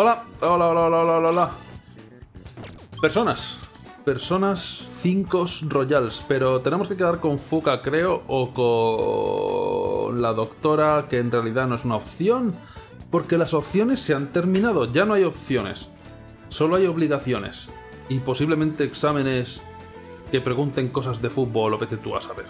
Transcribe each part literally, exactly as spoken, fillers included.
Hola, hola, hola, hola, hola, hola, hola. Personas. Personas cinco Royals, pero tenemos que quedar con Fuka, creo, o con la doctora, que en realidad no es una opción, porque las opciones se han terminado, ya no hay opciones, solo hay obligaciones, y posiblemente exámenes que pregunten cosas de fútbol o vete tú a saber.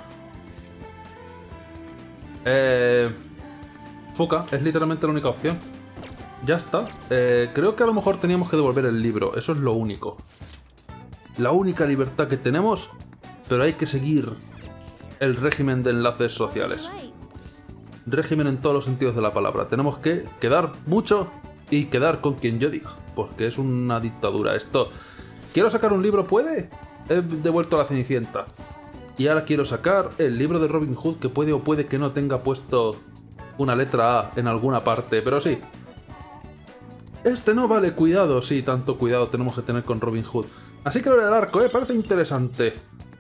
Eh... Fuka es literalmente la única opción. Ya está. Eh, creo que a lo mejor teníamos que devolver el libro, eso es lo único. La única libertad que tenemos, pero hay que seguir el régimen de enlaces sociales. Régimen en todos los sentidos de la palabra. Tenemos que quedar mucho y quedar con quien yo diga, porque es una dictadura esto. ¿Quiero sacar un libro? ¿Puede? He devuelto a la Cenicienta. Y ahora quiero sacar el libro de Robin Hood, que puede o puede que no tenga puesto una letra A en alguna parte, pero sí. Este no vale, cuidado, sí, tanto cuidado tenemos que tener con Robin Hood. Así que lo del arco, eh, parece interesante.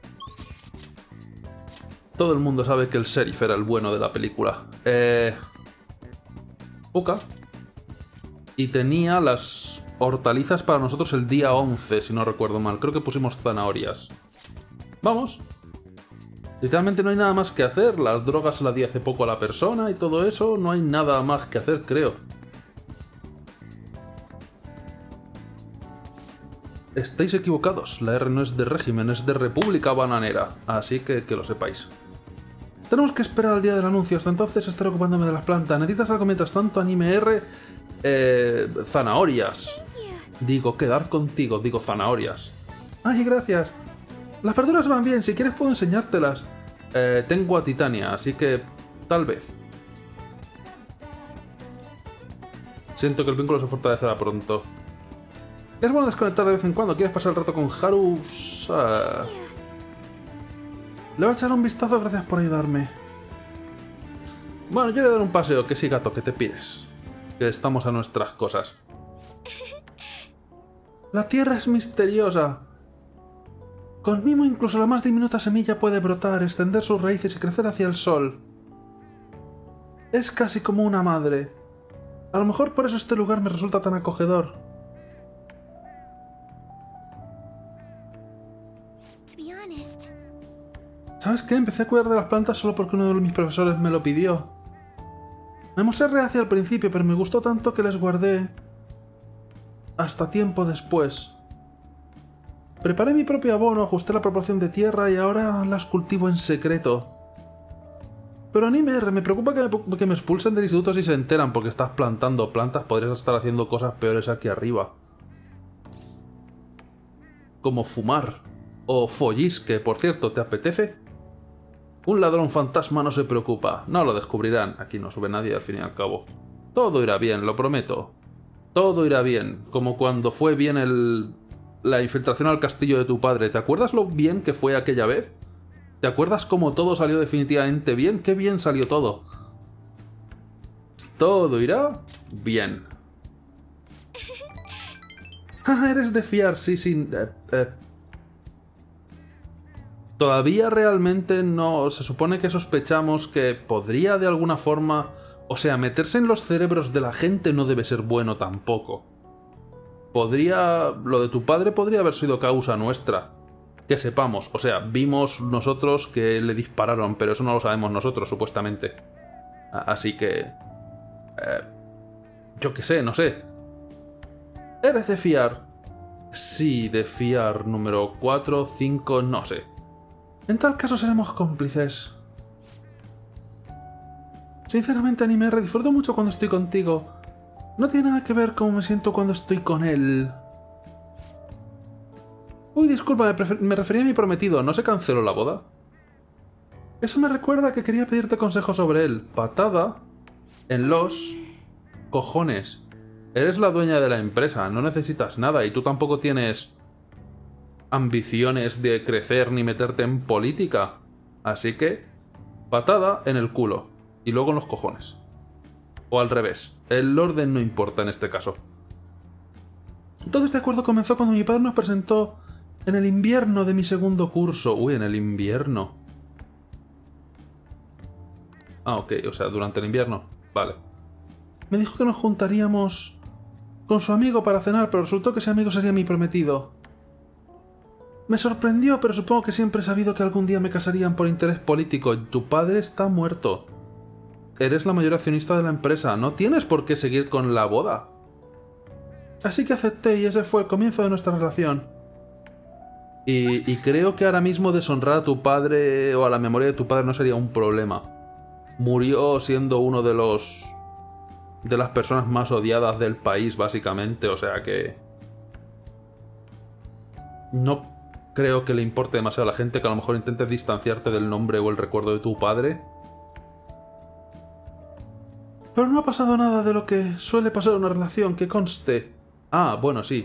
Todo el mundo sabe que el sheriff era el bueno de la película. Eh... Fuka. Y tenía las hortalizas para nosotros el día once, si no recuerdo mal. Creo que pusimos zanahorias. Vamos. Literalmente no hay nada más que hacer. Las drogas las di hace poco a la persona y todo eso. No hay nada más que hacer, creo. Estáis equivocados. La R no es de régimen, es de República Bananera. Así que que lo sepáis. Tenemos que esperar al día del anuncio. Hasta entonces estaré ocupándome de las plantas. ¿Necesitas algo mientras tanto? Anime R. Eh, zanahorias. Digo, quedar contigo. Digo, zanahorias. Ay, gracias. Las verduras van bien. Si quieres puedo enseñártelas. Eh, tengo a Titania, así que tal vez. Siento que el vínculo se fortalecerá pronto. Es bueno desconectar de vez en cuando. ¿Quieres pasar el rato con Harusa? Le voy a echar un vistazo, gracias por ayudarme. Bueno, yo le daré un paseo, que sí, gato, que te pides. Que estamos a nuestras cosas. La tierra es misteriosa. Con mimo incluso la más diminuta semilla puede brotar, extender sus raíces y crecer hacia el sol. Es casi como una madre. A lo mejor por eso este lugar me resulta tan acogedor. ¿Sabes qué? Empecé a cuidar de las plantas solo porque uno de mis profesores me lo pidió. Me mostré reacia al principio, pero me gustó tanto que les guardé hasta tiempo después. Preparé mi propio abono, ajusté la proporción de tierra y ahora las cultivo en secreto. Pero Anime R, me preocupa que me, que me expulsen del instituto si se enteran porque estás plantando plantas. Podrías estar haciendo cosas peores aquí arriba. Como fumar. O follisque, por cierto, ¿te apetece? Un ladrón fantasma no se preocupa. No lo descubrirán. Aquí no sube nadie al fin y al cabo. Todo irá bien, lo prometo. Todo irá bien. Como cuando fue bien el... la infiltración al castillo de tu padre. ¿Te acuerdas lo bien que fue aquella vez? ¿Te acuerdas cómo todo salió definitivamente bien? ¡Qué bien salió todo! Todo irá bien. Ah, eres de fiar, sí, sí. Eh, eh. Todavía realmente no... Se supone que sospechamos que podría de alguna forma... O sea, meterse en los cerebros de la gente no debe ser bueno tampoco. Podría... Lo de tu padre podría haber sido causa nuestra. Que sepamos. O sea, vimos nosotros que le dispararon, pero eso no lo sabemos nosotros, supuestamente. Así que... Eh, yo qué sé, no sé. ¿Eres de fiar? Sí, de fiar. Número cuatro, cinco, no sé. En tal caso seremos cómplices. Sinceramente, Anime R, disfruto mucho cuando estoy contigo. No tiene nada que ver cómo me siento cuando estoy con él. Uy, disculpa, me, me refería a mi prometido. ¿No se canceló la boda? Eso me recuerda que quería pedirte consejo sobre él. Patada en los cojones. Eres la dueña de la empresa, no necesitas nada y tú tampoco tienes ambiciones de crecer ni meterte en política. Así que, patada en el culo y luego en los cojones. O al revés, el orden no importa en este caso. Todo este acuerdo comenzó cuando mi padre nos presentó en el invierno de mi segundo curso. Uy, en el invierno. Ah, ok, o sea, durante el invierno. Vale. Me dijo que nos juntaríamos con su amigo para cenar, pero resultó que ese amigo sería mi prometido. Me sorprendió, pero supongo que siempre he sabido que algún día me casarían por interés político. Tu padre está muerto. Eres la mayor accionista de la empresa. No tienes por qué seguir con la boda. Así que acepté y ese fue el comienzo de nuestra relación. Y, y creo que ahora mismo deshonrar a tu padre o a la memoria de tu padre no sería un problema. Murió siendo uno de los... de las personas más odiadas del país, básicamente. O sea que... no creo que le importe demasiado a la gente que a lo mejor intentes distanciarte del nombre o el recuerdo de tu padre. Pero no ha pasado nada de lo que suele pasar en una relación, que conste. Ah, bueno, sí.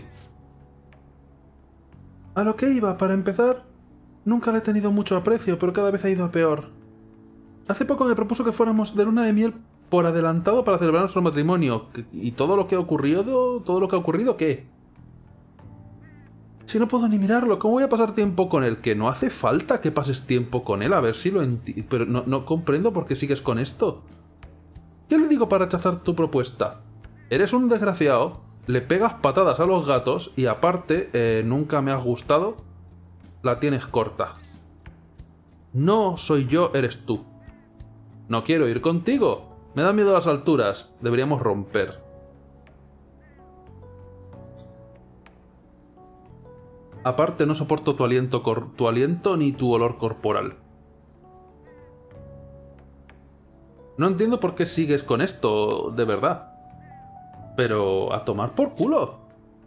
A lo que iba, para empezar, nunca le he tenido mucho aprecio, pero cada vez ha ido a peor. Hace poco me propuso que fuéramos de luna de miel por adelantado para celebrar nuestro matrimonio. ¿Y todo lo que ha ocurrido? ¿Todo lo que ha ocurrido qué? Si no puedo ni mirarlo, ¿cómo voy a pasar tiempo con él? Que no hace falta que pases tiempo con él, a ver si lo entiendo. Pero no, no comprendo por qué sigues con esto. ¿Qué le digo para rechazar tu propuesta? Eres un desgraciado, le pegas patadas a los gatos y aparte, eh, nunca me has gustado, la tienes corta. No soy yo, eres tú. No quiero ir contigo. Me da miedo las alturas. Deberíamos romper. Aparte, no soporto tu aliento, cor tu aliento ni tu olor corporal. No entiendo por qué sigues con esto, de verdad. Pero a tomar por culo.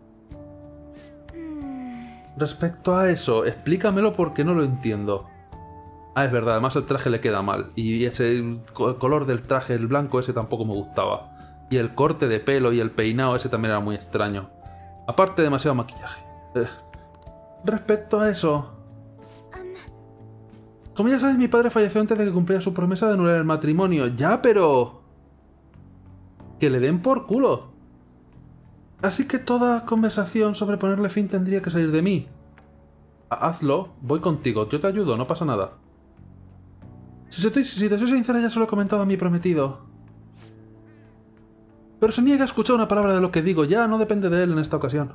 Respecto a eso, explícamelo porque no lo entiendo. Ah, es verdad, además el traje le queda mal. Y ese el color del traje, el blanco ese tampoco me gustaba. Y el corte de pelo y el peinado ese también era muy extraño. Aparte, demasiado maquillaje. Eh. Respecto a eso... Como ya sabes, mi padre falleció antes de que cumpliera su promesa de anular el matrimonio. Ya, pero... que le den por culo. Así que toda conversación sobre ponerle fin tendría que salir de mí. Hazlo, voy contigo, yo te ayudo, no pasa nada. Si, estoy, si te soy sincera, ya se lo he comentado a mi prometido. Pero se niega a escuchar una palabra de lo que digo, ya no depende de él en esta ocasión.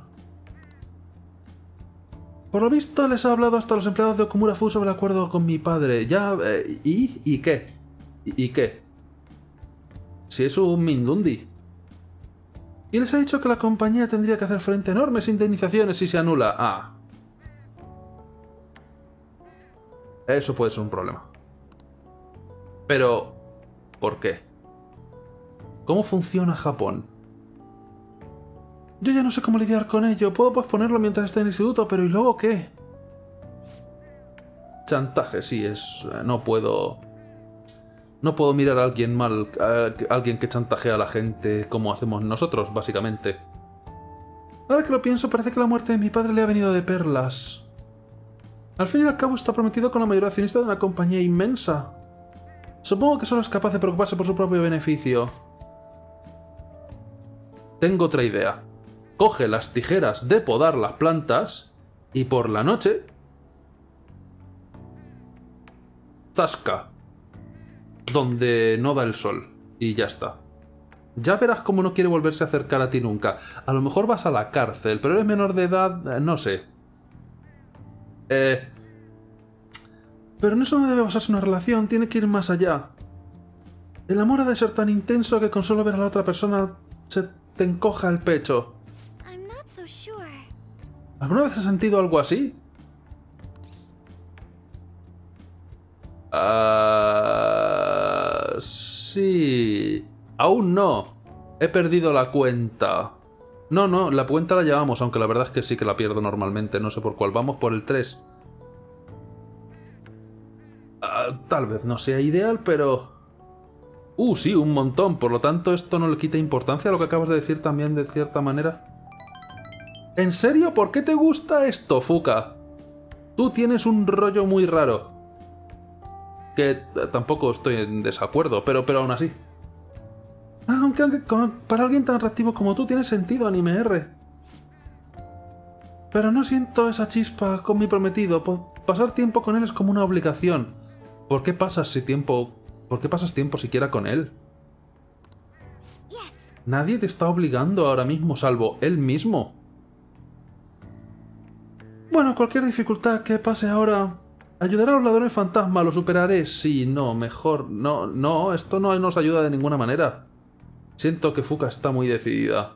Por lo visto les ha hablado hasta los empleados de Okumura Fu sobre el acuerdo con mi padre. Ya... Eh, ¿Y? ¿Y qué? ¿Y, ¿Y qué? Si es un Mindundi. Y les ha dicho que la compañía tendría que hacer frente a enormes indemnizaciones si se anula. Ah. Eso puede ser un problema. Pero... ¿por qué? ¿Cómo funciona Japón? Yo ya no sé cómo lidiar con ello. Puedo posponerlo mientras esté en el instituto, pero ¿y luego qué? Chantaje, sí, es... No puedo... No puedo mirar a alguien mal, a alguien que chantajea a la gente como hacemos nosotros, básicamente. Ahora que lo pienso, parece que la muerte de mi padre le ha venido de perlas. Al fin y al cabo está prometido con la mayor accionista de una compañía inmensa. Supongo que solo es capaz de preocuparse por su propio beneficio. Tengo otra idea. Coge las tijeras de podar las plantas y por la noche... zasca. Donde no da el sol. Y ya está. Ya verás cómo no quiere volverse a acercar a ti nunca. A lo mejor vas a la cárcel, pero eres menor de edad... Eh, no sé. Eh... Pero en eso no debe basarse una relación, tiene que ir más allá. El amor ha de ser tan intenso que con solo ver a la otra persona se te encoja el pecho. ¿Alguna vez has sentido algo así? Ah, sí. Aún no. He perdido la cuenta. No, no, la cuenta la llevamos, aunque la verdad es que sí que la pierdo normalmente. No sé por cuál. Vamos por el tres. Uh, tal vez no sea ideal, pero... Uh, sí, un montón. Por lo tanto, esto no le quita importancia a lo que acabas de decir también, de cierta manera. ¿En serio? ¿Por qué te gusta esto, Fuka? Tú tienes un rollo muy raro. Que tampoco estoy en desacuerdo, pero, pero aún así. Ah, aunque, aunque para alguien tan atractivo como tú tiene sentido, Anime R. Pero no siento esa chispa con mi prometido. Pasar tiempo con él es como una obligación. ¿Por qué pasas si tiempo... ¿Por qué pasas tiempo siquiera con él? Nadie te está obligando ahora mismo, salvo él mismo. Bueno, cualquier dificultad que pase ahora... ¿Ayudaré a los ladrones fantasma? ¿Lo superaré? Sí, no, mejor... No, no, esto no nos ayuda de ninguna manera. Siento que Fuka está muy decidida.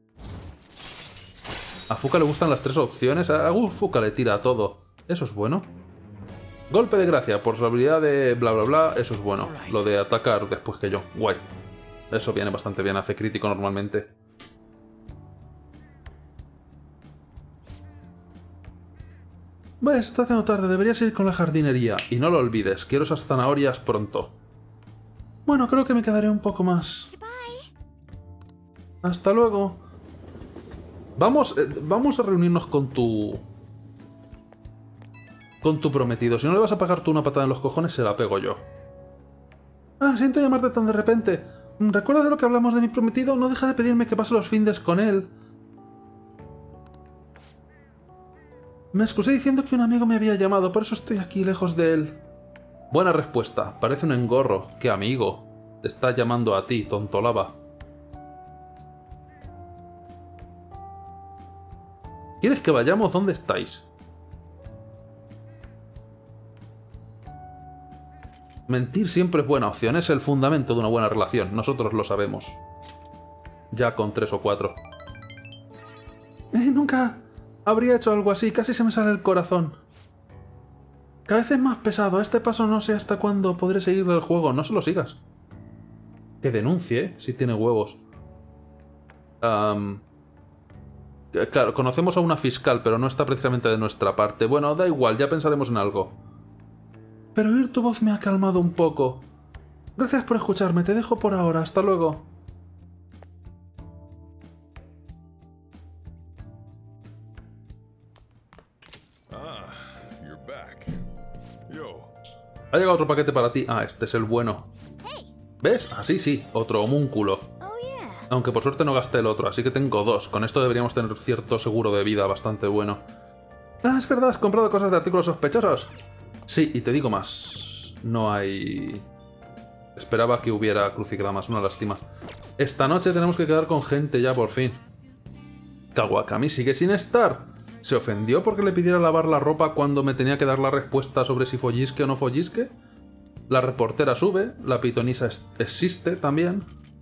A Fuka le gustan las tres opciones. A Fuka le tira a todo. Eso es bueno. Golpe de gracia. Por su habilidad de bla bla bla. Eso es bueno. Lo de atacar después que yo. Guay. Eso viene bastante bien. Hace crítico normalmente. Ves, está haciendo tarde. Deberías ir con la jardinería. Y no lo olvides. Quiero esas zanahorias pronto. Bueno, creo que me quedaré un poco más. Hasta luego. Vamos, eh, vamos a reunirnos con tu... Con tu prometido. Si no le vas a pagar tú una patada en los cojones, se la pego yo. Ah, siento llamarte tan de repente. ¿Recuerdas de lo que hablamos de mi prometido? No deja de pedirme que pase los findes con él. Me excusé diciendo que un amigo me había llamado, por eso estoy aquí lejos de él. Buena respuesta. Parece un engorro. ¿Qué amigo? Te está llamando a ti, tontolaba. ¿Quieres que vayamos? ¿Dónde estáis? Mentir siempre es buena opción. Es el fundamento de una buena relación. Nosotros lo sabemos. Ya con tres o cuatro. Eh, nunca habría hecho algo así. Casi se me sale el corazón. Cada vez es más pesado. A este paso no sé hasta cuándo podré seguirle el juego. No se lo sigas. Que denuncie, si tiene huevos. Um, claro, conocemos a una fiscal, pero no está precisamente de nuestra parte. Bueno, da igual, ya pensaremos en algo. Pero oír tu voz me ha calmado un poco. Gracias por escucharme. Te dejo por ahora. Hasta luego. Ah, you're back. Yo. Ha llegado otro paquete para ti. Ah, este es el bueno. ¿Ves? Así sí, otro homúnculo. Aunque por suerte no gasté el otro, así que tengo dos. Con esto deberíamos tener cierto seguro de vida bastante bueno. Ah, es verdad, ¿has comprado cosas de artículos sospechosos? Sí, y te digo más. No hay... Esperaba que hubiera crucigramas, una lástima. Esta noche tenemos que quedar con gente ya por fin. Kawakami sigue sin estar. ¿Se ofendió porque le pidiera lavar la ropa cuando me tenía que dar la respuesta sobre si follisque o no follisque? La reportera sube, la pitonisa existe también.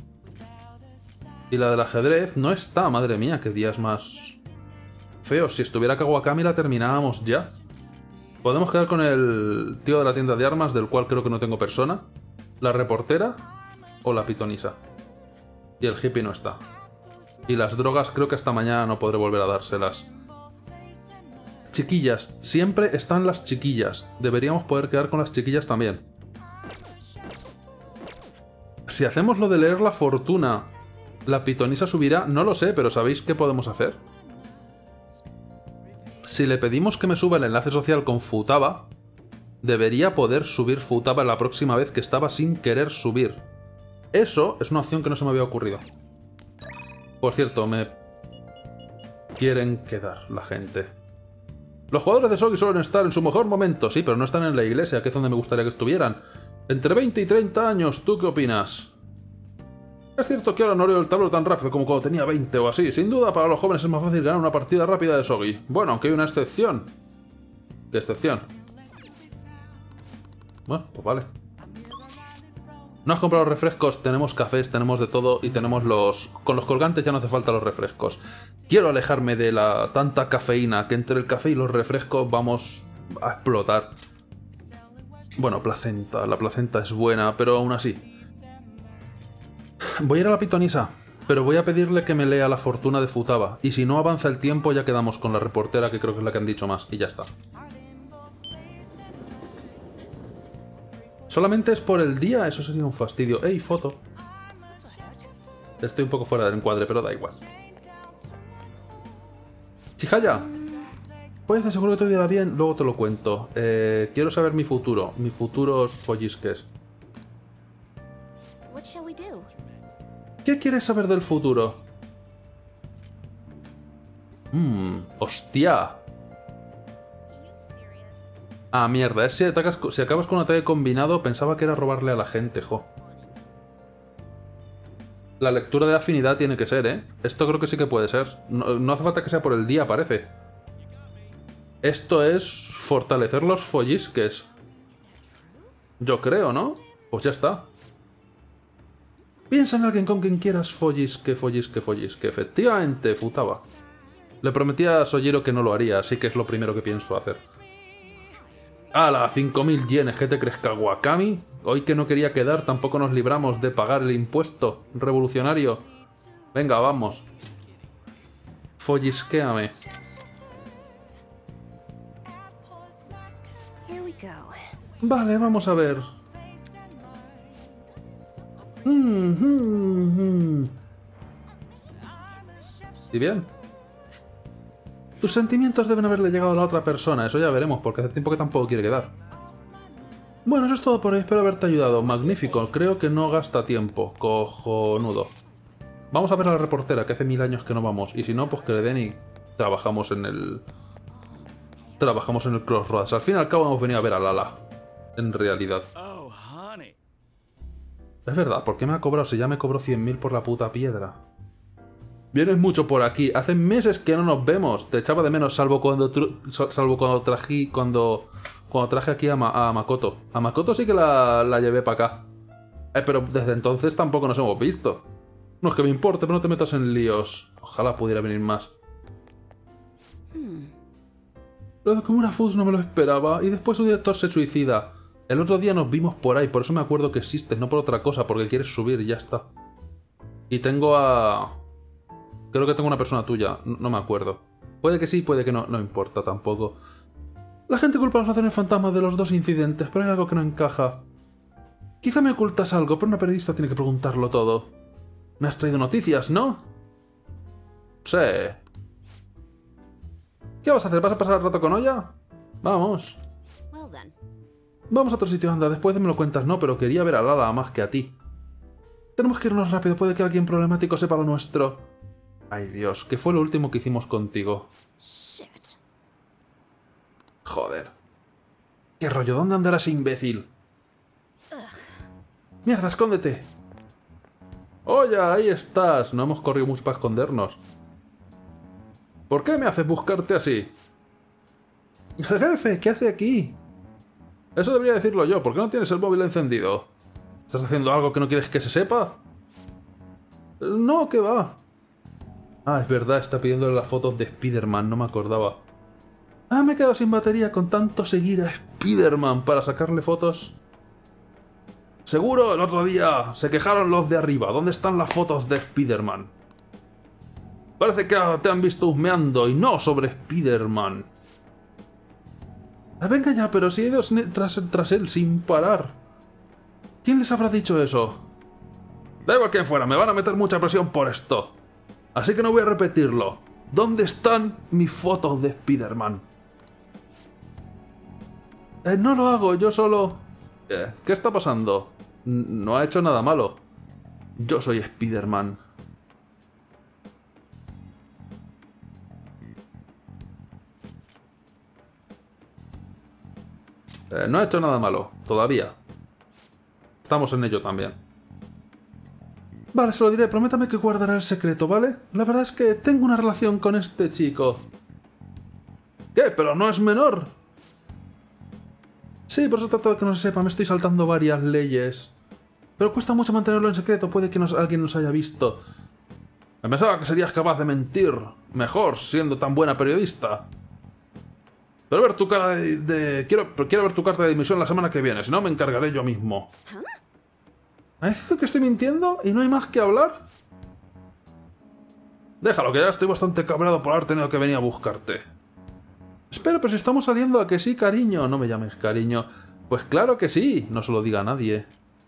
Y la del ajedrez no está, madre mía, qué días más feos. Si estuviera Kawakami la terminábamos ya. Podemos quedar con el tío de la tienda de armas, del cual creo que no tengo persona. La reportera o la pitonisa. Y el hippie no está. Y las drogas creo que hasta mañana no podré volver a dárselas. Chiquillas, siempre están las chiquillas. Deberíamos poder quedar con las chiquillas también. Si hacemos lo de leer la fortuna, ¿la pitonisa subirá? No lo sé, pero ¿sabéis qué podemos hacer? Si le pedimos que me suba el enlace social con Futaba, debería poder subir Futaba la próxima vez que estaba sin querer subir. Eso es una opción que no se me había ocurrido. Por cierto, me quieren quedar la gente. Los jugadores de Shogi suelen estar en su mejor momento, sí, pero no están en la iglesia, que es donde me gustaría que estuvieran. Entre veinte y treinta años, ¿tú qué opinas? Es cierto que ahora no leo el tablero tan rápido como cuando tenía veinte o así. Sin duda, para los jóvenes es más fácil ganar una partida rápida de Shogi. Bueno, aunque hay una excepción. ¿Qué excepción? Bueno, pues vale. No has comprado los refrescos, tenemos cafés, tenemos de todo y tenemos los... Con los colgantes ya no hace falta los refrescos. Quiero alejarme de la tanta cafeína, que entre el café y los refrescos vamos a explotar. Bueno, placenta, la placenta es buena, pero aún así... Voy a ir a la pitonisa, pero voy a pedirle que me lea la fortuna de Futaba. Y si no avanza el tiempo, ya quedamos con la reportera, que creo que es la que han dicho más, y ya está. Solamente es por el día, eso sería un fastidio. ¡Ey, foto! Estoy un poco fuera del encuadre, pero da igual. ¡Chihaya! Pues te seguro que todo irá bien, luego te lo cuento. Eh, quiero saber mi futuro, mis futuros follisques. ¿Qué quieres saber del futuro? Mmm, hostia. Ah, mierda, es si, atacas, si acabas con un ataque combinado, pensaba que era robarle a la gente, jo. La lectura de afinidad tiene que ser, ¿eh? Esto creo que sí que puede ser. No, no hace falta que sea por el día, parece. Esto es fortalecer los follisques. Yo creo, ¿no? Pues ya está. Piensa en alguien con quien quieras follisque, follisque, follisque. Efectivamente, Futaba. Le prometí a Sojiro que no lo haría, así que es lo primero que pienso hacer. ¡Hala! cinco mil yenes, ¿qué te crees, Kawakami? Hoy que no quería quedar, tampoco nos libramos de pagar el impuesto revolucionario. Venga, vamos. Follisquéame. Vale, vamos a ver. Mm, mm, mm. ¿Y bien? Tus sentimientos deben haberle llegado a la otra persona, eso ya veremos, porque hace tiempo que tampoco quiere quedar. Bueno, eso es todo por hoy, espero haberte ayudado. Magnífico, creo que no gasta tiempo. Cojonudo. Vamos a ver a la reportera, que hace mil años que no vamos, y si no, pues que le den y trabajamos en el... Trabajamos en el Crossroads. Al fin y al cabo hemos venido a ver a Lala, en realidad. Es verdad, ¿por qué me ha cobrado si ya me cobró cien mil por la puta piedra? Vienes mucho por aquí. Hace meses que no nos vemos. Te echaba de menos, salvo cuando salvo cuando traje cuando cuando traje aquí a, Ma a Makoto. A Makoto sí que la, la llevé para acá. Eh, pero desde entonces tampoco nos hemos visto. No es que me importe, pero no te metas en líos. Ojalá pudiera venir más. Lo de Komura Foods no me lo esperaba. Y después su director se suicida. El otro día nos vimos por ahí, por eso me acuerdo que existes, no por otra cosa, porque quieres subir y ya está. Y tengo a... Creo que tengo una persona tuya, no me acuerdo. Puede que sí, puede que no, no importa tampoco. La gente culpa a los ladrones fantasmas de los dos incidentes, pero hay algo que no encaja. Quizá me ocultas algo, pero una periodista tiene que preguntarlo todo. Me has traído noticias, ¿no? Sí. ¿Qué vas a hacer? ¿Vas a pasar el rato con Oya? Vamos. Vamos a otro sitio, anda, después me lo cuentas, no, pero quería ver a Lala más que a ti. Tenemos que irnos rápido, puede que alguien problemático sepa lo nuestro. Ay Dios, ¿qué fue lo último que hicimos contigo? Joder. ¿Qué rollo? ¿Dónde andarás, imbécil? Mierda, escóndete. Oye, ahí estás. No hemos corrido mucho para escondernos. ¿Por qué me haces buscarte así? Jefe, ¿qué hace aquí? Eso debería decirlo yo. ¿Por qué no tienes el móvil encendido? ¿Estás haciendo algo que no quieres que se sepa? No, ¿qué va? Ah, es verdad, está pidiéndole las fotos de Spider-Man, no me acordaba. Ah, me he quedado sin batería con tanto seguir a Spider-Man para sacarle fotos. Seguro, el otro día se quejaron los de arriba. ¿Dónde están las fotos de Spider-Man? Parece que te han visto husmeando y no sobre Spider-Man. Ah, venga ya, pero si he ido tras, tras él sin parar. ¿Quién les habrá dicho eso? Da igual quién fuera, me van a meter mucha presión por esto. Así que no voy a repetirlo. ¿Dónde están mis fotos de Spider-Man? Eh, no lo hago, yo solo... Eh, ¿Qué está pasando? N- no ha hecho nada malo. Yo soy Spider-Man. Eh, no ha hecho nada malo, todavía. Estamos en ello también. Vale, se lo diré, prométame que guardará el secreto, ¿vale? La verdad es que tengo una relación con este chico. ¿Qué? ¿Pero no es menor? Sí, por eso trato de que no se sepa, me estoy saltando varias leyes. Pero cuesta mucho mantenerlo en secreto, puede que nos, alguien nos haya visto. Me pensaba que serías capaz de mentir. Mejor, siendo tan buena periodista. Pero ver tu cara de... de quiero, quiero ver tu carta de dimisión la semana que viene, si no me encargaré yo mismo. ¿Ha dicho que estoy mintiendo y no hay más que hablar? Déjalo, que ya estoy bastante cabreado por haber tenido que venir a buscarte. Espera, pero si estamos saliendo, ¿a que sí, cariño? No me llames cariño. Pues claro que sí, no se lo diga a nadie.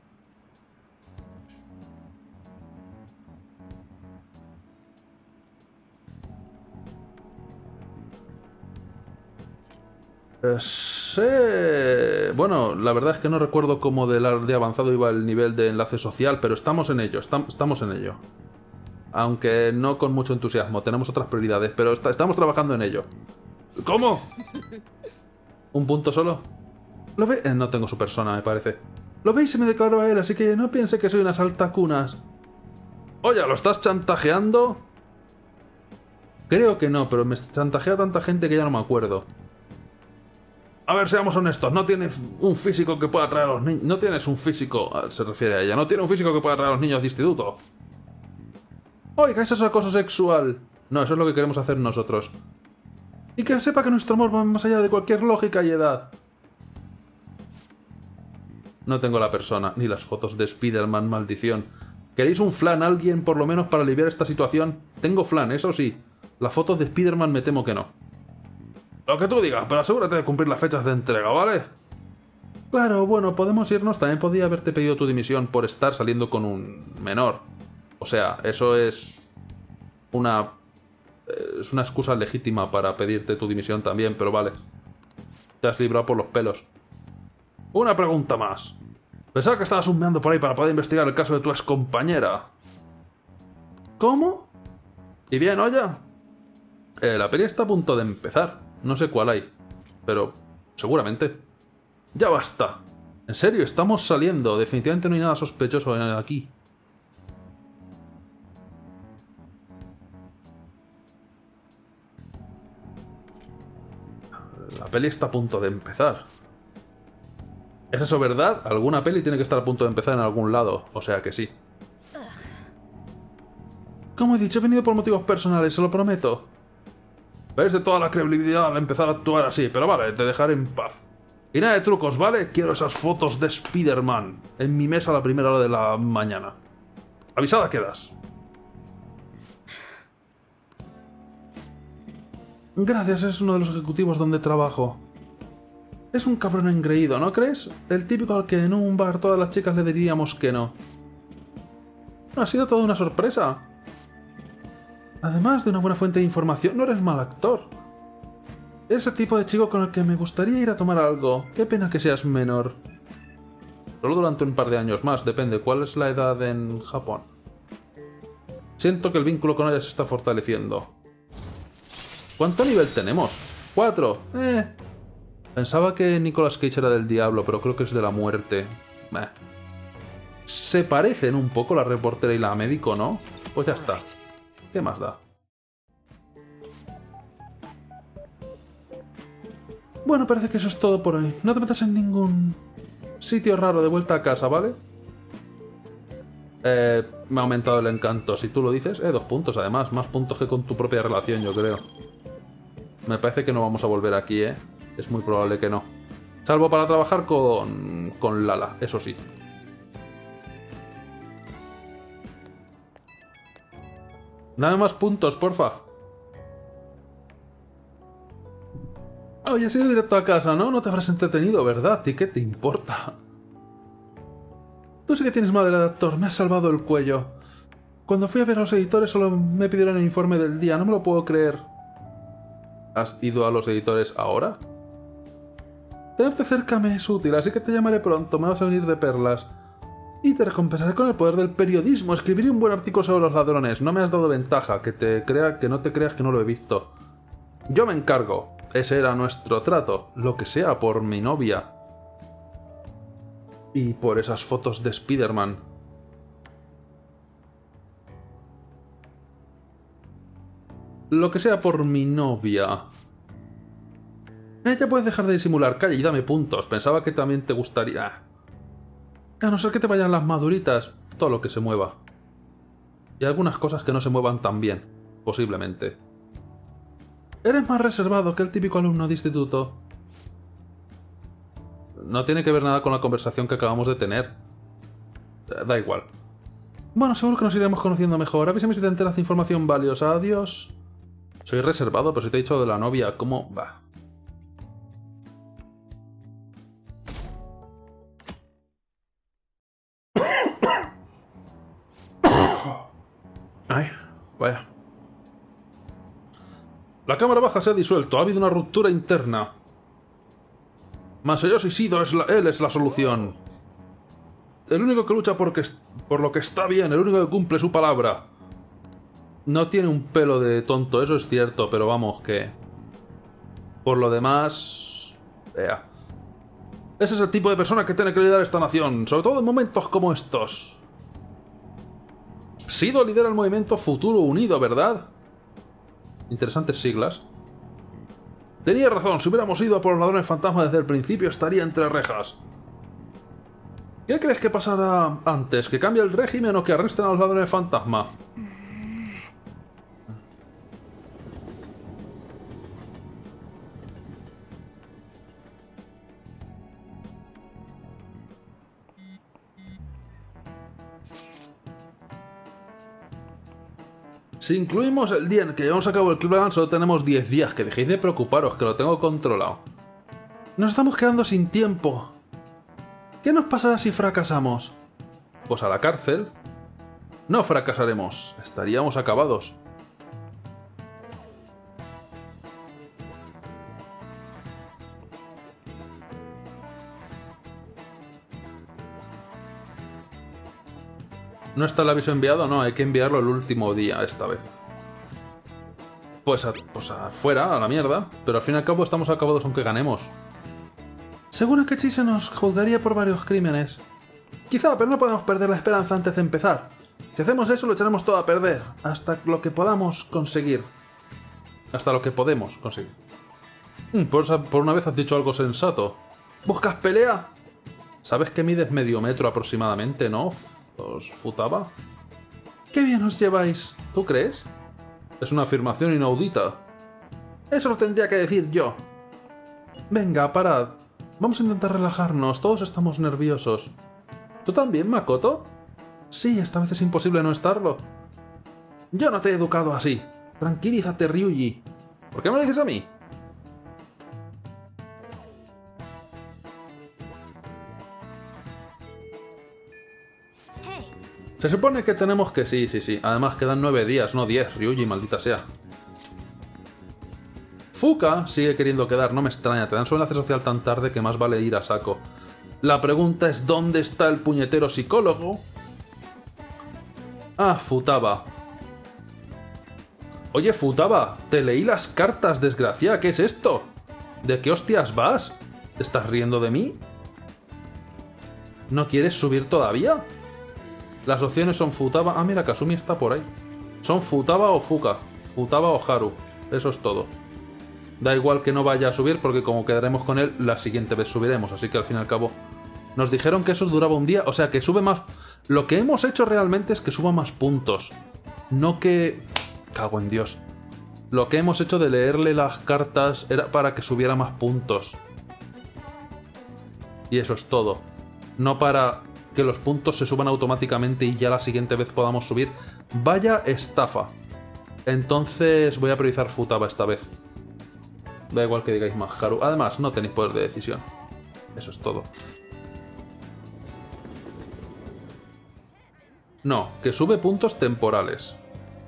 Eh, sí... Bueno, la verdad es que no recuerdo cómo de, de avanzado iba el nivel de enlace social, pero estamos en ello, estam estamos en ello. Aunque no con mucho entusiasmo, tenemos otras prioridades, pero está estamos trabajando en ello. ¿Cómo? ¿Un punto solo? ¿Lo ve? Eh, no tengo su persona, me parece. Lo veis, se me declaró a él, así que no piense que soy unas altacunas. Oye, ¿lo estás chantajeando? Creo que no, pero me chantajea tanta gente que ya no me acuerdo. A ver, seamos honestos, no tienes un físico que pueda atraer a los niños... No tienes un físico... Se refiere a ella. No tiene un físico que pueda atraer a los niños de instituto. Oiga, eso es acoso sexual. No, eso es lo que queremos hacer nosotros. Y que sepa que nuestro amor va más allá de cualquier lógica y edad. No tengo la persona, ni las fotos de Spider-Man, maldición. ¿Queréis un flan, alguien, por lo menos, para aliviar esta situación? Tengo flan, eso sí. Las fotos de Spider-Man me temo que no. Lo que tú digas, pero asegúrate de cumplir las fechas de entrega, ¿vale? Claro, bueno, podemos irnos. También podría haberte pedido tu dimisión por estar saliendo con un menor. O sea, eso es una... Es una excusa legítima para pedirte tu dimisión también, pero vale. Te has librado por los pelos. Una pregunta más. Pensaba que estabas humeando por ahí para poder investigar el caso de tu excompañera. ¿Cómo? ¿Y bien, oye? Eh, la peli está a punto de empezar. No sé cuál hay, pero seguramente. Ya basta. En serio, estamos saliendo. Definitivamente no hay nada sospechoso aquí. La peli está a punto de empezar. ¿Es eso verdad? Alguna peli tiene que estar a punto de empezar en algún lado, o sea que sí. Como he dicho, he venido por motivos personales, se lo prometo. Ves de toda la credibilidad al empezar a actuar así, pero vale, te dejaré en paz. Y nada de trucos, ¿vale? Quiero esas fotos de Spider-Man en mi mesa a la primera hora de la mañana. Avisada quedas. Gracias, es uno de los ejecutivos donde trabajo. Es un cabrón engreído, ¿no crees? El típico al que en un bar todas las chicas le diríamos que no. Ha sido toda una sorpresa. Además de una buena fuente de información, no eres mal actor. Eres el tipo de chico con el que me gustaría ir a tomar algo. Qué pena que seas menor. Solo durante un par de años más, depende. ¿Cuál es la edad en Japón? Siento que el vínculo con ella se está fortaleciendo. ¿Cuánto nivel tenemos? ¿Cuatro? Eh... Pensaba que Nicolas Cage era del diablo, pero creo que es de la muerte. Eh. Se parecen un poco la reportera y la médico, ¿no? Pues ya está. ¿Qué más da? Bueno, parece que eso es todo por hoy. No te metas en ningún sitio raro de vuelta a casa, ¿vale? Eh, me ha aumentado el encanto. Si tú lo dices, eh, dos puntos además. Más puntos que con tu propia relación, yo creo. Me parece que no vamos a volver aquí, ¿eh? Es muy probable que no. Salvo para trabajar con, con Lala, eso sí. Dame más puntos, porfa. Oye, has ido directo a casa, ¿no? No te habrás entretenido, ¿verdad? ¿Y qué te importa? Tú sí que tienes madre de actor, me has salvado el cuello. Cuando fui a ver a los editores solo me pidieron el informe del día, no me lo puedo creer. ¿Has ido a los editores ahora? Tenerte cerca me es útil, así que te llamaré pronto, me vas a venir de perlas. Y te recompensaré con el poder del periodismo. Escribiré un buen artículo sobre los ladrones. No me has dado ventaja, que te crea, que no te creas que no lo he visto. Yo me encargo. Ese era nuestro trato. Lo que sea por mi novia. Y por esas fotos de Spider-Man. Lo que sea por mi novia. Eh, ya puedes dejar de disimular. Calla y dame puntos. Pensaba que también te gustaría... A no ser que te vayan las maduritas, todo lo que se mueva. Y algunas cosas que no se muevan tan bien, posiblemente. Eres más reservado que el típico alumno de instituto. No tiene que ver nada con la conversación que acabamos de tener. Da igual. Bueno, seguro que nos iremos conociendo mejor. Avísame si te enteras de información valiosa. Adiós. Soy reservado, pero si te he dicho de la novia, ¿cómo va? Ay, vaya. La cámara baja se ha disuelto. Ha habido una ruptura interna. Masayoshi Shido es la, él es la solución. El único que lucha porque, por lo que está bien. El único que cumple su palabra. No tiene un pelo de tonto, eso es cierto, pero vamos, que... Por lo demás... Vea. Ese es el tipo de persona que tiene que liderar esta nación, sobre todo en momentos como estos. Sido lidera el movimiento Futuro Unido, ¿verdad? Interesantes siglas. Tenía razón, si hubiéramos ido a por los ladrones fantasma desde el principio, estaría entre rejas. ¿Qué crees que pasará antes? ¿Que cambie el régimen o que arresten a los ladrones fantasma? Si incluimos el día en que llevamos a cabo el Club solo tenemos diez días, que dejéis de preocuparos, que lo tengo controlado. Nos estamos quedando sin tiempo. ¿Qué nos pasará si fracasamos? Pues a la cárcel. No fracasaremos, estaríamos acabados. ¿No está el aviso enviado? No, hay que enviarlo el último día esta vez. Pues, a, pues afuera, a la mierda. Pero al fin y al cabo estamos acabados aunque ganemos. Seguro que sí se nos juzgaría por varios crímenes. Quizá, pero no podemos perder la esperanza antes de empezar. Si hacemos eso lo echaremos todo a perder. Hasta lo que podamos conseguir. Hasta lo que podemos conseguir. Por, por una vez has dicho algo sensato. ¿Buscas pelea? Sabes que mides medio metro aproximadamente, ¿no? ¿Os Futaba? ¡Qué bien os lleváis! ¿Tú crees? Es una afirmación inaudita. Eso lo tendría que decir yo. Venga, parad. Vamos a intentar relajarnos. Todos estamos nerviosos. ¿Tú también, Makoto? Sí, esta vez es imposible no estarlo. Yo no te he educado así. Tranquilízate, Ryuji. ¿Por qué me lo dices a mí? Se supone que tenemos que sí, sí, sí. Además quedan nueve días, no diez, Ryuji, maldita sea. Fuka sigue queriendo quedar, no me extraña. Te dan su enlace social tan tarde que más vale ir a saco. La pregunta es ¿dónde está el puñetero psicólogo? Ah, Futaba. Oye, Futaba, te leí las cartas, desgraciada. ¿Qué es esto? ¿De qué hostias vas? ¿Te estás riendo de mí? ¿No quieres subir todavía? Las opciones son Futaba... Ah, mira, Kasumi está por ahí. Son Futaba o Fuka. Futaba o Haru. Eso es todo. Da igual que no vaya a subir porque como quedaremos con él, la siguiente vez subiremos. Así que al fin y al cabo... Nos dijeron que eso duraba un día. O sea, que sube más... Lo que hemos hecho realmente es que suba más puntos. No que... Cago en Dios. Lo que hemos hecho de leerle las cartas era para que subiera más puntos. Y eso es todo. No para... que los puntos se suban automáticamente y ya la siguiente vez podamos subir. Vaya estafa. Entonces voy a priorizar Futaba esta vez. Da igual que digáis más Haru. Además, no tenéis poder de decisión. Eso es todo. No, que sube puntos temporales.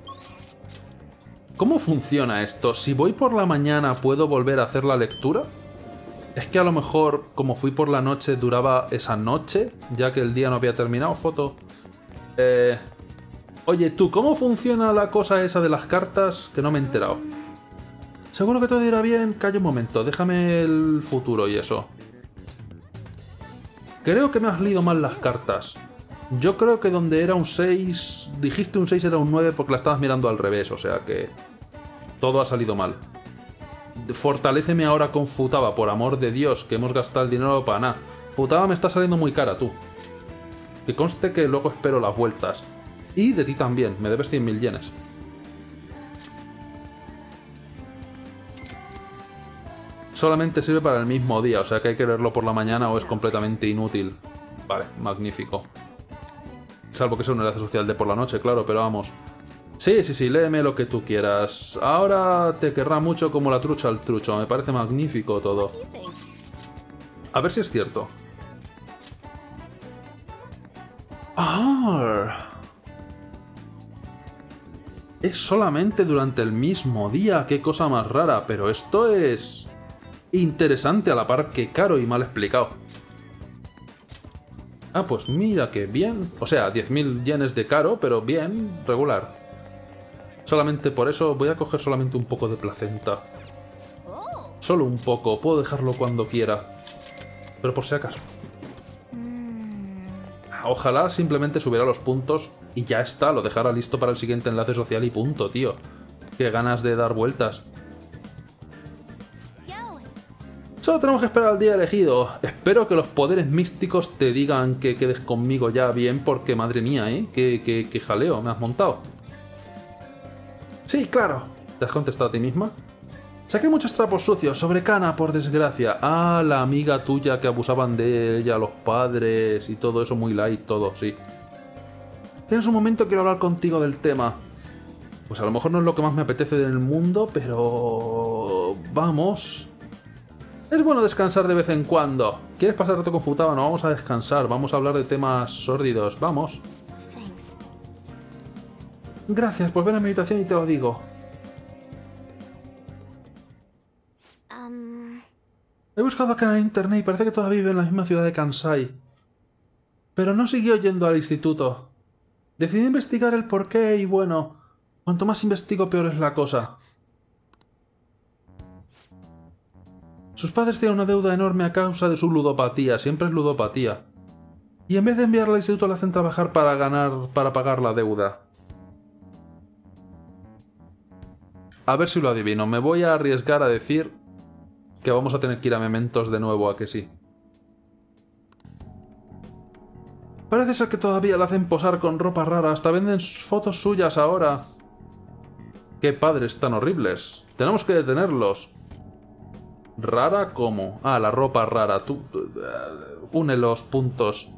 ¿Cómo funciona esto? Si voy por la mañana, ¿puedo volver a hacer la lectura? Es que a lo mejor, como fui por la noche, duraba esa noche, ya que el día no había terminado. Foto. Eh... Oye, tú, ¿cómo funciona la cosa esa de las cartas? Que no me he enterado. Seguro que todo irá bien. Calla un momento, déjame el futuro y eso. Creo que me has leído mal las cartas. Yo creo que donde era un seis... Dijiste un seis era un nueve porque la estabas mirando al revés, o sea que... Todo ha salido mal. Fortaléceme ahora con Futaba, por amor de Dios, que hemos gastado el dinero para nada. Futaba me está saliendo muy cara, tú. Que conste que luego espero las vueltas. Y de ti también, me debes cien mil yenes. Solamente sirve para el mismo día, o sea que hay que leerlo por la mañana o es completamente inútil. Vale, magnífico. Salvo que sea un enlace social de por la noche, claro, pero vamos. Sí, sí, sí, léeme lo que tú quieras. Ahora te querrá mucho como la trucha al trucho. Me parece magnífico todo. A ver si es cierto. Ah. Es solamente durante el mismo día. Qué cosa más rara. Pero esto es... interesante a la par que caro y mal explicado. Ah, pues mira que bien. O sea, diez mil yenes de caro, pero bien, regular. Solamente por eso voy a coger solamente un poco de placenta. Solo un poco, puedo dejarlo cuando quiera. Pero por si acaso. ojalá simplemente subiera los puntos y ya está, lo dejara listo para el siguiente enlace social y punto, tío. Qué ganas de dar vueltas. Solo tenemos que esperar al día elegido. Espero que los poderes místicos te digan que quedes conmigo ya bien, porque madre mía, ¿eh? Qué, qué, qué jaleo me has montado. Sí, claro. ¿Te has contestado a ti misma? Saqué muchos trapos sucios sobre Kana, por desgracia. Ah, la amiga tuya que abusaban de ella, los padres y todo eso, muy light, todo, sí. Tienes un momento, quiero hablar contigo del tema. Pues a lo mejor no es lo que más me apetece del mundo, pero... vamos... Es bueno descansar de vez en cuando. ¿Quieres pasar rato con Futaba? No, vamos a descansar. Vamos a hablar de temas sórdidos. Vamos. Gracias, pues ven a mi habitación y te lo digo. Um... He buscado acá en internet y parece que todavía vive en la misma ciudad de Kansai. Pero no siguió yendo al instituto. Decidí investigar el porqué y bueno, cuanto más investigo peor es la cosa. Sus padres tienen una deuda enorme a causa de su ludopatía, siempre es ludopatía. Y en vez de enviarla al instituto la hacen trabajar para ganar, para pagar la deuda. A ver si lo adivino, me voy a arriesgar a decir que vamos a tener que ir a Mementos de nuevo, ¿a que sí? Parece ser que todavía la hacen posar con ropa rara, hasta venden fotos suyas ahora. ¡Qué padres tan horribles! Tenemos que detenerlos. ¿Rara cómo? Ah, la ropa rara. Tú, tú uh, une los puntos.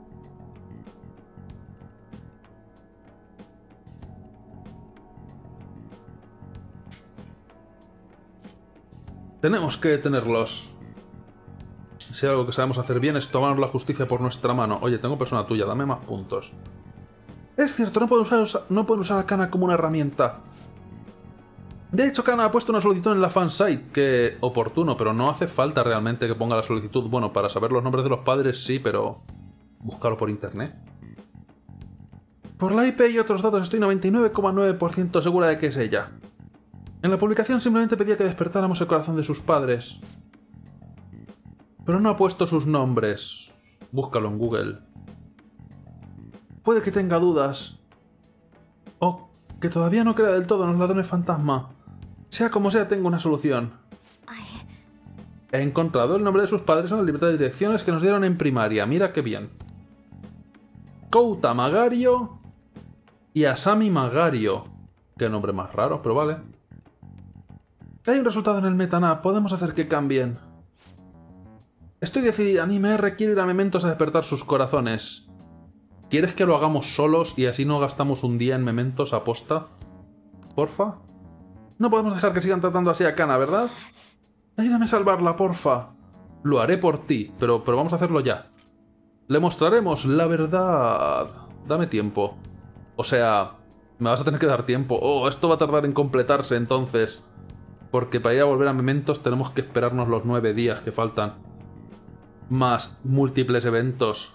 Tenemos que detenerlos. Si algo que sabemos hacer bien es tomar la justicia por nuestra mano. Oye, tengo persona tuya, dame más puntos. Es cierto, no pueden usar, no pueden usar a Kana como una herramienta. De hecho, Kana ha puesto una solicitud en la fansite, que oportuno, pero no hace falta realmente que ponga la solicitud. Bueno, para saber los nombres de los padres sí, pero búscalo por internet. Por la I P y otros datos estoy noventa y nueve coma nueve por ciento segura de que es ella. En la publicación simplemente pedía que despertáramos el corazón de sus padres. Pero no ha puesto sus nombres. Búscalo en Google. Puede que tenga dudas. O que todavía no crea del todo en los ladrones fantasma. Sea como sea, tengo una solución. He encontrado el nombre de sus padres en la libreta de direcciones que nos dieron en primaria. Mira qué bien. Kouta Magario y Asami Magario. Qué nombre más raro, pero vale. Hay un resultado en el Metanap. Podemos hacer que cambien. Estoy decidida. Anime R quiere ir a Mementos a despertar sus corazones. ¿Quieres que lo hagamos solos y así no gastamos un día en Mementos a posta? ¿Porfa? No podemos dejar que sigan tratando así a Kana, ¿verdad? Ayúdame a salvarla, porfa. Lo haré por ti, pero, pero vamos a hacerlo ya. Le mostraremos la verdad. Dame tiempo. O sea, me vas a tener que dar tiempo. Oh, esto va a tardar en completarse entonces. Porque para ir a volver a Mementos tenemos que esperarnos los nueve días que faltan. Más múltiples eventos.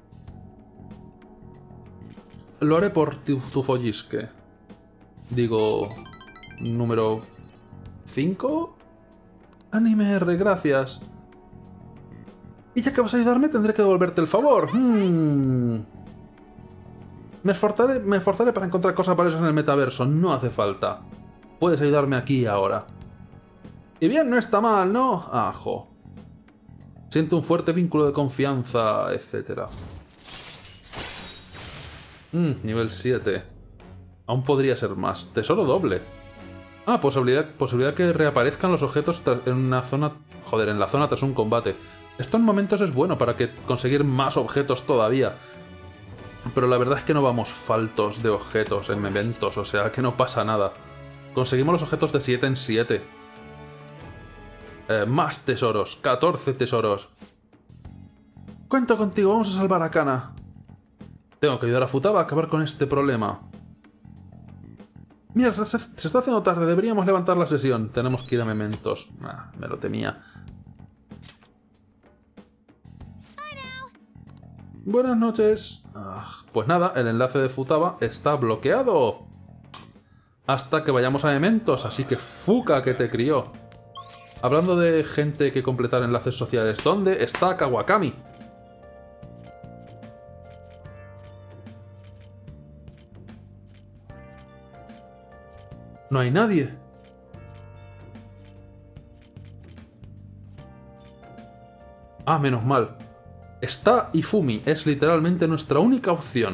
Lo haré por Tufojisuke. Digo... Número... ¿cinco? Anime R, gracias. Y ya que vas a ayudarme tendré que devolverte el favor. Hmm. Me esforzaré, me esforzaré para encontrar cosas valiosas en el metaverso. No hace falta. Puedes ayudarme aquí y ahora. Y bien, no está mal, ¿no? Ajo. Siento un fuerte vínculo de confianza, etcétera. Mm, nivel siete. Aún podría ser más. Tesoro doble. Ah, posibilidad, posibilidad que reaparezcan los objetos en una zona... Joder, en la zona tras un combate. Esto en momentos es bueno para que conseguir más objetos todavía. Pero la verdad es que no vamos faltos de objetos en Mementos, o sea que no pasa nada. Conseguimos los objetos de siete en siete. Eh, más tesoros, catorce tesoros. Cuento contigo, vamos a salvar a Kana. Tengo que ayudar a Futaba a acabar con este problema. Mira, se, se está haciendo tarde, deberíamos levantar la sesión. Tenemos que ir a Mementos. Ah, me lo temía. Buenas noches. Ah, pues nada, el enlace de Futaba está bloqueado. Hasta que vayamos a Mementos, así que Fuka que te crió. Hablando de gente que completar enlaces sociales, ¿dónde está Kawakami? No hay nadie. Ah, menos mal. Está Ifumi. Es literalmente nuestra única opción.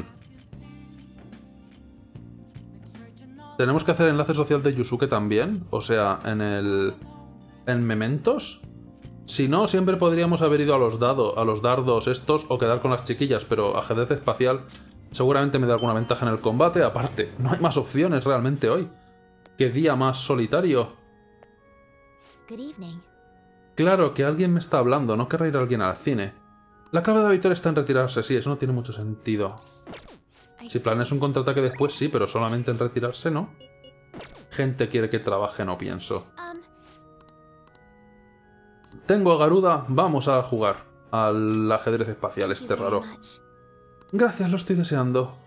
Tenemos que hacer enlace social de Yusuke también. O sea, en el... en Mementos. Si no, siempre podríamos haber ido a los dados, a los dardos estos o quedar con las chiquillas, pero ajedrez espacial seguramente me da alguna ventaja en el combate. Aparte, no hay más opciones realmente hoy. ¡Qué día más solitario! Claro que alguien me está hablando, no querrá ir alguien al cine. La clave de la victoria está en retirarse, sí, eso no tiene mucho sentido. Si planeas un contraataque después, sí, pero solamente en retirarse, ¿no? Gente quiere que trabaje, no pienso. Tengo a Garuda, vamos a jugar al ajedrez espacial este raro. Gracias, lo estoy deseando.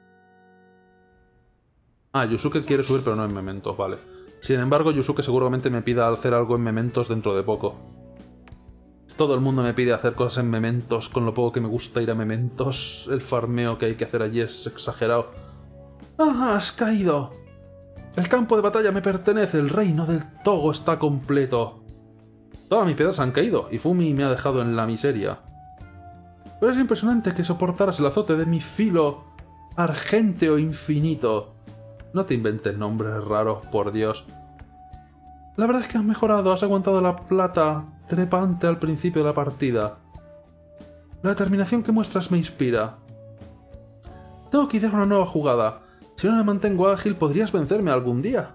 Ah, Yusuke quiere subir pero no en Mementos, vale. Sin embargo, Yusuke seguramente me pida hacer algo en Mementos dentro de poco. Todo el mundo me pide hacer cosas en Mementos, con lo poco que me gusta ir a Mementos. El farmeo que hay que hacer allí es exagerado. ¡Ah, has caído! El campo de batalla me pertenece, el reino del Togo está completo. Todas mis piedras han caído, y Fumi me ha dejado en la miseria. Pero es impresionante que soportaras el azote de mi filo argénteo infinito. No te inventes nombres raros, por Dios. La verdad es que has mejorado, has aguantado la plata trepante al principio de la partida. La determinación que muestras me inspira. Tengo que idear una nueva jugada. Si no me mantengo ágil, podrías vencerme algún día.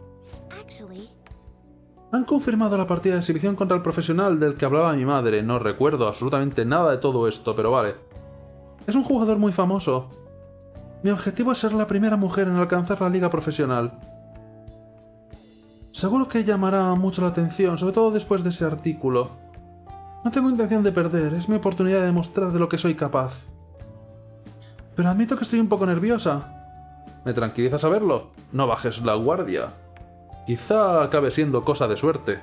Han confirmado la partida de exhibición contra el profesional del que hablaba mi madre. No recuerdo absolutamente nada de todo esto, pero vale. Es un jugador muy famoso. Mi objetivo es ser la primera mujer en alcanzar la liga profesional. Seguro que llamará mucho la atención, sobre todo después de ese artículo. No tengo intención de perder, es mi oportunidad de demostrar de lo que soy capaz. Pero admito que estoy un poco nerviosa. ¿Me tranquiliza saberlo? No bajes la guardia. Quizá acabe siendo cosa de suerte.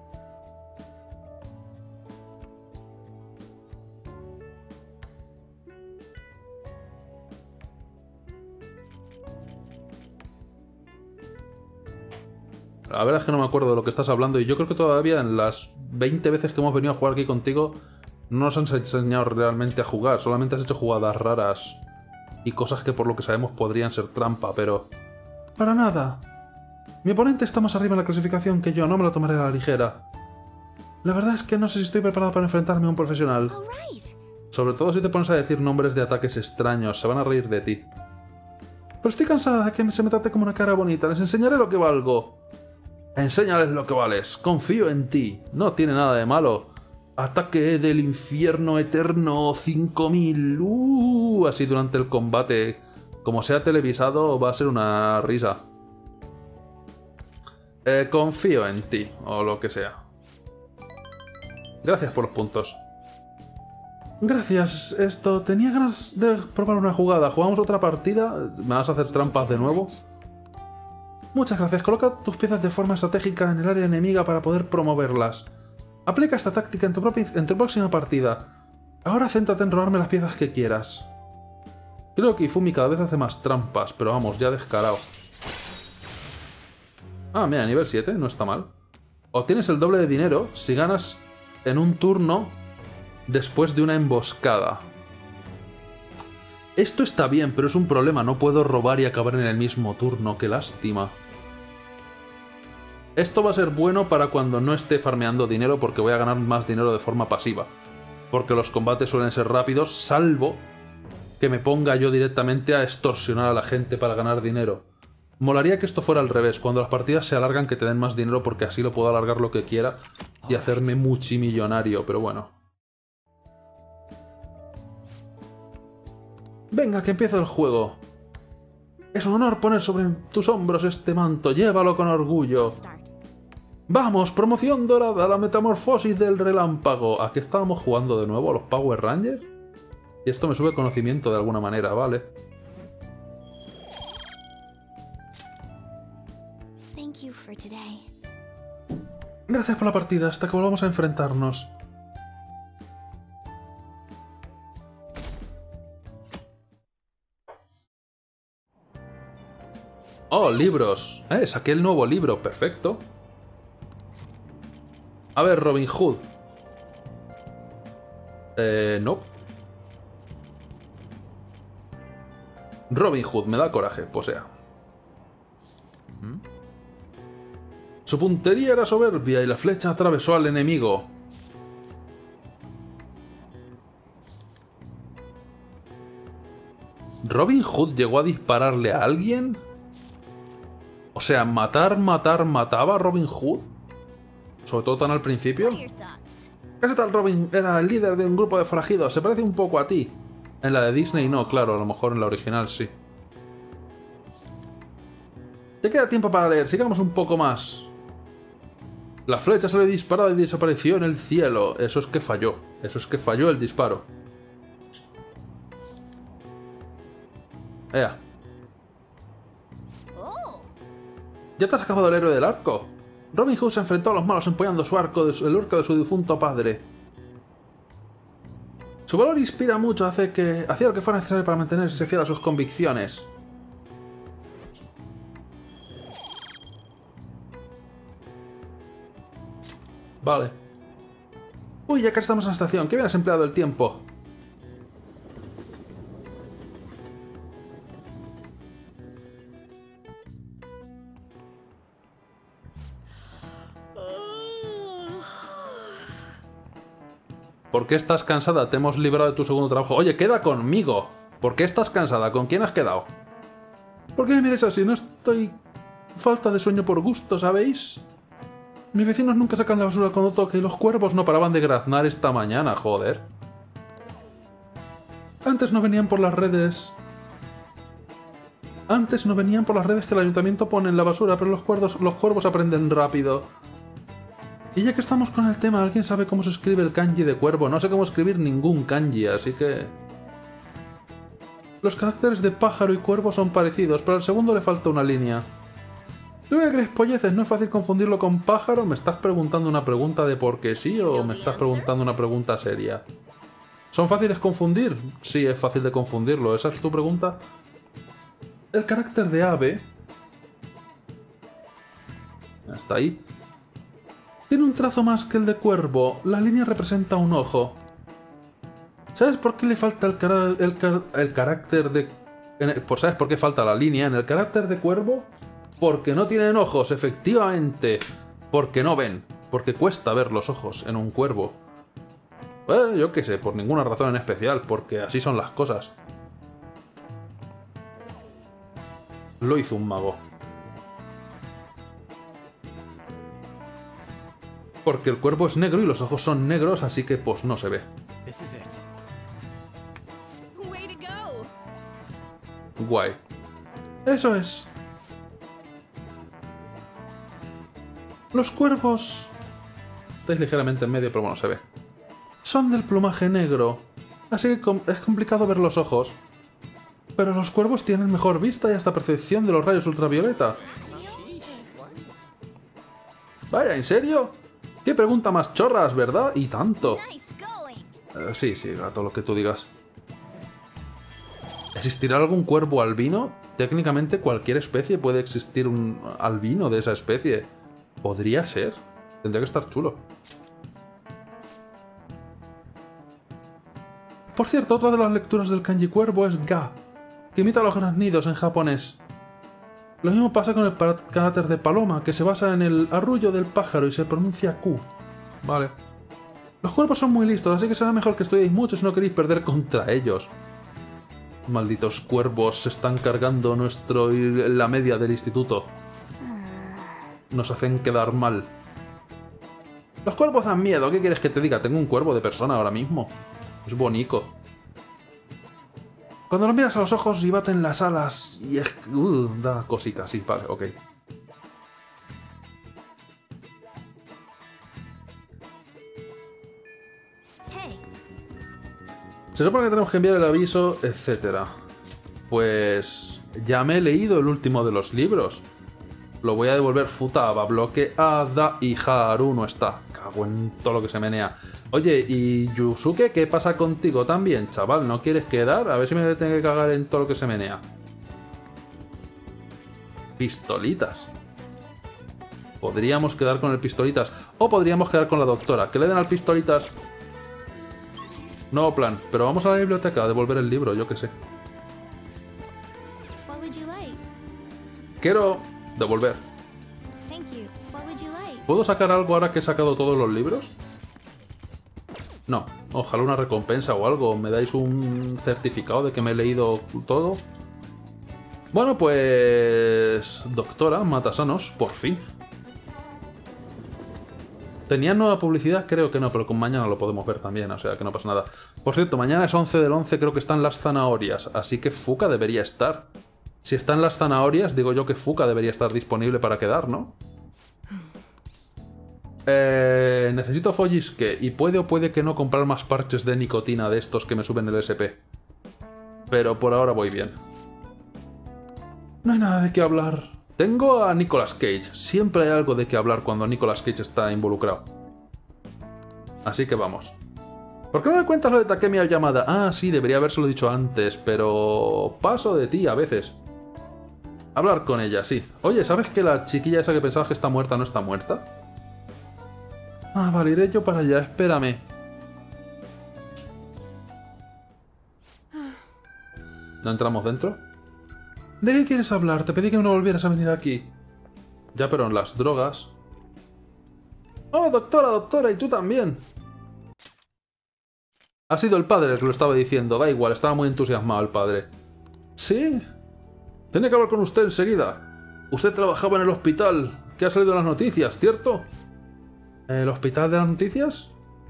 La verdad es que no me acuerdo de lo que estás hablando y yo creo que todavía en las veinte veces que hemos venido a jugar aquí contigo no nos has enseñado realmente a jugar, solamente has hecho jugadas raras y cosas que por lo que sabemos podrían ser trampa, pero... ¡Para nada! Mi oponente está más arriba en la clasificación que yo, no me lo tomaré a la ligera. La verdad es que no sé si estoy preparado para enfrentarme a un profesional. Sobre todo si te pones a decir nombres de ataques extraños, se van a reír de ti. Pero estoy cansada de que se me trate como una cara bonita, les enseñaré lo que valgo. Enséñales lo que vales, confío en ti, no tiene nada de malo. Ataque del infierno eterno cinco mil, uh, así durante el combate. Como sea televisado va a ser una risa. Eh, confío en ti, o lo que sea. Gracias por los puntos. Gracias, esto, tenía ganas de probar una jugada. ¿Jugamos otra partida? ¿Me vas a hacer trampas de nuevo? Muchas gracias, coloca tus piezas de forma estratégica en el área enemiga para poder promoverlas. Aplica esta táctica en tu, propia, en tu próxima partida. Ahora céntrate en robarme las piezas que quieras. Creo que Ifumi cada vez hace más trampas, pero vamos, ya descarado. Ah, mira, nivel siete, no está mal. Obtienes el doble de dinero si ganas en un turno después de una emboscada. Esto está bien, pero es un problema, no puedo robar y acabar en el mismo turno, qué lástima. Esto va a ser bueno para cuando no esté farmeando dinero porque voy a ganar más dinero de forma pasiva. Porque los combates suelen ser rápidos, salvo que me ponga yo directamente a extorsionar a la gente para ganar dinero. Molaría que esto fuera al revés, cuando las partidas se alargan que te den más dinero porque así lo puedo alargar lo que quiera y hacerme multimillonario, pero bueno. Venga, que empieza el juego. Es un honor poner sobre tus hombros este manto, llévalo con orgullo. ¡Vamos! ¡Promoción dorada! ¡La metamorfosis del relámpago! ¿A qué estábamos jugando de nuevo? ¿A los Power Rangers? Y esto me sube conocimiento de alguna manera, vale. Gracias por la partida, hasta que volvamos a enfrentarnos. Oh, libros. Eh, saqué el nuevo libro. Perfecto. A ver, Robin Hood. Eh, no. Robin Hood, me da coraje, posea. Su puntería era soberbia y la flecha atravesó al enemigo. ¿Robin Hood llegó a dispararle a alguien? O sea, matar, matar, mataba a Robin Hood. Sobre todo tan al principio. Ese tal Robin era el líder de un grupo de forajidos. Se parece un poco a ti. En la de Disney no, claro, a lo mejor en la original sí. Te queda tiempo para leer, sigamos un poco más. La flecha salió disparada y desapareció en el cielo. Eso es que falló. Eso es que falló el disparo. Ea. Ya te has acabado el héroe del arco. Robin Hood se enfrentó a los malos empuñando su arco, de su, el arco de su difunto padre. Su valor inspira mucho, hace que hacía lo que fuera necesario para mantenerse fiel a sus convicciones. Vale. Uy, ya que estamos en la estación. Qué bien has empleado el tiempo. ¿Por qué estás cansada? Te hemos librado de tu segundo trabajo. Oye, queda conmigo. ¿Por qué estás cansada? ¿Con quién has quedado? ¿Por qué me mires así? No estoy... falta de sueño por gusto, ¿sabéis? Mis vecinos nunca sacan la basura cuando toque y los cuervos no paraban de graznar esta mañana, joder. Antes no venían por las redes... Antes no venían por las redes que el ayuntamiento pone en la basura, pero los cuervos, los cuervos aprenden rápido. Y ya que estamos con el tema, ¿alguien sabe cómo se escribe el kanji de cuervo? No sé cómo escribir ningún kanji, así que... Los caracteres de pájaro y cuervo son parecidos, pero al segundo le falta una línea. ¿Tú qué crees, polleces? ¿No es fácil confundirlo con pájaro? ¿Me estás preguntando una pregunta de por qué sí o me estás preguntando una pregunta seria? ¿Son fáciles confundir? Sí, es fácil de confundirlo. ¿Esa es tu pregunta? El carácter de ave... Hasta ahí. Tiene un trazo más que el de cuervo. La línea representa un ojo. ¿Sabes por qué le falta el, cara el, car el carácter de... El, pues ¿sabes por qué falta la línea en el carácter de cuervo? Porque no tienen ojos, efectivamente. Porque no ven. Porque cuesta ver los ojos en un cuervo. Eh, yo qué sé, por ninguna razón en especial. Porque así son las cosas. Lo hizo un mago. Porque el cuerpo es negro y los ojos son negros, así que pues no se ve. Guay. Eso es. Los cuervos... Estáis ligeramente en medio, pero bueno, se ve. Son del plumaje negro, así que com es complicado ver los ojos. Pero los cuervos tienen mejor vista y hasta percepción de los rayos ultravioleta. Vaya, ¿en serio? ¡Qué pregunta más chorras, ¿verdad? Y tanto. Uh, sí, sí, a todo lo que tú digas. ¿Existirá algún cuervo albino? Técnicamente cualquier especie puede existir un albino de esa especie. ¿Podría ser? Tendría que estar chulo. Por cierto, otra de las lecturas del kanji cuervo es ga, que imita los graznidos en japonés. Lo mismo pasa con el carácter de paloma, que se basa en el arrullo del pájaro y se pronuncia Q. Vale. Los cuervos son muy listos, así que será mejor que estudiéis mucho si no queréis perder contra ellos. Malditos cuervos se están cargando nuestro la media del instituto. Nos hacen quedar mal. Los cuervos dan miedo, ¿qué quieres que te diga? Tengo un cuervo de persona ahora mismo. Es bonito. Cuando lo miras a los ojos y baten las alas y es... Uh, da cositas, sí, vale, ok. Se supone que tenemos que enviar el aviso, etcétera. Pues... ya me he leído el último de los libros. Lo voy a devolver Futaba, bloqueada y Haru no está. Cago en todo lo que se menea. Oye, ¿y Yusuke qué pasa contigo también, chaval? ¿No quieres quedar? A ver si me tengo que cagar en todo lo que se menea. Pistolitas. Podríamos quedar con el Pistolitas. O podríamos quedar con la doctora. Que le den al Pistolitas. Nuevo plan. Pero vamos a la biblioteca a devolver el libro, yo qué sé. What would you like? Quiero devolver. Thank you. What would you like? ¿Puedo sacar algo ahora que he sacado todos los libros? No. Ojalá una recompensa o algo. ¿Me dais un certificado de que me he leído todo? Bueno, pues... Doctora, matasanos, por fin. ¿Tenía nueva publicidad? Creo que no, pero con mañana lo podemos ver también, o sea que no pasa nada. Por cierto, mañana es once del once, creo que están las zanahorias, así que Fuka debería estar. Si están las zanahorias, digo yo que Fuka debería estar disponible para quedar, ¿no? Eh, necesito follisque, y puede o puede que no comprar más parches de nicotina de estos que me suben el S P. Pero por ahora voy bien. No hay nada de qué hablar. Tengo a Nicolas Cage. Siempre hay algo de qué hablar cuando Nicolas Cage está involucrado. Así que vamos. ¿Por qué no me cuentas lo de Takemi Yamada? Ah, sí, debería habérselo dicho antes, pero... paso de ti a veces. Hablar con ella, sí. Oye, ¿sabes que la chiquilla esa que pensabas que está muerta no está muerta? Ah, vale, iré yo para allá, espérame. ¿No entramos dentro? ¿De qué quieres hablar? Te pedí que no volvieras a venir aquí. Ya, pero en las drogas... ¡Oh, doctora, doctora! ¡Y tú también! Ha sido el padre el que lo estaba diciendo. Da igual, estaba muy entusiasmado el padre. ¿Sí? Tenía que hablar con usted enseguida. Usted trabajaba en el hospital que ha salido en las noticias, ¿cierto? ¿El hospital de las noticias?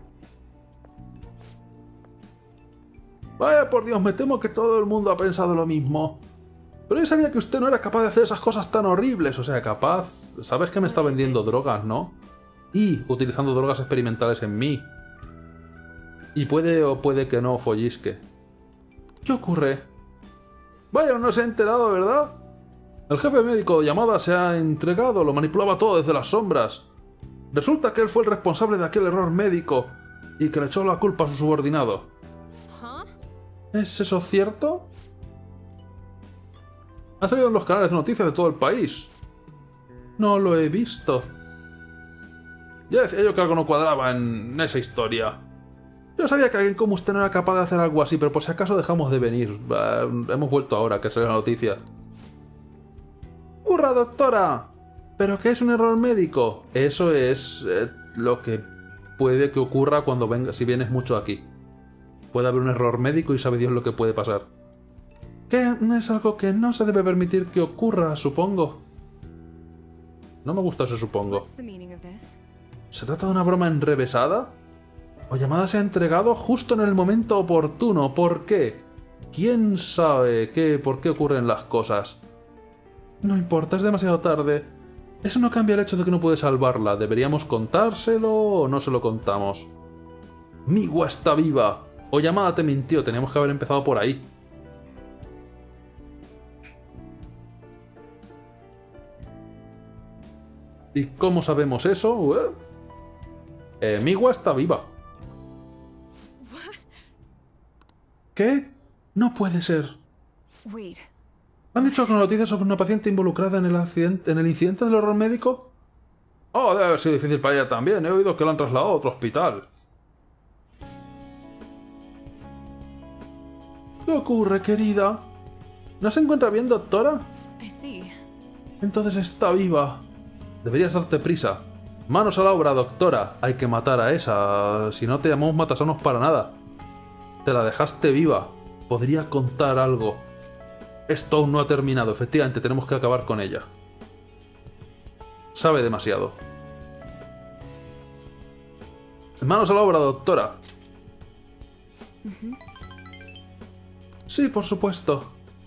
Vaya, por Dios, me temo que todo el mundo ha pensado lo mismo. Pero yo sabía que usted no era capaz de hacer esas cosas tan horribles. O sea, capaz... Sabes que me está vendiendo drogas, ¿no? Y utilizando drogas experimentales en mí. Y puede o puede que no follisque. ¿Qué ocurre? Vaya, no se ha enterado, ¿verdad? El jefe médico de Yamada se ha entregado, lo manipulaba todo desde las sombras. Resulta que él fue el responsable de aquel error médico y que le echó la culpa a su subordinado. ¿Es eso cierto? Ha salido en los canales de noticias de todo el país. No lo he visto. Ya decía yo que algo no cuadraba en esa historia. Yo sabía que alguien como usted no era capaz de hacer algo así, pero por si acaso dejamos de venir. Uh, hemos vuelto ahora, que salió la noticia. ¡Hurra, doctora! ¿Pero qué es un error médico? Eso es eh, lo que puede que ocurra cuando venga, si vienes mucho aquí. Puede haber un error médico y sabe Dios lo que puede pasar. Que es algo que no se debe permitir que ocurra, supongo. No me gusta ese supongo. ¿Se trata de una broma enrevesada? O Yamada se ha entregado justo en el momento oportuno. ¿Por qué? ¿Quién sabe qué, por qué ocurren las cosas? No importa, es demasiado tarde. Eso no cambia el hecho de que no puede salvarla. ¿Deberíamos contárselo o no se lo contamos? ¡Miwa está viva! O Yamada te mintió, teníamos que haber empezado por ahí. ¿Y cómo sabemos eso? ¿Eh? Eh, Miwa está viva. ¿Qué? No puede ser. ¿Han dicho alguna noticia sobre una paciente involucrada en el, accidente, en el incidente del error médico? Oh, debe haber sido difícil para ella también. He oído que la han trasladado a otro hospital. ¿Qué ocurre, querida? ¿No se encuentra bien, doctora? Entonces está viva. Deberías darte prisa. Manos a la obra, doctora. Hay que matar a esa. Si no te llamamos matasanos para nada. Te la dejaste viva. Podría contar algo. Esto aún no ha terminado. Efectivamente, tenemos que acabar con ella. Sabe demasiado. Manos a la obra, doctora. Sí, por supuesto.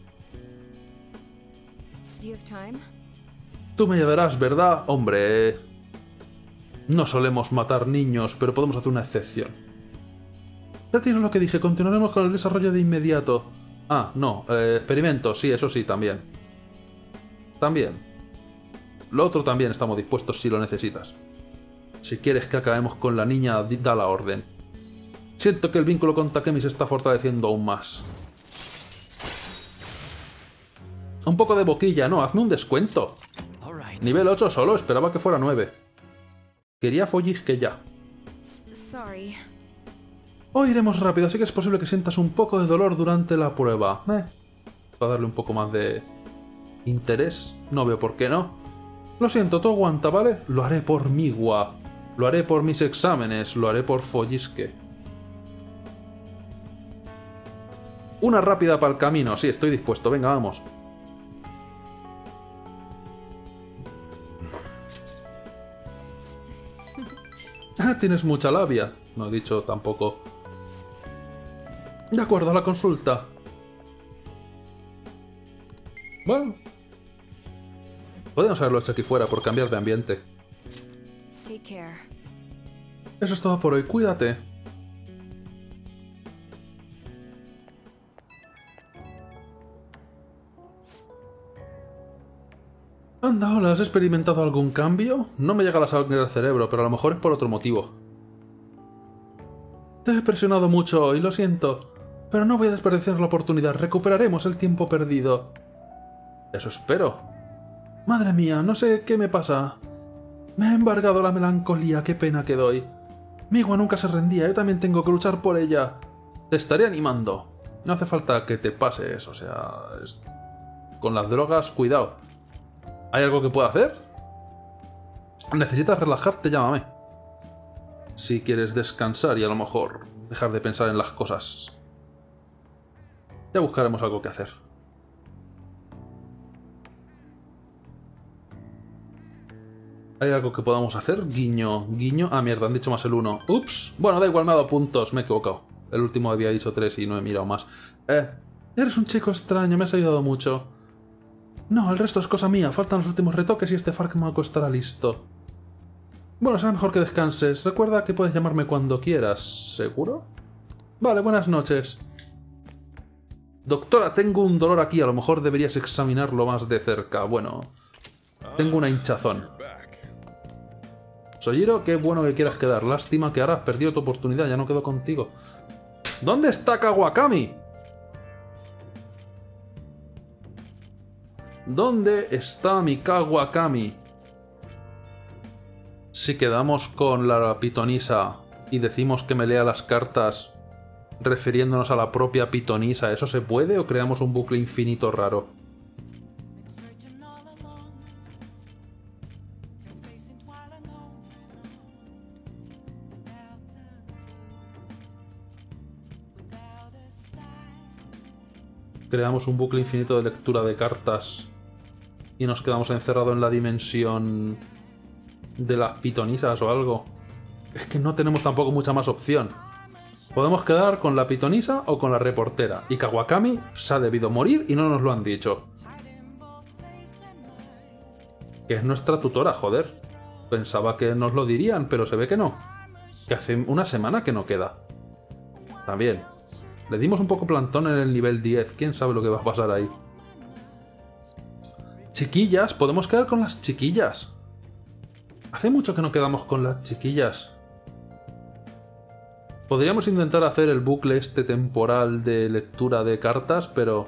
Tú me ayudarás, ¿verdad? Hombre... No solemos matar niños, pero podemos hacer una excepción. Retiro lo que dije, continuaremos con el desarrollo de inmediato. Ah, no, eh, experimentos, sí, eso sí, también. También. Lo otro también estamos dispuestos si lo necesitas. Si quieres que acabemos con la niña, da la orden. Siento que el vínculo con Takemi se está fortaleciendo aún más. Un poco de boquilla, no, hazme un descuento. Nivel ocho solo, esperaba que fuera nueve. Quería follisque ya. Sorry. Hoy iremos rápido, así que es posible que sientas un poco de dolor durante la prueba. Eh, para darle un poco más de interés, no veo por qué no. Lo siento, tú aguanta, ¿vale? Lo haré por mi gua. Lo haré por mis exámenes, lo haré por follisque. Una rápida para el camino, sí, estoy dispuesto, venga, vamos. Ah, tienes mucha labia. No he dicho tampoco. De acuerdo, a la consulta. Bueno. Podemos haberlo hecho aquí fuera por cambiar de ambiente. Take care. Eso es todo por hoy, cuídate. Anda, hola, ¿has experimentado algún cambio? No me llega la sangre al cerebro, pero a lo mejor es por otro motivo. Te he presionado mucho hoy, lo siento. Pero no voy a desperdiciar la oportunidad, recuperaremos el tiempo perdido. Eso espero. Madre mía, no sé qué me pasa. Me ha embargado la melancolía, qué pena que doy. Migua nunca se rendía, yo también tengo que luchar por ella. Te estaré animando. No hace falta que te pases, o sea... Es... Con las drogas, cuidado. ¿Hay algo que pueda hacer? ¿Necesitas relajarte? Llámame. Si quieres descansar y a lo mejor dejar de pensar en las cosas. Ya buscaremos algo que hacer. ¿Hay algo que podamos hacer? Guiño, guiño... Ah, mierda, han dicho más el uno. Ups. Bueno, da igual, me ha dado puntos. Me he equivocado. El último había dicho tres y no he mirado más. Eh, eres un chico extraño, me has ayudado mucho. No, el resto es cosa mía. Faltan los últimos retoques y este fármaco estará listo. Bueno, será mejor que descanses. Recuerda que puedes llamarme cuando quieras. ¿Seguro? Vale, buenas noches. Doctora, tengo un dolor aquí. A lo mejor deberías examinarlo más de cerca. Bueno, tengo una hinchazón. Sojiro, qué bueno que quieras quedar. Lástima que ahora has perdido tu oportunidad. Ya no quedo contigo. ¿Dónde está Kawakami? ¿Dónde está mi Kawakami? Si quedamos con la pitonisa y decimos que me lea las cartas refiriéndonos a la propia pitonisa, ¿eso se puede o creamos un bucle infinito raro? Creamos un bucle infinito de lectura de cartas y nos quedamos encerrados en la dimensión de las pitonisas o algo. Es que no tenemos tampoco mucha más opción. Podemos quedar con la pitonisa o con la reportera. Y Kawakami se ha debido morir y no nos lo han dicho. Que es nuestra tutora, joder. Pensaba que nos lo dirían, pero se ve que no. Que hace una semana que no queda. También. Le dimos un poco plantón en el nivel diez. ¿Quién sabe lo que va a pasar ahí? Chiquillas, podemos quedar con las chiquillas. Hace mucho que no quedamos con las chiquillas. Podríamos intentar hacer el bucle este temporal de lectura de cartas, pero...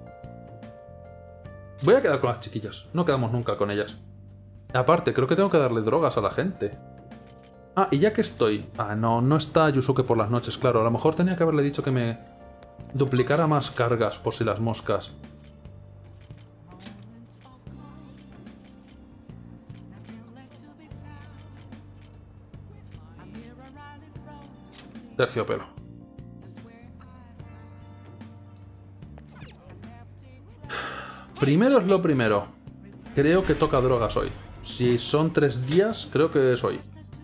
Voy a quedar con las chiquillas. No quedamos nunca con ellas. Aparte, creo que tengo que darle drogas a la gente. Ah, y ya que estoy... Ah, no, no está Yusuke por las noches, claro. A lo mejor tenía que haberle dicho que me duplicara más cargas por si las moscas. Terciopelo. Primero es lo primero. Creo que toca drogas hoy. Si son tres días, creo que es hoy.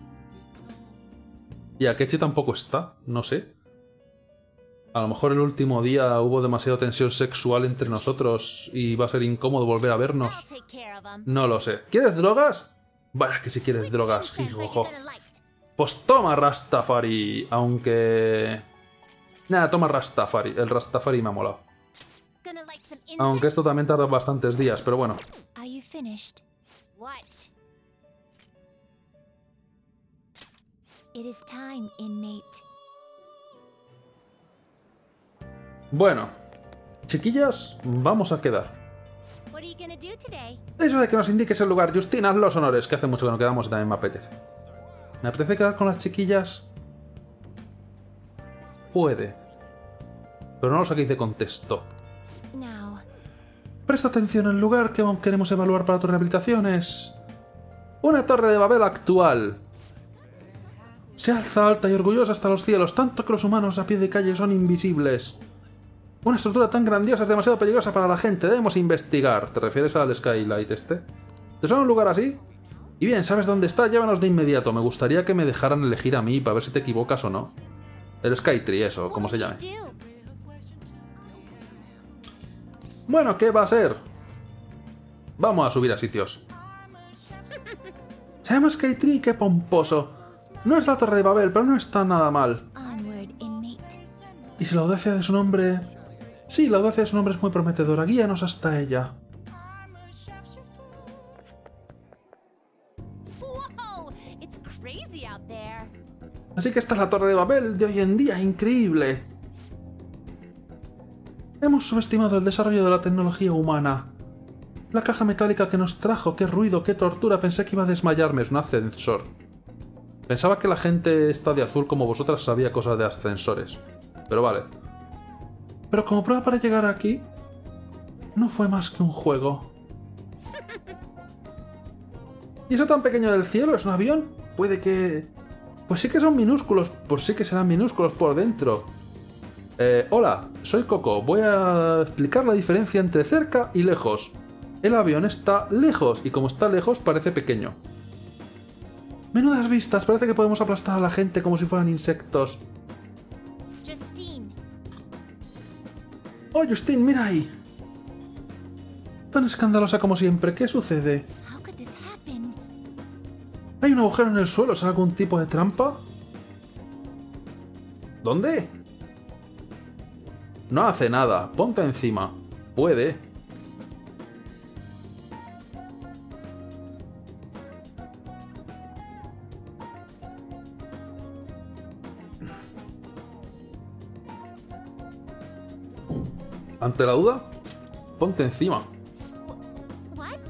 Y Akechi tampoco está, no sé. A lo mejor el último día hubo demasiada tensión sexual entre nosotros y va a ser incómodo volver a vernos. No lo sé. ¿Quieres drogas? Vaya que si quieres drogas, jijojo. Pues toma Rastafari, aunque... Nada, toma Rastafari. El Rastafari me ha molado. Aunque esto también tarda bastantes días, pero bueno. Bueno, chiquillas, vamos a quedar. gonna do today? Eso de que nos indiques el lugar, Justin, haz los honores, que hace mucho que no quedamos y también me apetece. ¿Me apetece quedar con las chiquillas? Puede. Pero no lo saquéis de contexto. Now, Presta atención, el lugar que queremos evaluar para tu rehabilitación es... una torre de Babel actual. Se alza alta y orgullosa hasta los cielos, tanto que los humanos a pie de calle son invisibles. Una estructura tan grandiosa es demasiado peligrosa para la gente, debemos investigar. ¿Te refieres al Skylight este? ¿Te suena un lugar así? Y bien, ¿sabes dónde está? Llévanos de inmediato. Me gustaría que me dejaran elegir a mí para ver si te equivocas o no. El Skytree, eso, como se llame. do. Bueno, ¿qué va a ser? Vamos a subir a sitios. Se llama Skytree, qué pomposo. No es la Torre de Babel, pero no está nada mal. Onward, inmate. Y si la audacia de su nombre... Sí, la audacia de su nombre es muy prometedora. Guíanos hasta ella. Whoa! It's crazy out there. Así que esta es la Torre de Babel de hoy en día. ¡Increíble! Hemos subestimado el desarrollo de la tecnología humana. La caja metálica que nos trajo, qué ruido, qué tortura. Pensé que iba a desmayarme. Es un ascensor. Pensaba que la gente está de azul como vosotras sabía cosas de ascensores. Pero vale. Pero como prueba para llegar aquí, no fue más que un juego. ¿Y eso tan pequeño del cielo? ¿Es un avión? Puede que... Pues sí que son minúsculos, por sí que serán minúsculos por dentro. Eh, hola, soy Coco. Voy a explicar la diferencia entre cerca y lejos. El avión está lejos, y como está lejos parece pequeño. Menudas vistas, parece que podemos aplastar a la gente como si fueran insectos. Justine. ¡Oh, Justin, mira ahí! Tan escandalosa como siempre, ¿qué sucede? How could this happen? ¿Hay un agujero en el suelo? ¿Es algún tipo de trampa? ¿Dónde? No hace nada, ponte encima. Puede. Ante la duda, ponte encima. What?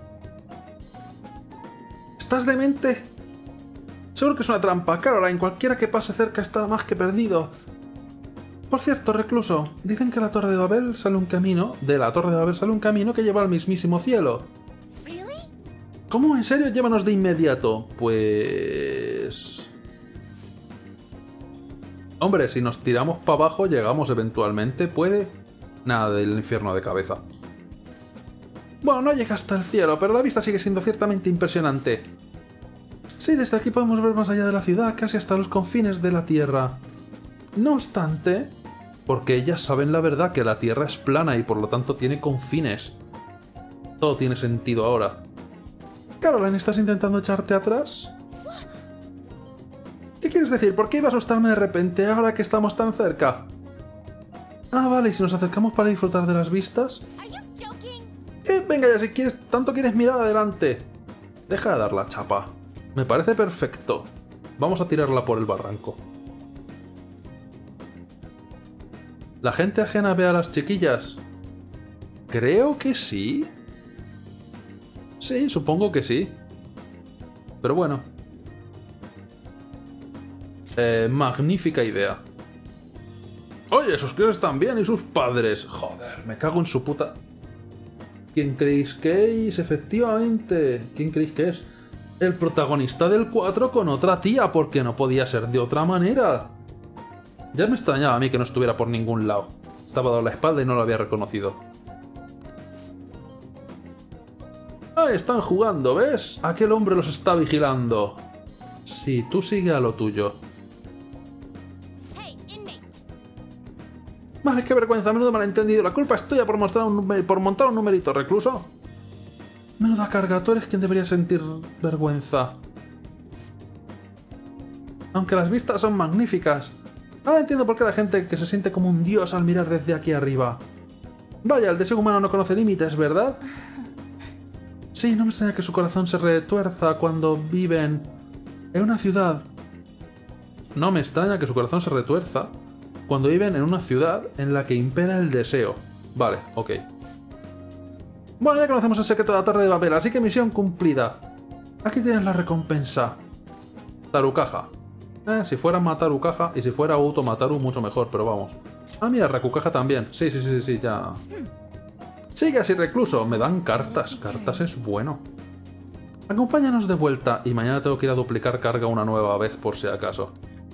¿Estás demente? Seguro que es una trampa. Caroline, cualquiera que pase cerca está más que perdido. Por cierto, recluso, dicen que la Torre de Babel sale un camino... De la Torre de Babel sale un camino que lleva al mismísimo cielo. Really? ¿Cómo? ¿En serio? Llévanos de inmediato. Pues... Hombre, si nos tiramos para abajo llegamos eventualmente. ¿Puede? Nada del infierno de cabeza. Bueno, no llega hasta el cielo, pero la vista sigue siendo ciertamente impresionante. Sí, desde aquí podemos ver más allá de la ciudad, casi hasta los confines de la Tierra. No obstante, porque ellas saben la verdad que la Tierra es plana y por lo tanto tiene confines. Todo tiene sentido ahora. Caroline, ¿estás intentando echarte atrás? ¿Qué quieres decir? ¿Por qué iba a asustarme de repente ahora que estamos tan cerca? Ah, vale, ¿y si nos acercamos para disfrutar de las vistas? Are you joking? ¿Qué? Venga ya, si quieres, tanto quieres mirar adelante. Deja de dar la chapa. Me parece perfecto. Vamos a tirarla por el barranco. ¿La gente ajena ve a las chiquillas? Creo que sí. Sí, supongo que sí. Pero bueno. Eh, magnífica idea. Oye, sus críos también y sus padres. Joder, me cago en su puta... ¿Quién creéis que es? Efectivamente. ¿Quién creéis que es? El protagonista del cuatro con otra tía, porque no podía ser de otra manera. Ya me extrañaba a mí que no estuviera por ningún lado. Estaba dado la espalda y no lo había reconocido. Ah, están jugando, ¿ves? Aquel hombre los está vigilando. Sí, tú sigue a lo tuyo. Hey, inmate. Vale, qué vergüenza, menudo malentendido. La culpa es tuya por, mostrar un numer- por montar un numerito, recluso. Menuda carga, tú eres quien debería sentir vergüenza. Aunque las vistas son magníficas. Ahora entiendo por qué la gente que se siente como un dios al mirar desde aquí arriba. Vaya, el deseo humano no conoce límites, ¿verdad? Sí, no me extraña que su corazón se retuerza cuando viven en una ciudad. No me extraña que su corazón se retuerza cuando viven en una ciudad en la que impera el deseo. Vale, ok. Bueno, ya conocemos el secreto de la Torre de Babel, así que misión cumplida. Aquí tienes la recompensa. Tarukaja. Eh, si fuera Mataru Caja y si fuera Uto Mataru, mucho mejor, pero vamos. Ah, mira, Rakukaja también. Sí, sí, sí, sí, ya. Sigue así, recluso. Me dan cartas. Cartas es bueno. Acompáñanos de vuelta y mañana tengo que ir a duplicar carga una nueva vez por si acaso.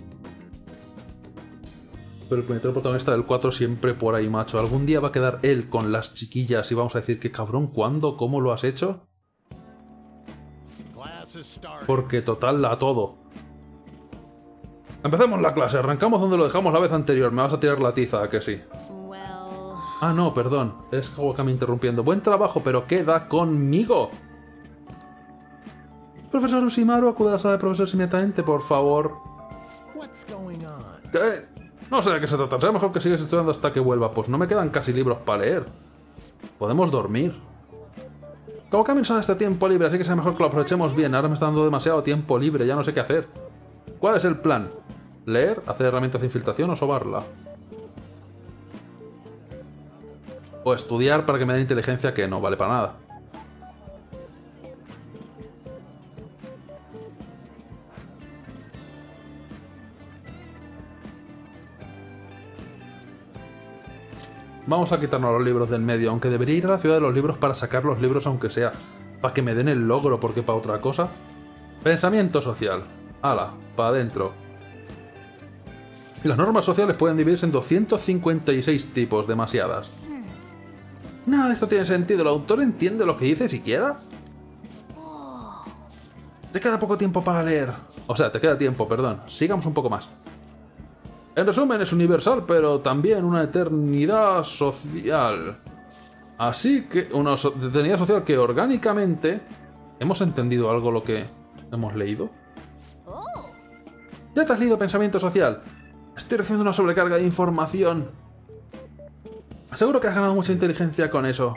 Pero el puñetero protagonista del cuatro siempre por ahí, macho. Algún día va a quedar él con las chiquillas y vamos a decir que cabrón, ¿cuándo? ¿Cómo lo has hecho? Porque total, a todo. Empecemos la clase. Arrancamos donde lo dejamos la vez anterior. Me vas a tirar la tiza, ¿a que sí? Well... Ah, no, perdón. Es Kawakami interrumpiendo. Buen trabajo, pero queda conmigo. Profesor Ushimaru, acude a la sala de profesores inmediatamente, por favor. ¿Qué? No sé de qué se trata. Será mejor que sigas estudiando hasta que vuelva. Pues no me quedan casi libros para leer. Podemos dormir. Kawakami nos ha dado este tiempo libre, así que será mejor que lo aprovechemos bien. Ahora me está dando demasiado tiempo libre, ya no sé qué hacer. ¿Cuál es el plan? ¿Leer? ¿Hacer herramientas de infiltración o sobarla? O estudiar para que me den inteligencia, que no vale para nada. Vamos a quitarnos los libros del medio, aunque debería ir a la ciudad de los libros para sacar los libros aunque sea. Para que me den el logro, porque para otra cosa... Pensamiento social. Ala, para adentro. Y las normas sociales pueden dividirse en doscientos cincuenta y seis tipos, demasiadas. Nada de esto tiene sentido. ¿El autor entiende lo que dice siquiera? Te queda poco tiempo para leer. O sea, te queda tiempo, perdón. Sigamos un poco más. En resumen, es universal, pero también una eternidad social. Así que, una so- eternidad social que orgánicamente... ¿Hemos entendido algo lo que hemos leído? ¿Ya te has leído Pensamiento Social? Estoy recibiendo una sobrecarga de información. Seguro que has ganado mucha inteligencia con eso.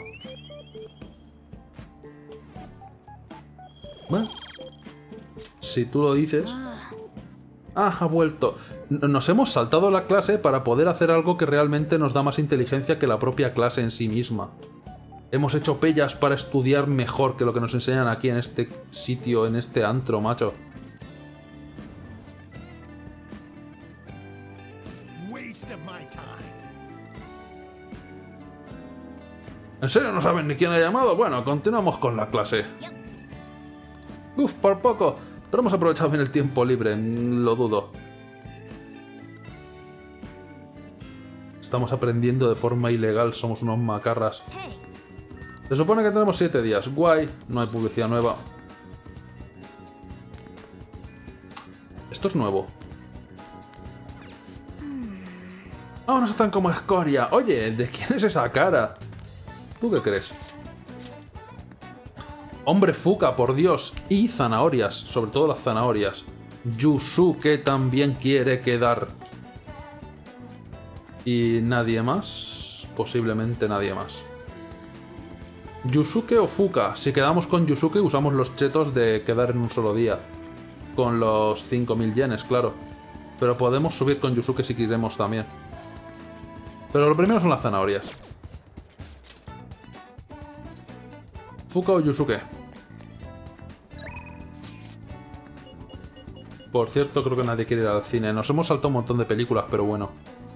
Bueno, si tú lo dices... Ah, ha vuelto. Nos hemos saltado la clase para poder hacer algo que realmente nos da más inteligencia que la propia clase en sí misma. Hemos hecho pellas para estudiar mejor que lo que nos enseñan aquí en este sitio, en este antro, macho. ¿En serio no saben ni quién ha llamado? Bueno, continuamos con la clase. Uf, por poco. Pero hemos aprovechado bien el tiempo libre, lo dudo. Estamos aprendiendo de forma ilegal, somos unos macarras. Se supone que tenemos siete días. Guay, no hay publicidad nueva. Esto es nuevo. Ahora no están como escoria. Oye, ¿de quién es esa cara? ¿Tú qué crees? Hombre, Fuka, por Dios. Y zanahorias, sobre todo las zanahorias. Yusuke también quiere quedar. Y nadie más. Posiblemente nadie más. Yusuke o Fuka. Si quedamos con Yusuke usamos los chetos de quedar en un solo día. Con los cinco mil yenes, claro. Pero podemos subir con Yusuke si queremos también. Pero lo primero son las zanahorias. Fuka o Yusuke. Por cierto, creo que nadie quiere ir al cine. Nos hemos saltado un montón de películas, pero bueno.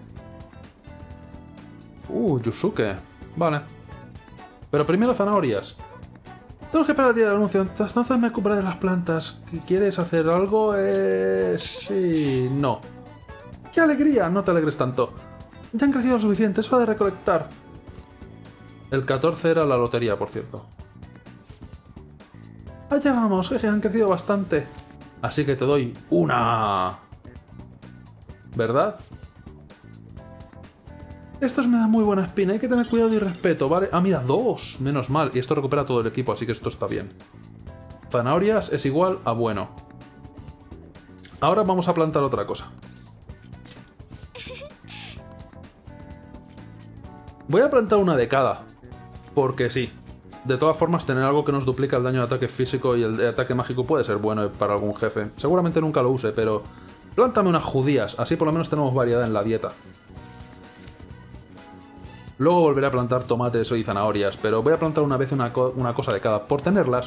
Uh, Yusuke. Vale. Pero primero zanahorias. Tengo que esperar el día del anuncio. Entonces me ocuparé de las plantas. ¿Quieres hacer algo? Eh... Sí... No. ¡Qué alegría! No te alegres tanto. Ya han crecido lo suficiente. Es hora de recolectar. El catorce era la lotería, por cierto. Allá vamos, jeje, han crecido bastante. Así que te doy una... ¿Verdad? Estos me dan muy buena espina, hay que tener cuidado y respeto, ¿vale? Ah, mira, dos, menos mal. Y esto recupera todo el equipo, así que esto está bien. Zanahorias es igual a bueno. Ahora vamos a plantar otra cosa. Voy a plantar una de cada. Porque sí. De todas formas, tener algo que nos duplica el daño de ataque físico y el de ataque mágico puede ser bueno para algún jefe. Seguramente nunca lo use, pero... Plántame unas judías, así por lo menos tenemos variedad en la dieta. Luego volveré a plantar tomates y zanahorias, pero voy a plantar una vez una, co una cosa de cada, por tenerlas.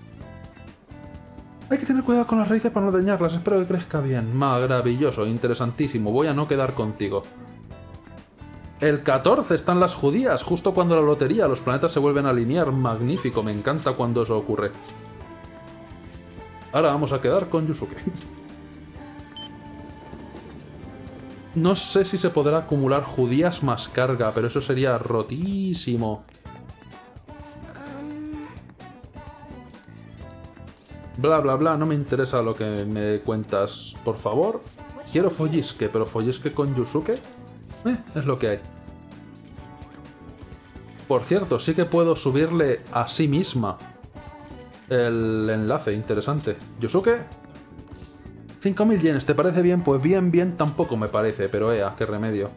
Hay que tener cuidado con las raíces para no dañarlas, espero que crezca bien. Maravilloso, interesantísimo, voy a no quedar contigo. El catorce están las judías, justo cuando la lotería, los planetas se vuelven a alinear. Magnífico, me encanta cuando eso ocurre. Ahora vamos a quedar con Yusuke. No sé si se podrá acumular judías más carga, pero eso sería rotísimo. Bla, bla, bla, no me interesa lo que me cuentas. Por favor, quiero follisque, pero follisque con Yusuke, eh, es lo que hay. Por cierto, sí que puedo subirle a sí misma el enlace, interesante. Yusuke, cinco mil yenes, ¿te parece bien? Pues bien, bien tampoco me parece, pero ea, qué remedio.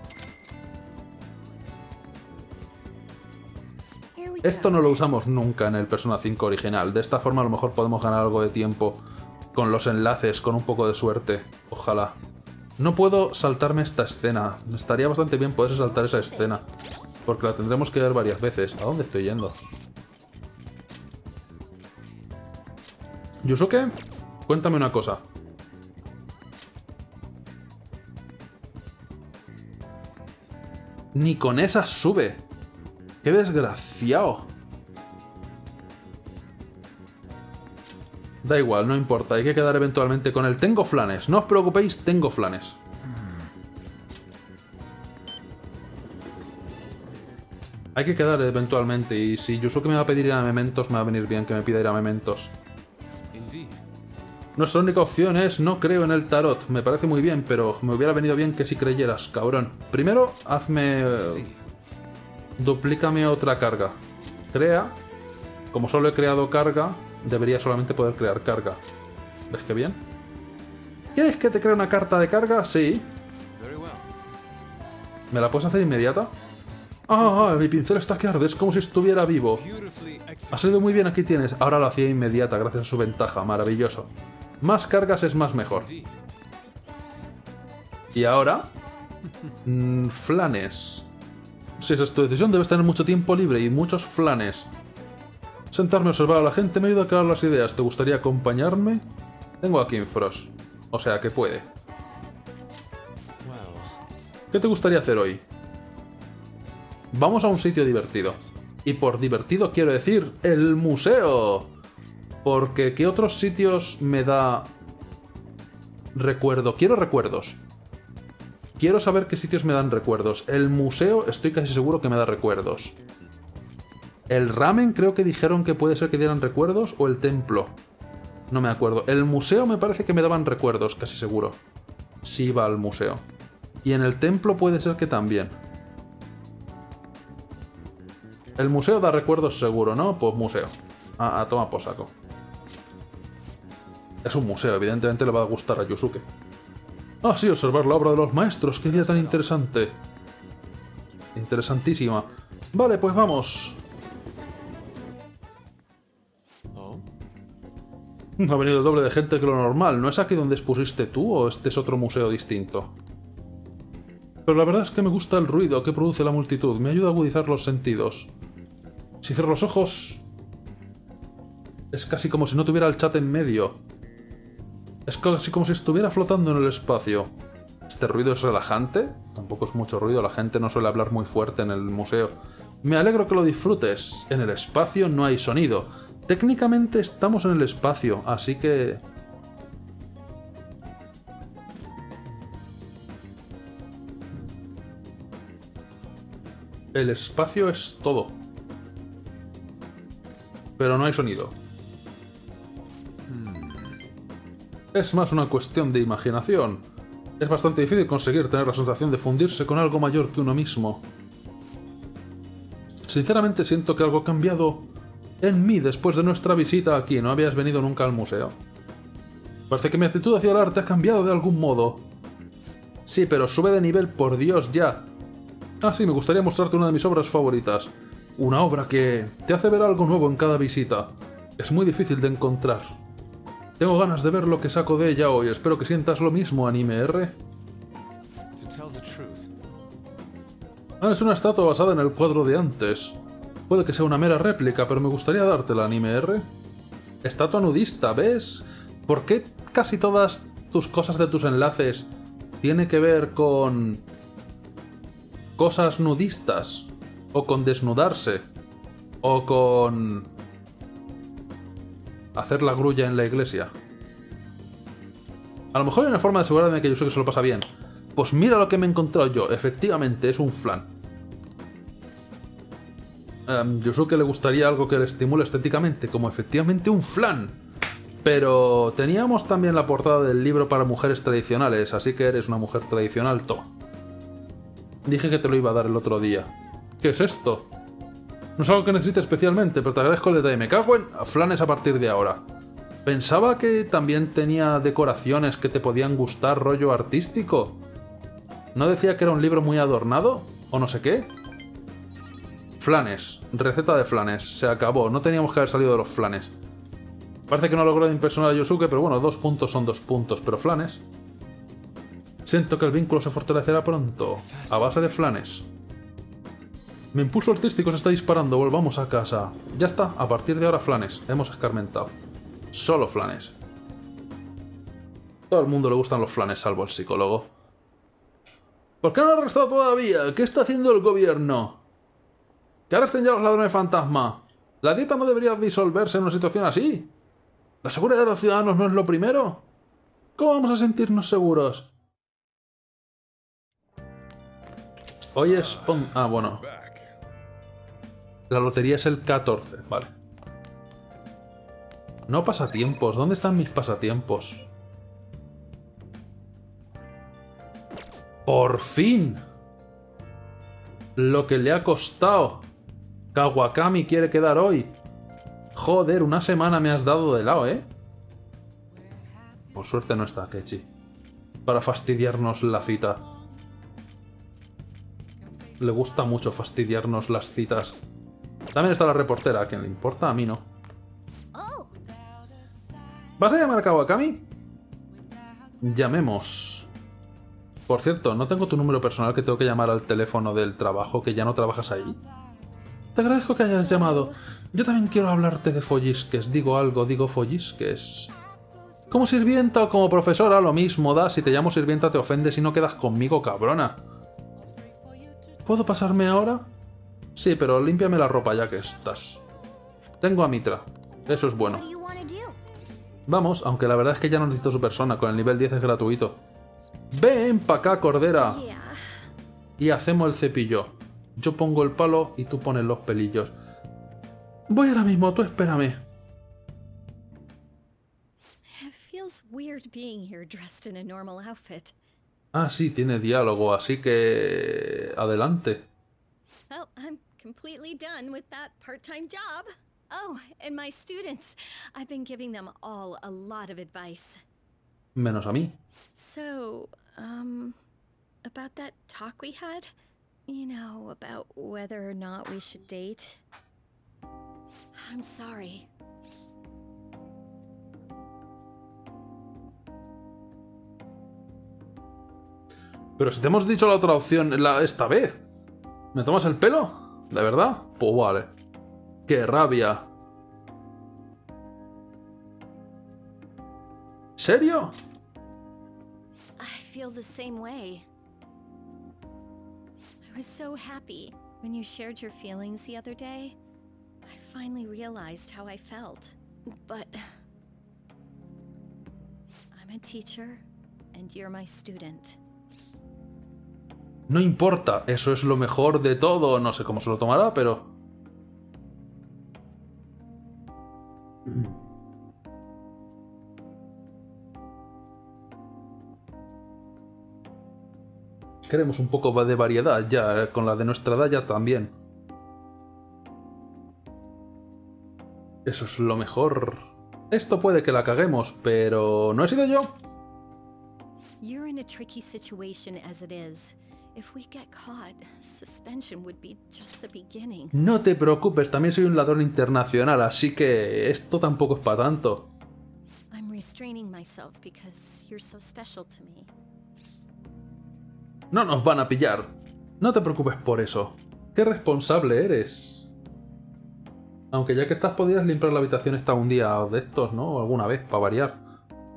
Esto no lo usamos nunca en el Persona cinco original. De esta forma a lo mejor podemos ganar algo de tiempo con los enlaces, con un poco de suerte. Ojalá. No puedo saltarme esta escena. Estaría bastante bien poderse saltar esa escena, porque la tendremos que ver varias veces. ¿A dónde estoy yendo? Yusuke, cuéntame una cosa. Ni con esa sube. ¡Qué desgraciado! Da igual, no importa. Hay que quedar eventualmente con él. Tengo flanes. No os preocupéis, tengo flanes. Hay que quedar eventualmente. Y si Yusuke me va a pedir ir a Mementos, me va a venir bien que me pida ir a Mementos. Nuestra única opción es no creo en el tarot. Me parece muy bien, pero me hubiera venido bien que si creyeras, cabrón. Primero, hazme... Duplícame otra carga. Crea. Como solo he creado carga, debería solamente poder crear carga. ¿Ves qué bien? ¿Quieres que te cree una carta de carga? Sí. ¿Me la puedes hacer inmediata? Ah, ah, mi pincel está que arde, es como si estuviera vivo. Ha salido muy bien, aquí tienes. Ahora lo hacía inmediata gracias a su ventaja, maravilloso. Más cargas es más mejor. Y ahora... Mmm, flanes. Si esa es tu decisión, debes tener mucho tiempo libre y muchos flanes. Sentarme a observar a la gente me ayuda a aclarar las ideas. ¿Te gustaría acompañarme? Tengo a King Frost. O sea, que puede. ¿Qué te gustaría hacer hoy? Vamos a un sitio divertido. Y por divertido quiero decir el museo. Porque ¿qué otros sitios me da recuerdo? Quiero recuerdos. Quiero saber qué sitios me dan recuerdos. El museo estoy casi seguro que me da recuerdos. El ramen creo que dijeron que puede ser que dieran recuerdos, o el templo. No me acuerdo. El museo me parece que me daban recuerdos, casi seguro. Si iba al museo. Y en el templo puede ser que también. El museo da recuerdos seguro, ¿no? Pues museo. Ah, ah, toma por saco. Es un museo, evidentemente le va a gustar a Yusuke. Ah, sí, observar la obra de los maestros. Qué día tan interesante. Interesantísima. Vale, pues vamos. Ha venido el doble de gente que lo normal. ¿No es aquí donde expusiste tú o este es otro museo distinto? Pero la verdad es que me gusta el ruido que produce la multitud. Me ayuda a agudizar los sentidos. Si cierro los ojos... Es casi como si no tuviera el chat en medio. Es casi como si estuviera flotando en el espacio. ¿Este ruido es relajante? Tampoco es mucho ruido, la gente no suele hablar muy fuerte en el museo. Me alegro que lo disfrutes. En el espacio no hay sonido. Técnicamente estamos en el espacio, así que... El espacio es todo. Pero no hay sonido. Es más una cuestión de imaginación. Es bastante difícil conseguir tener la sensación de fundirse con algo mayor que uno mismo. Sinceramente siento que algo ha cambiado en mí después de nuestra visita aquí. ¿No habías venido nunca al museo? Parece que mi actitud hacia el arte ha cambiado de algún modo. Sí, pero sube de nivel, por Dios, ya. Ah, sí, me gustaría mostrarte una de mis obras favoritas. Una obra que te hace ver algo nuevo en cada visita. Es muy difícil de encontrar. Tengo ganas de ver lo que saco de ella hoy. Espero que sientas lo mismo, Anime R. Ah, es una estatua basada en el cuadro de antes. Puede que sea una mera réplica, pero me gustaría dártela, anime R. Estatua nudista, ¿ves? ¿Por qué casi todas tus cosas de tus enlaces tienen que ver con cosas nudistas? O con desnudarse. O con hacer la grulla en la iglesia. A lo mejor hay una forma de asegurarme que Yusuke se lo pasa bien. Pues mira lo que me he encontrado yo. Efectivamente, es un flan. A um, Yusuke le gustaría algo que le estimule estéticamente, como efectivamente un flan. Pero teníamos también la portada del libro para mujeres tradicionales, así que eres una mujer tradicional, to. Dije que te lo iba a dar el otro día. ¿Qué es esto? No es algo que necesite especialmente, pero te agradezco el detalle. Me cago en flanes a partir de ahora. Pensaba que también tenía decoraciones que te podían gustar, rollo artístico. ¿No decía que era un libro muy adornado? ¿O no sé qué? Flanes. Receta de flanes. Se acabó. No teníamos que haber salido de los flanes. Parece que no logró impresionar a Yusuke, pero bueno, dos puntos son dos puntos. Pero flanes. Siento que el vínculo se fortalecerá pronto. A base de flanes. Mi impulso artístico se está disparando. Volvamos a casa. Ya está. A partir de ahora flanes. Hemos escarmentado. Solo flanes. Todo el mundo le gustan los flanes, salvo el psicólogo. ¿Por qué no han arrestado todavía? ¿Qué está haciendo el gobierno? Que arresten ya a los ladrones fantasma. ¿La dieta no debería disolverse en una situación así? ¿La seguridad de los ciudadanos no es lo primero? ¿Cómo vamos a sentirnos seguros? Hoy es... on- Ah, bueno. La lotería es el catorce, vale. No pasatiempos. ¿Dónde están mis pasatiempos? ¡Por fin! Lo que le ha costado. Kawakami quiere quedar hoy. Joder, una semana me has dado de lado, ¿eh? Por suerte no está Kechi. Para fastidiarnos la cita. Le gusta mucho fastidiarnos las citas. También está la reportera, ¿a quién le importa? A mí no. Oh, ¿Vas a llamar a Kawakami? Llamemos. Por cierto, ¿no tengo tu número personal que tengo que llamar al teléfono del trabajo, que ya no trabajas ahí? Te agradezco que hayas llamado. Yo también quiero hablarte de follisques. Digo algo, digo follisques. Como sirvienta o como profesora, lo mismo da. Si te llamo sirvienta te ofendes y no quedas conmigo, cabrona. ¿Puedo pasarme ahora? Sí, pero límpiame la ropa ya que estás. Tengo a Mitra. Eso es bueno. what do you want to do? Vamos, aunque la verdad es que ya no necesito su persona. Con el nivel diez es gratuito. Ven pa' acá, Cordera. Yeah. Y hacemos el cepillo. Yo pongo el palo y tú pones los pelillos. Voy ahora mismo, tú espérame. It feels weird being here dressed in a normal outfit. Ah, sí, tiene diálogo, así que... adelante. Well, I'm completely done with that part-time job. Oh, and my students. I've been giving them all a lot of advice. Menos a mí. So, um, about that talk we had? You know, about whether or not we should date? I'm sorry. Pero si te hemos dicho la otra opción la, esta vez. ¿Me tomas el pelo? ¿De verdad? Pues vale. ¡Qué rabia! ¿Serio? I feel the same way. I was so happy when you shared your feelings the other day. I finally realized how I felt. But I'm a teacher and you're my student. No importa, eso es lo mejor de todo. No sé cómo se lo tomará, pero... Queremos un poco de variedad ya, con la de nuestra edad ya también. Eso es lo mejor. Esto puede que la caguemos, pero no he sido yo. You're in a tricky situation as it is. If we get caught, suspension would be just the beginning. No te preocupes, también soy un ladrón internacional, así que esto tampoco es para tanto. I'm restraining myself because you're so special to me. No nos van a pillar. No te preocupes por eso. ¡Qué responsable eres! Aunque ya que estás, podrías limpiar la habitación esta un día de estos, ¿no? Alguna vez, para variar.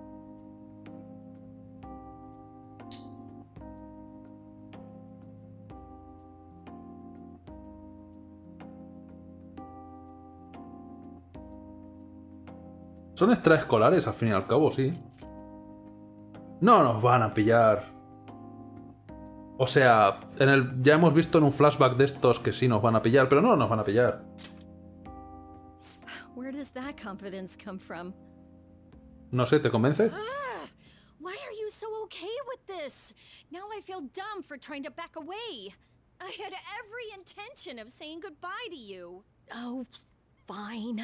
Son extraescolares, al fin y al cabo, sí. No nos van a pillar. O sea, en el, ya hemos visto en un flashback de estos que sí nos van a pillar, pero no nos van a pillar. Where does that confidence come from? No sé, ¿te convence? Ah, why are you so okay with this? Now I feel dumb for trying to back away. I had every intention of saying goodbye to you. Oh, fine.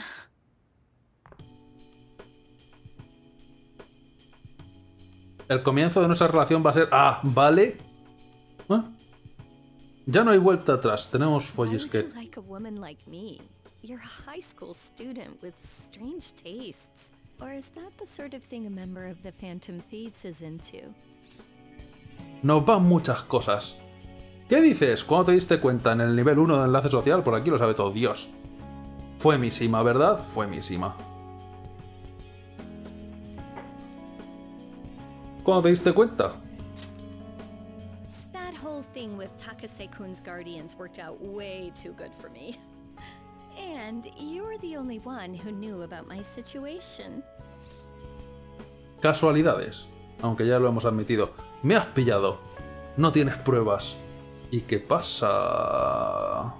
El comienzo de nuestra relación va a ser... Ah, ¿vale? ¿Eh? Ya no hay vuelta atrás. Tenemos Why would follisque. you like a woman like me? You're a high school student with strange tastes. Or is that the sort of thing a member of the Phantom Thieves is into? Nos van muchas cosas. ¿Qué dices? ¿Cuándo te diste cuenta? En el nivel uno de enlace social, por aquí lo sabe todo Dios. Fue mi Sima, ¿verdad? Fue mi Sima. ¿Cuándo te diste cuenta? That whole thing with Takase-kun's guardians worked out way too good for me. And you were the only one who knew about my situation. Casualidades. Aunque ya lo hemos admitido. Me has pillado. No tienes pruebas. ¿Y qué pasa?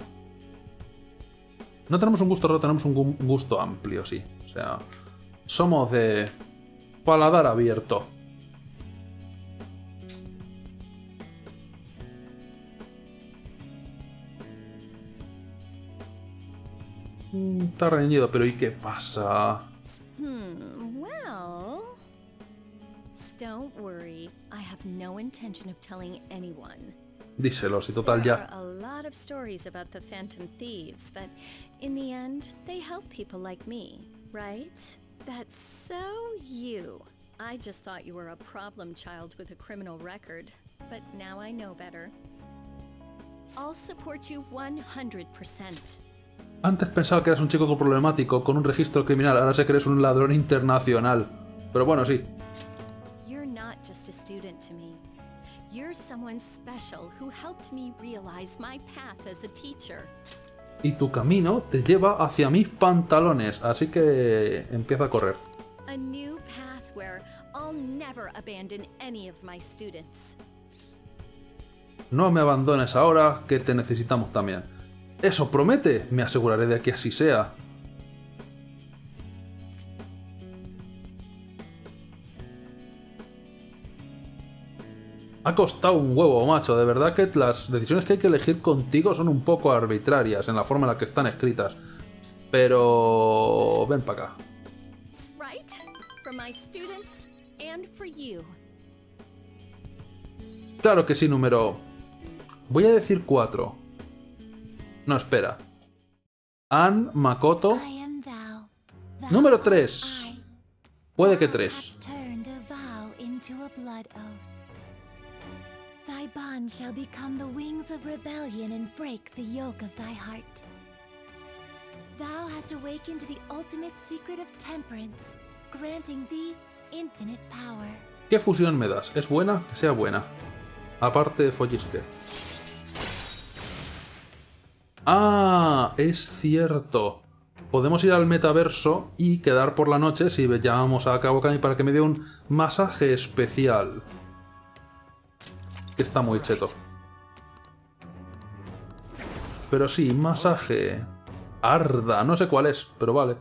No tenemos un gusto raro, tenemos un gu- gusto amplio, sí. O sea, somos de paladar abierto. Mm, Está reñido, pero ¿y qué pasa? Hmm, well... Don't worry, I have no intention of telling anyone. Díselo, si total There ya. are a lot of stories about the Phantom Thieves, but in the end, they help people like me, right? That's so you. I just thought you were a problem child with a criminal record, but now I know better. I'll support you one hundred percent. Antes pensaba que eras un chico problemático con un registro criminal, ahora sé que eres un ladrón internacional. Pero bueno, sí. You're not just a student to me. You're someone special who helped me realize my path as a teacher. Y tu camino te lleva hacia mis pantalones, así que empieza a correr. A new path where I'll never abandon any of my students. No me abandones ahora, que te necesitamos también. Eso promete, me aseguraré de que así sea. Ha costado un huevo, macho. De verdad que las decisiones que hay que elegir contigo son un poco arbitrarias en la forma en la que están escritas. Pero... ven para acá. Right? For my students and for you. Claro que sí, número... Voy a decir cuatro. No, espera. Ann, Makoto... I am thou. Thou Número art tres. I. Puede que Thou tres. hast turned a vow into a blood oath. Thy bond shall become the wings of rebellion and break the yoke of thy heart. Thou hast awakened to the ultimate secret of temperance, granting thee infinite power. ¿Qué fusión me das? ¿Es buena? Que sea buena. Aparte de follisque. ¡Ah! Es cierto. Podemos ir al metaverso y quedar por la noche si llamamos a Kawakami para que me dé un masaje especial. Que está muy cheto. Pero sí, masaje. Arda, no sé cuál es, pero vale.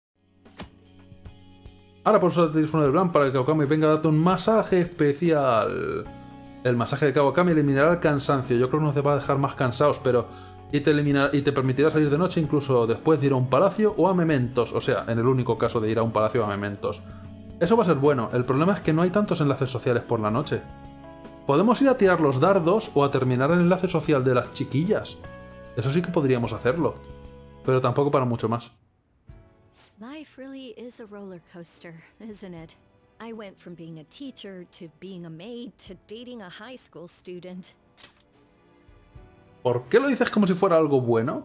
Ahora por usar el teléfono del Blanc para que Kawakami venga a darte un masaje especial. El masaje de Kawakami eliminará el cansancio. Yo creo que nos va a dejar más cansados, pero... Y te, elimina... y te permitirá salir de noche incluso después de ir a un palacio o a Mementos. O sea, en el único caso de ir a un palacio o a Mementos. Eso va a ser bueno. El problema es que no hay tantos enlaces sociales por la noche. Podemos ir a tirar los dardos o a terminar el enlace social de las chiquillas. Eso sí que podríamos hacerlo. Pero tampoco para mucho más. Life really is a roller coaster, isn't it? I went from being a teacher to being a maid to dating a high school student. ¿Por qué lo dices como si fuera algo bueno?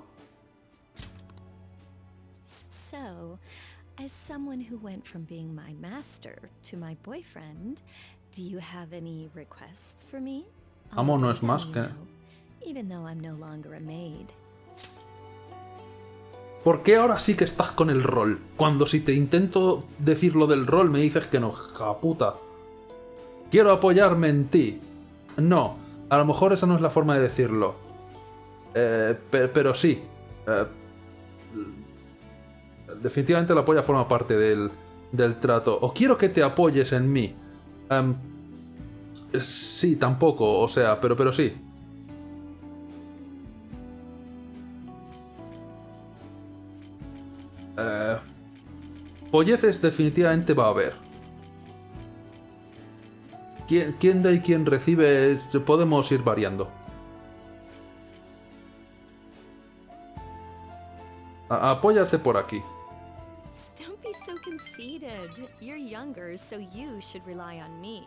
So, as someone who went from being my master to my boyfriend, do you have any requests for me? Amo no es I'll más let que... you know, even though I'm no longer a maid. ¿Por qué ahora sí que estás con el rol? Cuando si te intento decir lo del rol me dices que no, hija puta. Quiero apoyarme en ti. No, a lo mejor esa no es la forma de decirlo. Eh, pe pero sí. Eh, definitivamente el apoyo forma parte del, del trato. O quiero que te apoyes en mí. Um, sí, tampoco, o sea, pero, pero sí. Eh, polleces definitivamente va a haber. ¿Quién, quién da y quién recibe? Podemos ir variando. A apóyate por aquí. Don't be so conceited. You're younger, so you should rely on me.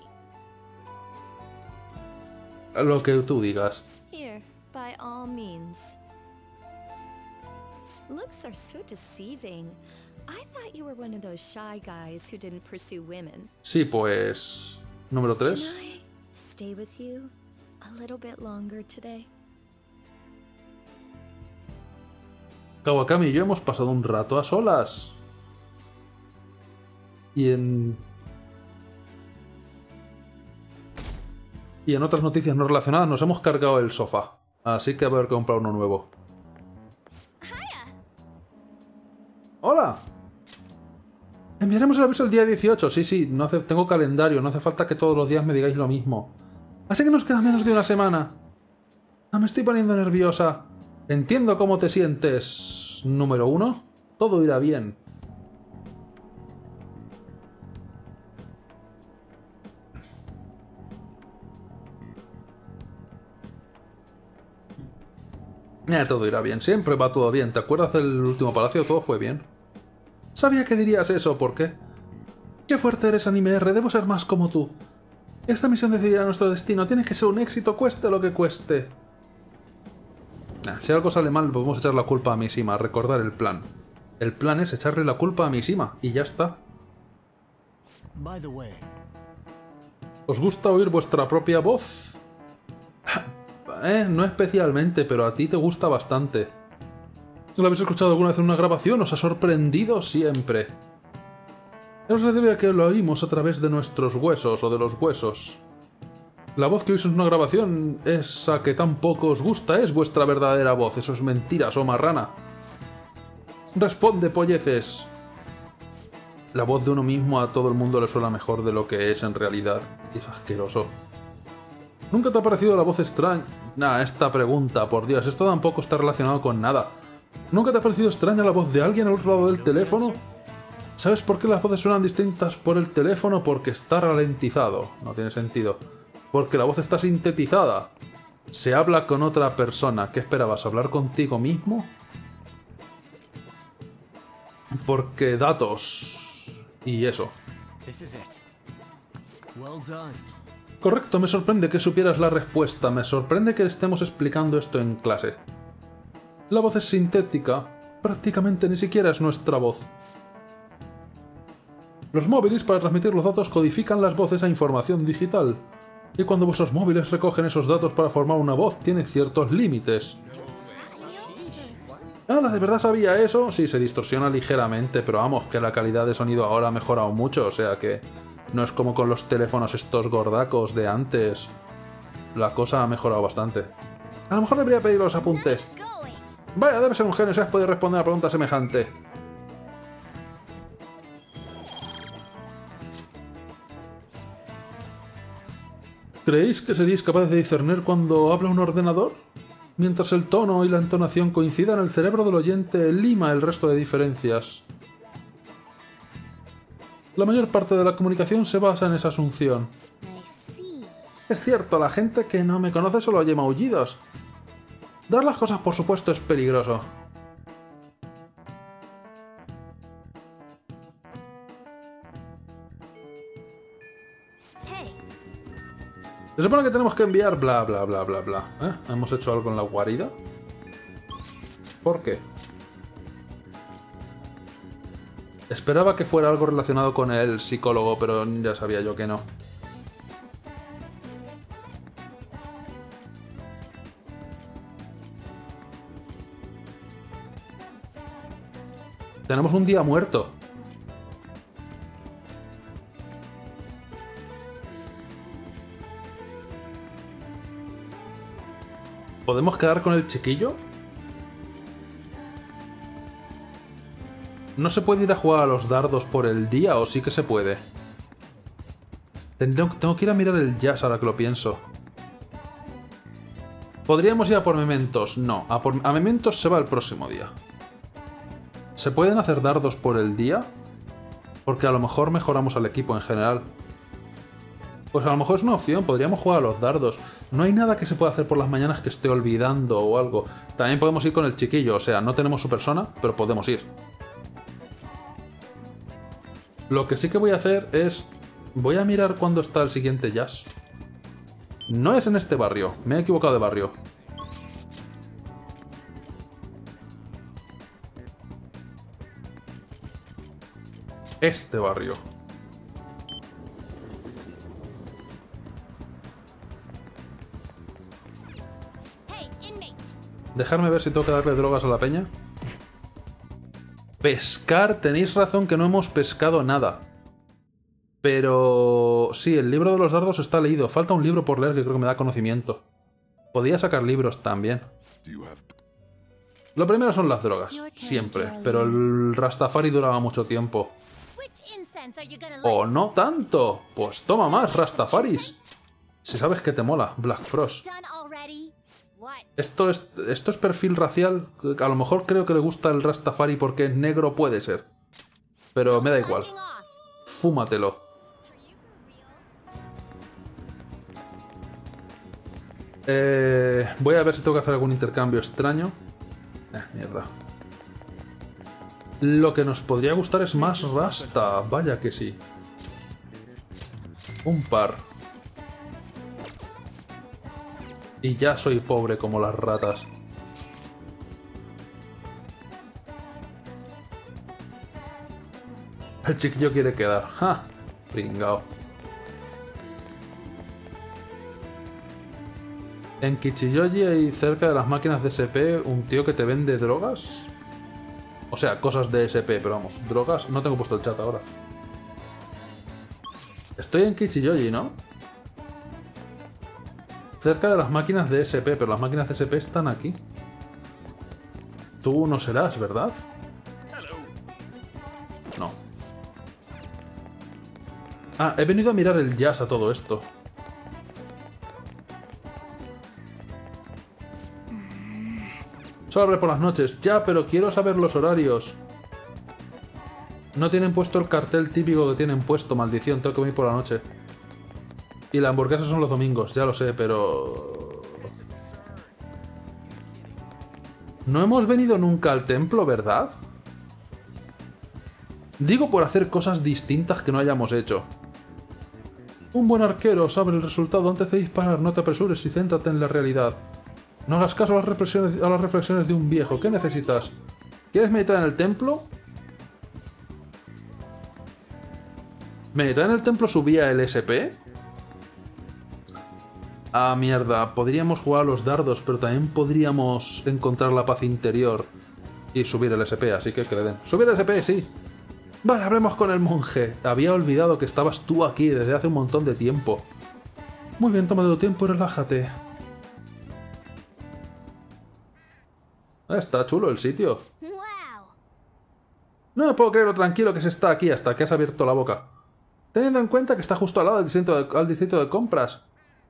Lo que tú digas. Here, by all means. Looks are so deceiving. I thought you were one of those shy guys who didn't pursue women. Sí, pues... Número tres. Can I stay with you a little bit longer today? Kawakami y yo hemos pasado un rato a solas. Y en... Y en otras noticias no relacionadas nos hemos cargado el sofá. Así que haber que comprar uno nuevo. ¡Hola! Enviaremos el aviso el día dieciocho. Sí, sí, no hace, tengo calendario. No hace falta que todos los días me digáis lo mismo. Así que nos queda menos de una semana. Ah, me estoy poniendo nerviosa. Entiendo cómo te sientes. Número uno. Todo irá bien. Eh, todo irá bien. Siempre va todo bien. ¿Te acuerdas del último palacio? Todo fue bien. Sabía que dirías eso. ¿Por qué? Qué fuerte eres, Anime R. Debo ser más como tú. Esta misión decidirá nuestro destino. Tiene que ser un éxito, cueste lo que cueste. Nah, si algo sale mal, podemos echar la culpa a Mishima. Recordar el plan. El plan es echarle la culpa a Mishima. Y ya está. By the way, ¿Os gusta oír vuestra propia voz? Eh, no especialmente, pero a ti te gusta bastante. ¿Lo habéis escuchado alguna vez en una grabación? ¿Os ha sorprendido siempre? Eso se debe a que lo oímos a través de nuestros huesos o de los huesos. La voz que oís en una grabación, esa que tampoco os gusta, es vuestra verdadera voz. Eso es mentira, so marrana. Responde, polleces. La voz de uno mismo a todo el mundo le suena mejor de lo que es en realidad. Es asqueroso. ¿Nunca te ha parecido la voz extraña? Nah, esta pregunta, por Dios, esto tampoco está relacionado con nada. ¿Nunca te ha parecido extraña la voz de alguien al otro lado del teléfono? ¿Sabes por qué las voces suenan distintas por el teléfono? Porque está ralentizado. No tiene sentido. Porque la voz está sintetizada. Se habla con otra persona. ¿Qué esperabas? ¿Hablar contigo mismo? Porque datos... Y eso. this is it. Well done. Correcto, me sorprende que supieras la respuesta. Me sorprende que estemos explicando esto en clase. La voz es sintética. Prácticamente ni siquiera es nuestra voz. Los móviles, para transmitir los datos, codifican las voces a información digital. Y cuando vuestros móviles recogen esos datos para formar una voz, tiene ciertos límites. Ah, ¿de verdad sabía eso? Sí, se distorsiona ligeramente, pero vamos, que la calidad de sonido ahora ha mejorado mucho, o sea que... No es como con los teléfonos estos gordacos de antes. La cosa ha mejorado bastante. A lo mejor debería pedir los apuntes. Vaya, debe ser un genio si has podido responder a pregunta semejante. ¿Creéis que seríais capaces de discernir cuando habla un ordenador? Mientras el tono y la entonación coincidan, el cerebro del oyente lima el resto de diferencias. La mayor parte de la comunicación se basa en esa asunción. Es cierto, la gente que no me conoce solo oye maullidos. Dar las cosas por supuesto es peligroso. Se supone que tenemos que enviar bla bla bla bla bla. ¿Eh? ¿Hemos hecho algo en la guarida? ¿Por qué? Esperaba que fuera algo relacionado con el psicólogo, pero ya sabía yo que no. Tenemos un día muerto. ¿Podemos quedar con el chiquillo? ¿No se puede ir a jugar a los dardos por el día o sí que se puede? Tendré, tengo que ir a mirar el jazz ahora que lo pienso. ¿Podríamos ir a por mementos? No, a, por, a mementos se va el próximo día. ¿Se pueden hacer dardos por el día? Porque a lo mejor mejoramos al equipo en general. Pues a lo mejor es una opción, podríamos jugar a los dardos. No hay nada que se pueda hacer por las mañanas que esté olvidando o algo. También podemos ir con el chiquillo, o sea, no tenemos su persona, pero podemos ir. Lo que sí que voy a hacer es... Voy a mirar cuándo está el siguiente jazz. No es en este barrio, me he equivocado de barrio. Este barrio. Dejarme ver si tengo que darle drogas a la peña. Pescar, tenéis razón que no hemos pescado nada. Pero... sí, el libro de los dardos está leído. Falta un libro por leer que creo que me da conocimiento. Podía sacar libros también. Lo primero son las drogas, siempre. Pero el Rastafari duraba mucho tiempo. ¡Oh, no tanto! Pues toma más, Rastafaris. Si sabes que te mola, Black Frost. Esto es, esto es perfil racial. A lo mejor creo que le gusta el Rastafari porque es negro, puede ser. Pero me da igual. Fúmatelo. Eh, voy a ver si tengo que hacer algún intercambio extraño. Eh, mierda. Lo que nos podría gustar es más Rasta. Vaya que sí. Un par. Y ya soy pobre como las ratas. El chiquillo quiere quedar. ¡Ja! Pringao. En Kichiyoji hay cerca de las máquinas de S P un tío que te vende drogas. O sea, cosas de S P, pero vamos, drogas. No tengo puesto el chat ahora. Estoy en Kichiyoji, ¿no? Cerca de las máquinas de S P, pero las máquinas de S P están aquí. Tú no serás, ¿verdad? No. Ah, he venido a mirar el jazz a todo esto. Solo abre por las noches. Ya, pero quiero saber los horarios. No tienen puesto el cartel típico que tienen puesto, maldición. Tengo que venir por la noche. Y la hamburguesa son los domingos, ya lo sé, pero... No hemos venido nunca al templo, ¿verdad? Digo por hacer cosas distintas que no hayamos hecho. Un buen arquero sabe el resultado antes de disparar. No te apresures y céntrate en la realidad. No hagas caso a las reflexiones, a las reflexiones de un viejo. ¿Qué necesitas? ¿Quieres meditar en el templo? ¿Meditar en el templo subía el S P? Ah, mierda. Podríamos jugar a los dardos, pero también podríamos encontrar la paz interior y subir el S P, así que que le den. ¡Subir el S P, sí! Vale, hablemos con el monje. Había olvidado que estabas tú aquí desde hace un montón de tiempo. Muy bien, tómate tu tiempo y relájate. Ah, está chulo el sitio. No me puedo creer lo tranquilo que se está aquí hasta que has abierto la boca. Teniendo en cuenta que está justo al lado del distrito de, al distrito de compras.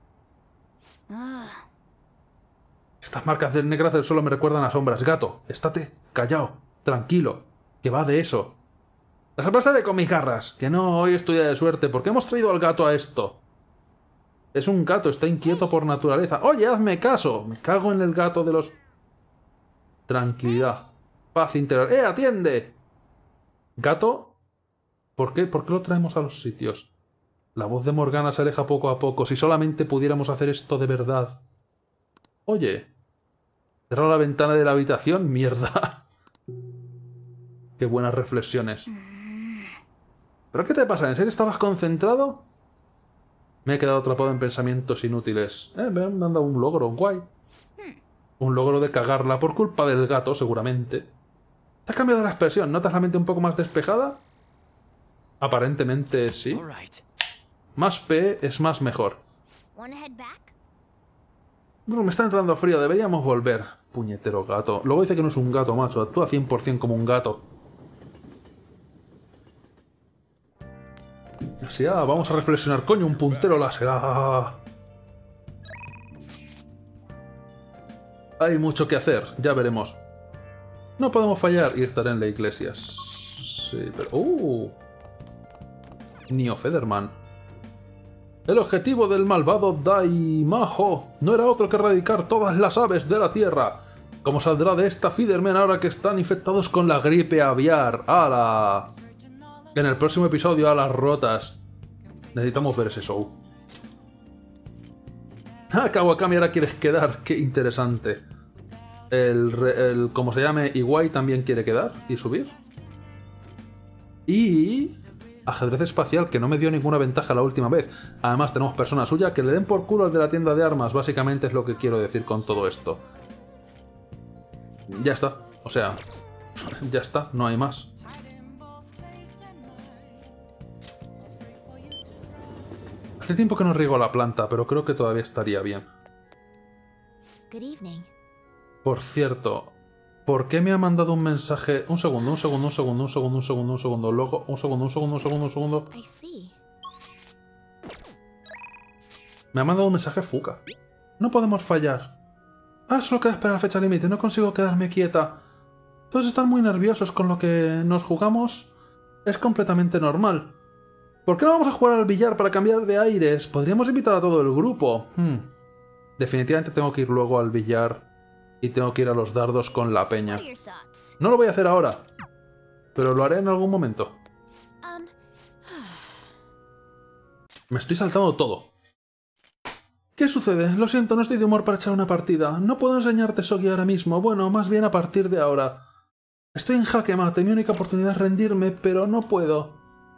Estas marcas de negras del suelo me recuerdan a sombras. Gato, estate callado, tranquilo, que va de eso. La sorpresa de con mis garras. Que no, hoy estoy de suerte. ¿Por qué hemos traído al gato a esto? Es un gato, está inquieto por naturaleza. Oye, hazme caso. Me cago en el gato de los... Tranquilidad. Paz interior. ¡Eh, atiende! Gato, ¿por qué, ¿por qué lo traemos a los sitios? La voz de Morgana se aleja poco a poco. Si solamente pudiéramos hacer esto de verdad. Oye. Cerrar la ventana de la habitación. Mierda. Qué buenas reflexiones. ¿Pero qué te pasa? ¿En serio estabas concentrado? Me he quedado atrapado en pensamientos inútiles. Eh, me han dado un logro, guay. Un logro de cagarla por culpa del gato, seguramente. ¿Te has cambiado la expresión? ¿Notas la mente un poco más despejada? Aparentemente sí. All right. Más P es más mejor. Wanna head back? Bro, me está entrando frío, deberíamos volver. Puñetero gato. Luego dice que no es un gato, macho. Actúa cien por cien como un gato. Así, ah, vamos a reflexionar. Coño, un puntero láser. Ah. Hay mucho que hacer, ya veremos. No podemos fallar y estaré en la iglesia. Sí, pero... ¡Uh! Neo Federman. El objetivo del malvado Daimajo no era otro que erradicar todas las aves de la tierra. ¿Cómo saldrá de esta Fiderman ahora que están infectados con la gripe aviar? ¡Hala! En el próximo episodio, a las rotas. Necesitamos ver ese show. Ah, Kawakami, ahora quieres quedar. Qué interesante. El, el como se llame, Iwai también quiere quedar y subir. Y... ajedrez espacial, que no me dio ninguna ventaja la última vez. Además tenemos persona suya, que le den por culo al de la tienda de armas. Básicamente es lo que quiero decir con todo esto. Ya está. O sea, ya está, no hay más. Hace tiempo que no riego la planta, pero creo que todavía estaría bien. Good evening. Por cierto, ¿por qué me ha mandado un mensaje? Un segundo, un segundo, un segundo, un segundo, un segundo, un segundo, luego, un segundo, un segundo, un segundo, un segundo. I see. Me ha mandado un mensaje Fuka. No podemos fallar. Ah, solo queda esperar la fecha límite, no consigo quedarme quieta. Todos están muy nerviosos con lo que nos jugamos. Es completamente normal. ¿Por qué no vamos a jugar al billar para cambiar de aires? Podríamos invitar a todo el grupo. Hmm. Definitivamente tengo que ir luego al billar. Y tengo que ir a los dardos con la peña. What are your thoughts? No lo voy a hacer ahora. Pero lo haré en algún momento. Um, Me estoy saltando todo. ¿Qué sucede? Lo siento, no estoy de humor para echar una partida. No puedo enseñarte Sogi ahora mismo. Bueno, más bien a partir de ahora. Estoy en jaque mate. Mi única oportunidad es rendirme, pero no puedo.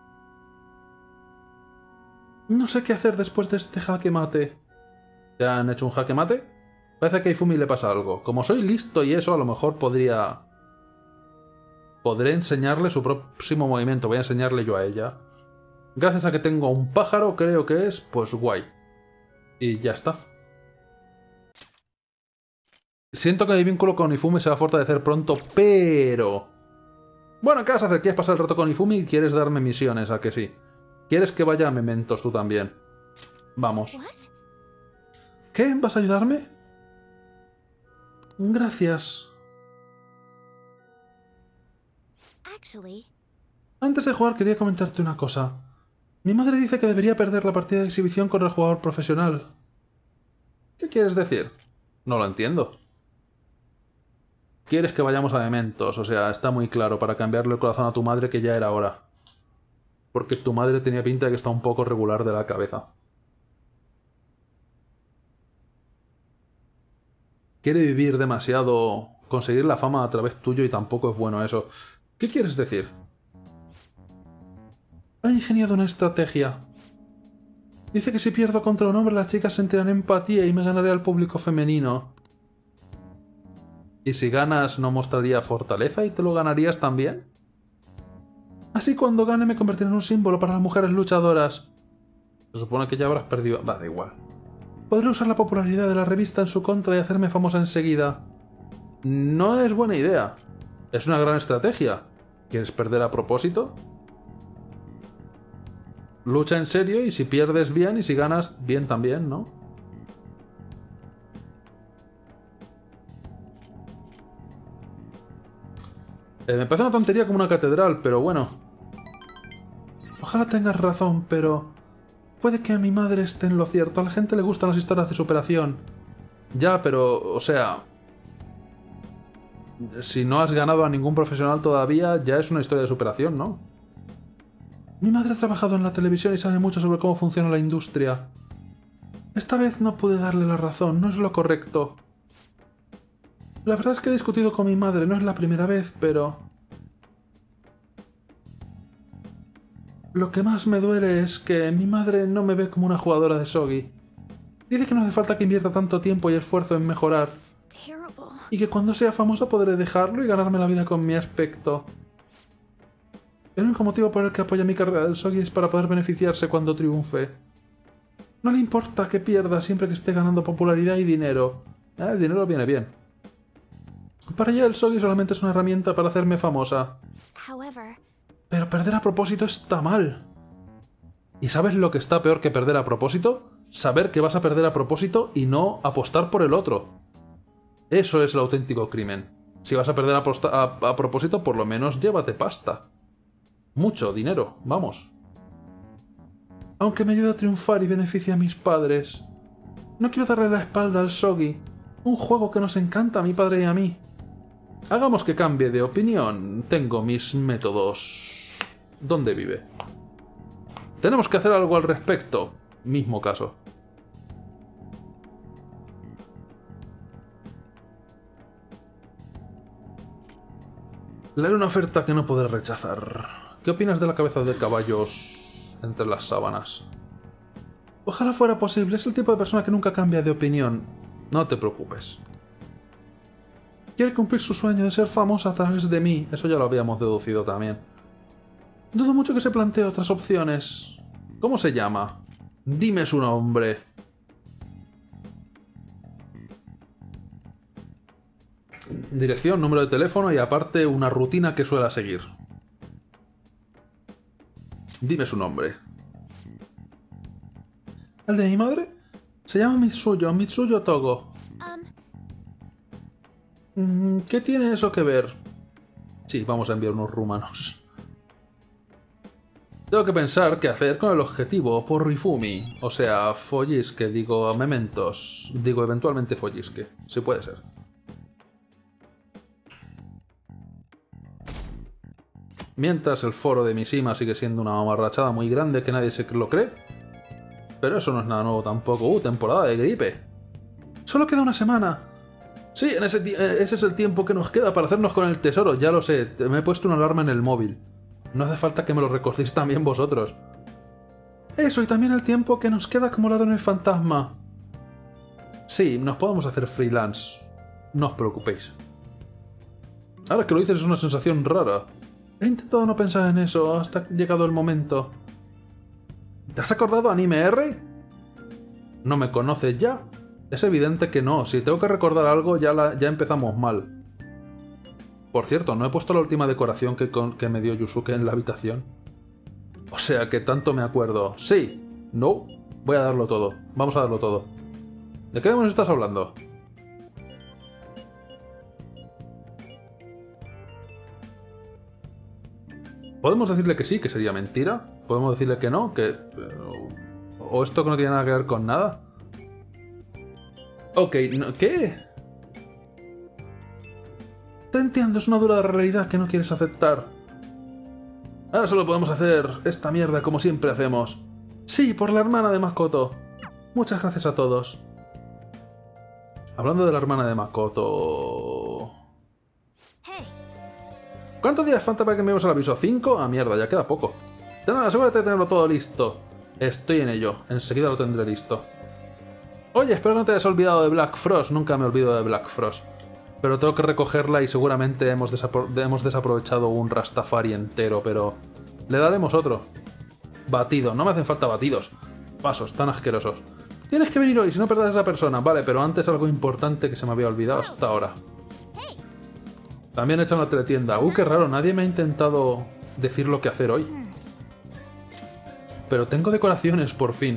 No sé qué hacer después de este jaque mate. ¿Te han hecho un jaque mate? Parece que a Ifumi le pasa algo. Como soy listo y eso, a lo mejor podría... Podré enseñarle su próximo movimiento. Voy a enseñarle yo a ella. Gracias a que tengo un pájaro, creo que es, pues guay. Y ya está. Siento que mi vínculo con Ifumi se va a fortalecer pronto, pero... Bueno, ¿qué vas a hacer? ¿Quieres pasar el rato con Ifumi y quieres darme misiones? ¿A que sí? ¿Quieres que vaya a Mementos tú también? Vamos. what? ¿Qué? ¿Vas a ayudarme? Gracias. Actually, Antes de jugar quería comentarte una cosa. Mi madre dice que debería perder la partida de exhibición con el jugador profesional. ¿Qué quieres decir? No lo entiendo. Quieres que vayamos a Mementos, o sea, está muy claro, para cambiarle el corazón a tu madre que ya era hora. Porque tu madre tenía pinta de que está un poco regular de la cabeza. Quiere vivir demasiado, conseguir la fama a través tuyo y tampoco es bueno eso. ¿Qué quieres decir? Ha ingeniado una estrategia. Dice que si pierdo contra un hombre las chicas sentirán empatía y me ganaré al público femenino. ¿Y si ganas no mostraría fortaleza y te lo ganarías también? Así cuando gane me convertiré en un símbolo para las mujeres luchadoras. Se supone que ya habrás perdido... Va, da igual. Podré usar la popularidad de la revista en su contra y hacerme famosa enseguida. No es buena idea. Es una gran estrategia. ¿Quieres perder a propósito? Lucha en serio y si pierdes bien y si ganas bien también, ¿no? Eh, me parece una tontería como una catedral, pero bueno. Ojalá tengas razón, pero... Puede que a mi madre esté en lo cierto. A la gente le gustan las historias de superación. Ya, pero... O sea... Si no has ganado a ningún profesional todavía, ya es una historia de superación, ¿no? Mi madre ha trabajado en la televisión y sabe mucho sobre cómo funciona la industria. Esta vez no pude darle la razón, no es lo correcto. La verdad es que he discutido con mi madre, no es la primera vez, pero... Lo que más me duele es que mi madre no me ve como una jugadora de shogi. Dice que no hace falta que invierta tanto tiempo y esfuerzo en mejorar. Y que cuando sea famosa podré dejarlo y ganarme la vida con mi aspecto. El único motivo por el que apoya mi carrera del shogi es para poder beneficiarse cuando triunfe. No le importa que pierda siempre que esté ganando popularidad y dinero. Ah, el dinero viene bien. Para ella el shogi solamente es una herramienta para hacerme famosa. Pero perder a propósito está mal. ¿Y sabes lo que está peor que perder a propósito? Saber que vas a perder a propósito y no apostar por el otro. Eso es el auténtico crimen. Si vas a perder a, a, a propósito, por lo menos llévate pasta. Mucho dinero, vamos. Aunque me ayude a triunfar y beneficie a mis padres. No quiero darle la espalda al shogi, un juego que nos encanta a mi padre y a mí. Hagamos que cambie de opinión. Tengo mis métodos. ¿Dónde vive? Tenemos que hacer algo al respecto. Mismo caso. Le haré una oferta que no podré rechazar. ¿Qué opinas de la cabeza de caballos entre las sábanas? Ojalá fuera posible. Es el tipo de persona que nunca cambia de opinión. No te preocupes. Quiere cumplir su sueño de ser famosa a través de mí. Eso ya lo habíamos deducido también. Dudo mucho que se plantee otras opciones. ¿Cómo se llama? Dime su nombre. Dirección, número de teléfono y aparte una rutina que suele seguir. Dime su nombre. ¿El de mi madre? Se llama Mitsuyo, Mitsuyo Togo. ¿Qué tiene eso que ver? Sí, vamos a enviar unos rumanos. Tengo que pensar qué hacer con el objetivo por Rifumi. O sea, follisque, digo, mementos. Digo, eventualmente follisque. Sí puede ser. Mientras el foro de Mishima sigue siendo una mamarrachada muy grande que nadie se lo cree. Pero eso no es nada nuevo tampoco. Uh, temporada de gripe. Solo queda una semana. Sí, en ese, ese es el tiempo que nos queda para hacernos con el tesoro. Ya lo sé, me he puesto una alarma en el móvil. No hace falta que me lo recordéis también vosotros. Eso, y también el tiempo que nos queda acumulado en el fantasma. Sí, nos podemos hacer freelance. No os preocupéis. Ahora que lo dices es una sensación rara. He intentado no pensar en eso hasta que ha llegado el momento. ¿Te has acordado Anime R? ¿No me conoces ya? Es evidente que no. Si tengo que recordar algo ya, la, ya empezamos mal. Por cierto, no he puesto la última decoración que, con, que me dio Yusuke en la habitación. O sea que tanto me acuerdo. Sí. No. Voy a darlo todo. Vamos a darlo todo. ¿De qué demonios estás hablando? Podemos decirle que sí, que sería mentira. Podemos decirle que no, que... O esto que no tiene nada que ver con nada. Ok, no, ¿qué? Te entiendo, es una dura realidad que no quieres aceptar. Ahora solo podemos hacer esta mierda como siempre hacemos. Sí, por la hermana de Makoto. Muchas gracias a todos. Hablando de la hermana de Makoto... ¿Cuántos días falta para que enviemos el aviso? ¿Cinco? Ah, mierda, ya queda poco. De nada, asegúrate de tenerlo todo listo. Estoy en ello, enseguida lo tendré listo. Oye, espero que no te hayas olvidado de Black Frost. Nunca me olvido de Black Frost. Pero tengo que recogerla y seguramente hemos, desapro hemos desaprovechado un Rastafari entero, pero... le daremos otro. Batido, no me hacen falta batidos. Pasos, tan asquerosos. Tienes que venir hoy, si no perdas a esa persona. Vale, pero antes algo importante que se me había olvidado hasta ahora. También he hecho una teletienda. Uh, qué raro, nadie me ha intentado decir lo que hacer hoy. Pero tengo decoraciones, por fin.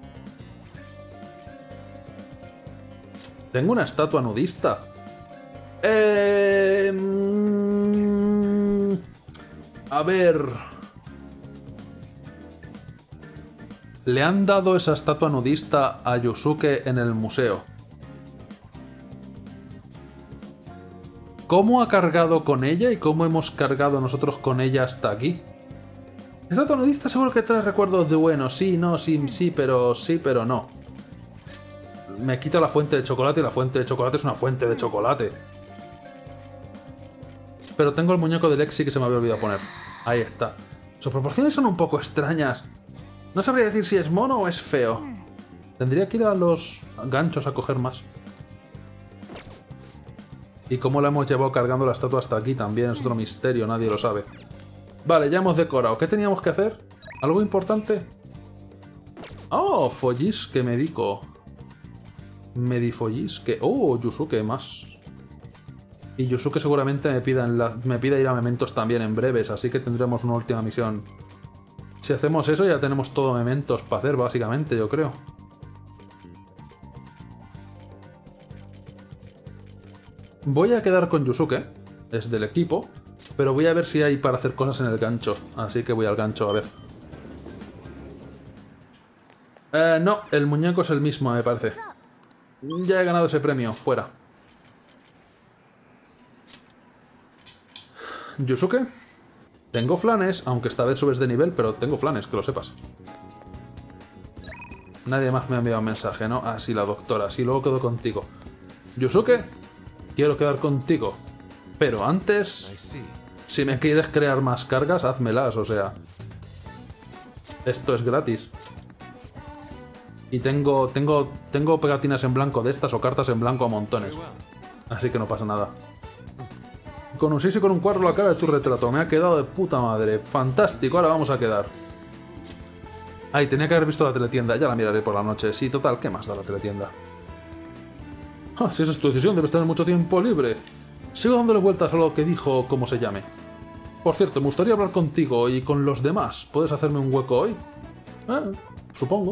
Tengo una estatua nudista. Eh... A ver... Le han dado esa estatua nudista a Yusuke en el museo. ¿Cómo ha cargado con ella y cómo hemos cargado nosotros con ella hasta aquí? Esta tonadista seguro que trae recuerdos de bueno. Sí, no, sí, sí, pero sí, pero no. Me quita la fuente de chocolate y la fuente de chocolate es una fuente de chocolate. Pero tengo el muñeco de Lexi que se me había olvidado poner. Ahí está. Sus proporciones son un poco extrañas. No sabría decir si es mono o es feo. Tendría que ir a los ganchos a coger más. Y cómo la hemos llevado cargando la estatua hasta aquí también es otro misterio, nadie lo sabe. Vale, ya hemos decorado. ¿Qué teníamos que hacer? ¿Algo importante? ¡Oh! Follisque médico. Medifollisque. ¡Oh! Yusuke más. Y Yusuke seguramente me pida, en la, me pida ir a Mementos también en breves, así que tendremos una última misión. Si hacemos eso ya tenemos todo Mementos para hacer, básicamente, yo creo. Voy a quedar con Yusuke, es del equipo, pero voy a ver si hay para hacer cosas en el gancho, así que voy al gancho a ver. Eh, no, el muñeco es el mismo, me parece. Ya he ganado ese premio, fuera. Yusuke, tengo flanes, aunque esta vez subes de nivel, pero tengo flanes, que lo sepas. Nadie más me ha enviado un mensaje, ¿no? Ah, sí, la doctora, sí, luego quedo contigo. Yusuke, quiero quedar contigo, pero antes, si me quieres crear más cargas, házmelas, o sea... Esto es gratis. Y tengo, tengo, tengo pegatinas en blanco de estas o cartas en blanco a montones, así que no pasa nada. Con un seis y con un cuatro la cara de tu retrato. Me ha quedado de puta madre. Fantástico, ahora vamos a quedar. Ay, tenía que haber visto la teletienda. Ya la miraré por la noche. Sí, total, ¿qué más da la teletienda? Ah, si esa es tu decisión, debes tener mucho tiempo libre. Sigo dándole vueltas a lo que dijo, como se llame. Por cierto, me gustaría hablar contigo y con los demás. ¿Puedes hacerme un hueco hoy? Eh, supongo.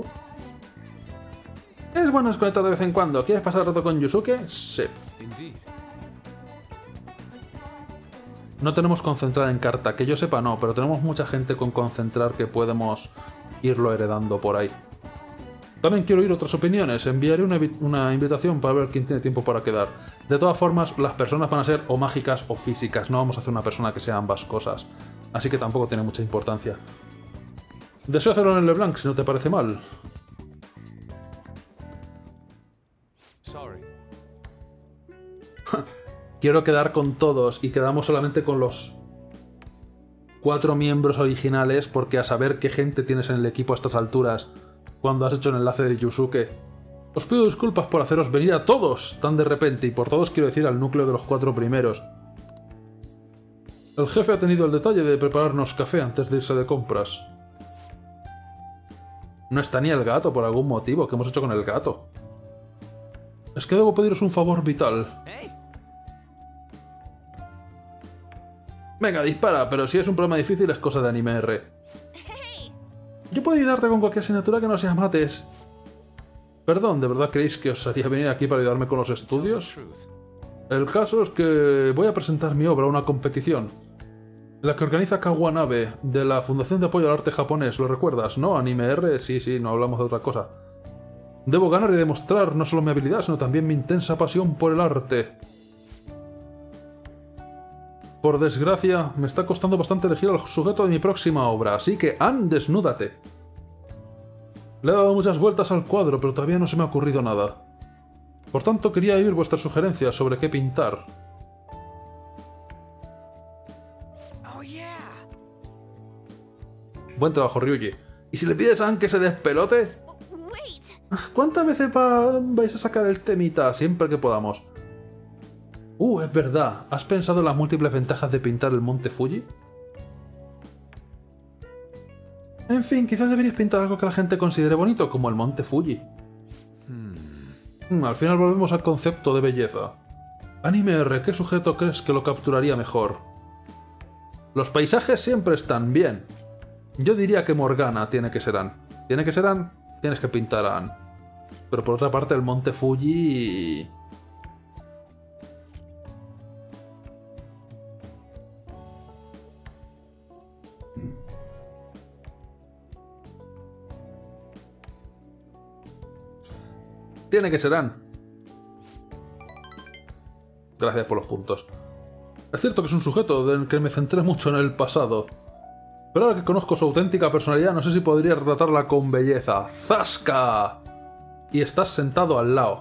Es bueno desconectar de vez en cuando. ¿Quieres pasar el rato con Yusuke? Sí. No tenemos concentrar en carta, que yo sepa no, pero tenemos mucha gente con concentrar que podemos irlo heredando por ahí. También quiero oír otras opiniones, enviaré una, una invitación para ver quién tiene tiempo para quedar. De todas formas, las personas van a ser o mágicas o físicas, no vamos a hacer una persona que sea ambas cosas, así que tampoco tiene mucha importancia. Deseo hacerlo en el LeBlanc, si no te parece mal. Sorry. Quiero quedar con todos y quedamos solamente con los cuatro miembros originales porque a saber qué gente tienes en el equipo a estas alturas cuando has hecho el enlace de Yusuke. Os pido disculpas por haceros venir a todos tan de repente y por todos quiero decir al núcleo de los cuatro primeros. El jefe ha tenido el detalle de prepararnos café antes de irse de compras. No está ni el gato por algún motivo. ¿Qué hemos hecho con el gato? Es que debo pediros un favor vital. Venga, dispara, pero si es un problema difícil es cosa de anime R. Yo puedo ayudarte con cualquier asignatura que no sea mates. Perdón, ¿de verdad creéis que os haría venir aquí para ayudarme con los estudios? El caso es que voy a presentar mi obra a una competición. La que organiza Kawanabe, de la Fundación de Apoyo al Arte Japonés, ¿lo recuerdas? ¿No? Anime R, sí, sí, no hablamos de otra cosa. Debo ganar y demostrar no solo mi habilidad, sino también mi intensa pasión por el arte. Por desgracia, me está costando bastante elegir al sujeto de mi próxima obra, así que ¡an, desnúdate! Le he dado muchas vueltas al cuadro, pero todavía no se me ha ocurrido nada. Por tanto, quería oír vuestras sugerencias sobre qué pintar. Oh, yeah. Buen trabajo, Ryuji. ¿Y si le pides a Ann que se despelote? Wait! ¿Cuántas veces va... vais a sacar el temita siempre que podamos? Uh, es verdad. ¿Has pensado en las múltiples ventajas de pintar el monte Fuji? En fin, quizás deberías pintar algo que la gente considere bonito, como el monte Fuji. Hmm, al final volvemos al concepto de belleza. Anime R, ¿qué sujeto crees que lo capturaría mejor? Los paisajes siempre están bien. Yo diría que Morgana tiene que ser Ann. ¿Tiene que ser Ann? Tienes que pintar a Ann. Pero por otra parte, el monte Fuji... Tiene que ser Ann. Gracias por los puntos. Es cierto que es un sujeto del que me centré mucho en el pasado. Pero ahora que conozco su auténtica personalidad, no sé si podría retratarla con belleza. ¡Zasca! Y estás sentado al lado.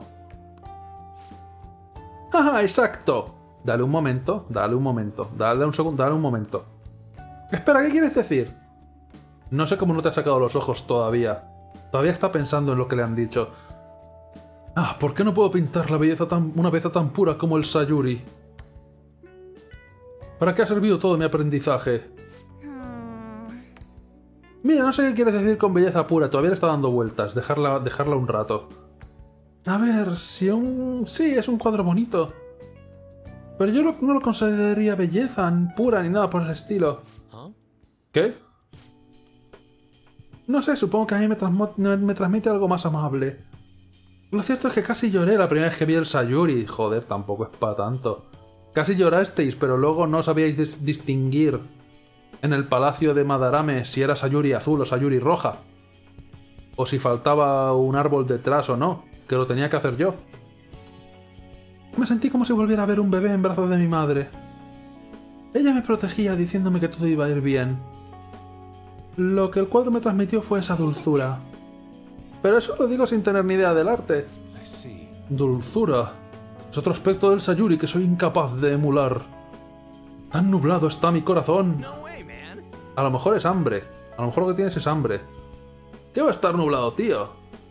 ¡Ah, exacto! Dale un momento, dale un momento, dale un segundo, dale un momento. Espera, ¿qué quieres decir? No sé cómo no te ha sacado los ojos todavía. Todavía está pensando en lo que le han dicho. Ah, ¿por qué no puedo pintar la belleza tan, una belleza tan pura como el Sayuri? ¿Para qué ha servido todo mi aprendizaje? Mira, no sé qué quieres decir con belleza pura. Todavía le está dando vueltas. Dejarla, dejarla un rato. A ver, si un... Sí, es un cuadro bonito. Pero yo no lo consideraría belleza pura ni nada por el estilo. ¿Qué? No sé, supongo que a mí me, me, me transmite algo más amable. Lo cierto es que casi lloré la primera vez que vi el Sayuri. Joder, tampoco es para tanto. Casi llorasteis, pero luego no sabíais dis distinguir en el palacio de Madarame si era Sayuri azul o Sayuri roja. O si faltaba un árbol detrás o no, que lo tenía que hacer yo. Me sentí como si volviera a ver un bebé en brazos de mi madre. Ella me protegía diciéndome que todo iba a ir bien. Lo que el cuadro me transmitió fue esa dulzura. Pero eso lo digo sin tener ni idea del arte. Dulzura. Es otro aspecto del Sayuri que soy incapaz de emular. Tan nublado está mi corazón. A lo mejor es hambre. A lo mejor lo que tienes es hambre. ¿Qué va a estar nublado, tío?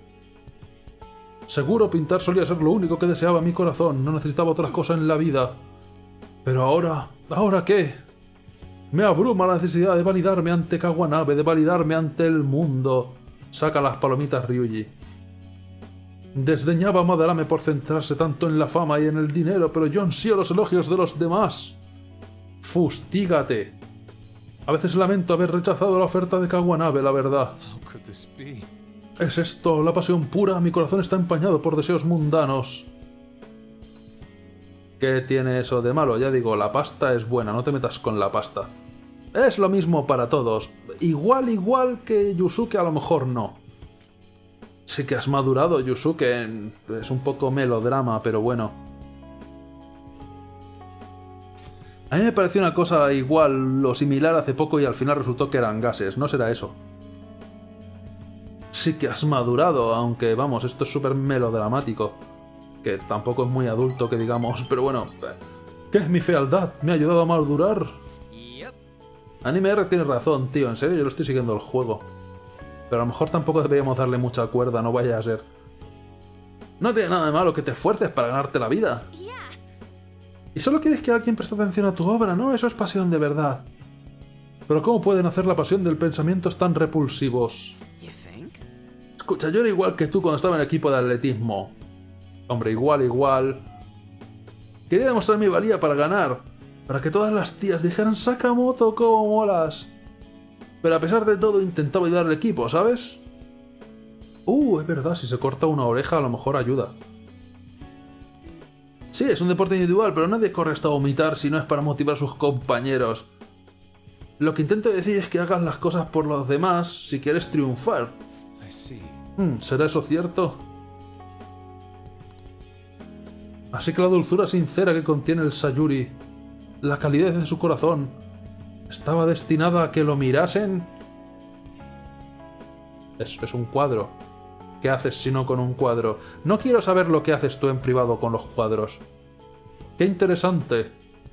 Seguro pintar solía ser lo único que deseaba mi corazón. No necesitaba otras cosas en la vida. Pero ahora... ¿Ahora qué? Me abruma la necesidad de validarme ante Kawanabe, de validarme ante el mundo. Saca las palomitas Ryuji. Desdeñaba a Madarame por centrarse tanto en la fama y en el dinero, pero yo ansío los elogios de los demás. Fustígate. A veces lamento haber rechazado la oferta de Kawanabe, la verdad. ¿Es esto la pasión pura? Mi corazón está empañado por deseos mundanos. ¿Qué tiene eso de malo? Ya digo, la pasta es buena, no te metas con la pasta. Es lo mismo para todos. Igual, igual que Yusuke, a lo mejor no. Sí que has madurado, Yusuke. Es un poco melodrama, pero bueno. A mí me pareció una cosa igual o similar hace poco y al final resultó que eran gases. No será eso. Sí que has madurado, aunque vamos, esto es súper melodramático. Que tampoco es muy adulto, que digamos, pero bueno. ¿Qué es mi fealdad? ¿Me ha ayudado a madurar? Anime R tiene razón, tío, en serio, yo lo estoy siguiendo el juego. Pero a lo mejor tampoco deberíamos darle mucha cuerda, no vaya a ser. No tiene nada de malo que te esfuerces para ganarte la vida. Y solo quieres que alguien preste atención a tu obra, ¿no? Eso es pasión de verdad. Pero ¿cómo pueden hacer la pasión del pensamientos tan repulsivos? Escucha, yo era igual que tú cuando estaba en el equipo de atletismo. Hombre, igual, igual. Quería demostrar mi valía para ganar. Para que todas las tías dijeran Sakamoto, cómo molas. Pero a pesar de todo intentaba ayudar al equipo, ¿sabes? Uh, es verdad, si se corta una oreja a lo mejor ayuda. Sí, es un deporte individual, pero nadie corre hasta vomitar si no es para motivar a sus compañeros. Lo que intento decir es que hagas las cosas por los demás si quieres triunfar. Hmm, ¿será eso cierto? Así que la dulzura sincera que contiene el Sayuri, la calidez de su corazón, ¿estaba destinada a que lo mirasen? Es, es un cuadro. ¿Qué haces si no con un cuadro? No quiero saber lo que haces tú en privado con los cuadros. ¡Qué interesante!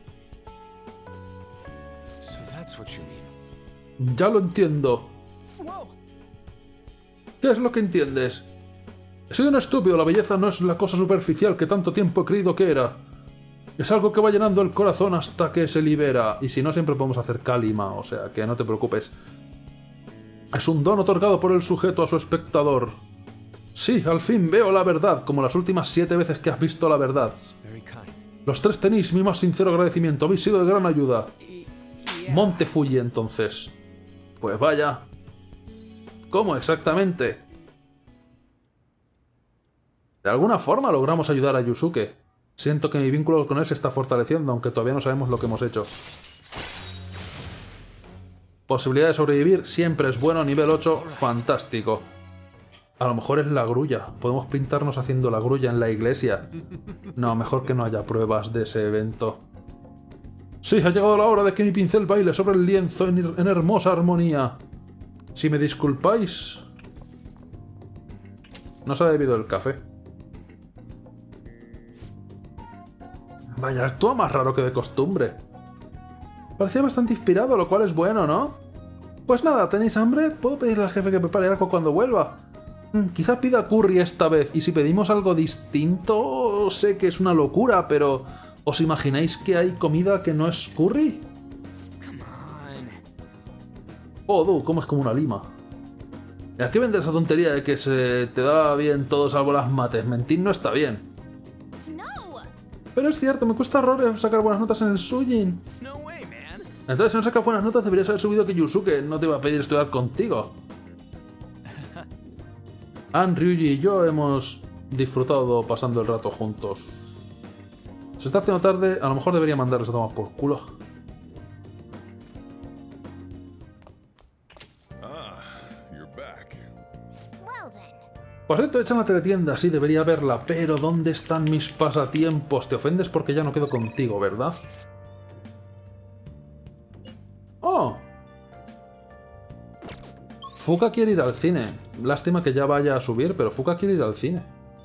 Ya lo entiendo. ¿Qué es lo que entiendes? He sido un estúpido, la belleza no es la cosa superficial que tanto tiempo he creído que era. Es algo que va llenando el corazón hasta que se libera. Y si no, siempre podemos hacer Kalima, o sea, que no te preocupes. Es un don otorgado por el sujeto a su espectador. Sí, al fin veo la verdad, como las últimas siete veces que has visto la verdad. Los tres tenéis mi más sincero agradecimiento, habéis sido de gran ayuda. Monte Fuji, entonces. Pues vaya. ¿Cómo exactamente? De alguna forma logramos ayudar a Yusuke. Siento que mi vínculo con él se está fortaleciendo, aunque todavía no sabemos lo que hemos hecho. Posibilidad de sobrevivir siempre es bueno, nivel ocho, fantástico. A lo mejor es la grulla. Podemos pintarnos haciendo la grulla en la iglesia. No, mejor que no haya pruebas de ese evento. Sí, ha llegado la hora de que mi pincel baile sobre el lienzo en, en hermosa armonía. Si me disculpáis... No se ha bebido el café. Vaya, actúa más raro que de costumbre. Parecía bastante inspirado, lo cual es bueno, ¿no? Pues nada, ¿tenéis hambre? ¿Puedo pedirle al jefe que prepare algo cuando vuelva? Mm, quizá pida curry esta vez, y si pedimos algo distinto, sé que es una locura, pero... ¿Os imagináis que hay comida que no es curry? Oh, du, ¿cómo es como una lima? ¿Y a qué vender esa tontería de que se te da bien todo salvo las mates? Mentir no está bien. Pero es cierto, me cuesta horrores sacar buenas notas en el Shujin. Entonces, si no sacas buenas notas, deberías haber subido que Yusuke no te iba a pedir estudiar contigo. Ann, Ryuji y yo hemos disfrutado pasando el rato juntos. Se está haciendo tarde, a lo mejor debería mandarles a tomar por culo. Por cierto, echan la teletienda, sí, debería verla, pero ¿dónde están mis pasatiempos? Te ofendes porque ya no quedo contigo, ¿verdad? ¡Oh! Fuka quiere ir al cine. Lástima que ya vaya a subir, pero Fuka quiere ir al cine.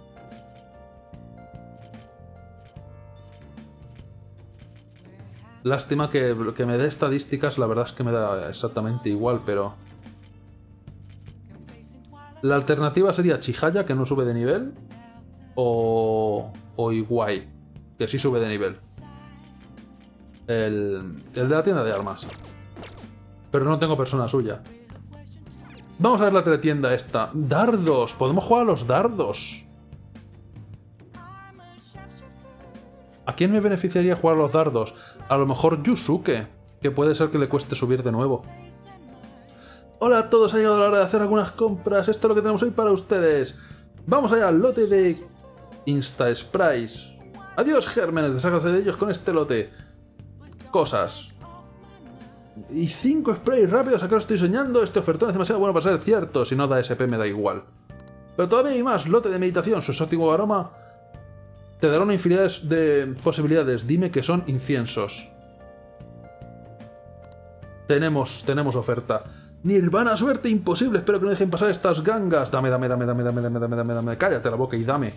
Lástima que, que me dé estadísticas, la verdad es que me da exactamente igual, pero... La alternativa sería Chihaya, que no sube de nivel, o, o Iwai, que sí sube de nivel. El, el de la tienda de armas. Pero no tengo persona suya. Vamos a ver la teletienda esta. ¡Dardos! Podemos jugar a los dardos. ¿A quién me beneficiaría jugar a los dardos? A lo mejor Yusuke, que puede ser que le cueste subir de nuevo. Hola a todos, ha llegado la hora de hacer algunas compras. Esto es lo que tenemos hoy para ustedes. Vamos allá al lote de Insta Sprites. Adiós, gérmenes, deshágase de ellos con este lote. Cosas. Y cinco sprays rápidos, ¿a qué os estoy soñando? Este ofertón es demasiado bueno para ser cierto. Si no da S P me da igual. Pero todavía hay más. Lote de meditación, su exótico aroma te dará una infinidad de posibilidades. Dime que son inciensos. Tenemos, tenemos oferta. Nirvana, suerte imposible. Espero que no dejen pasar estas gangas. Dame, dame, dame, dame, dame, dame, dame, dame, dame. Cállate la boca y dame.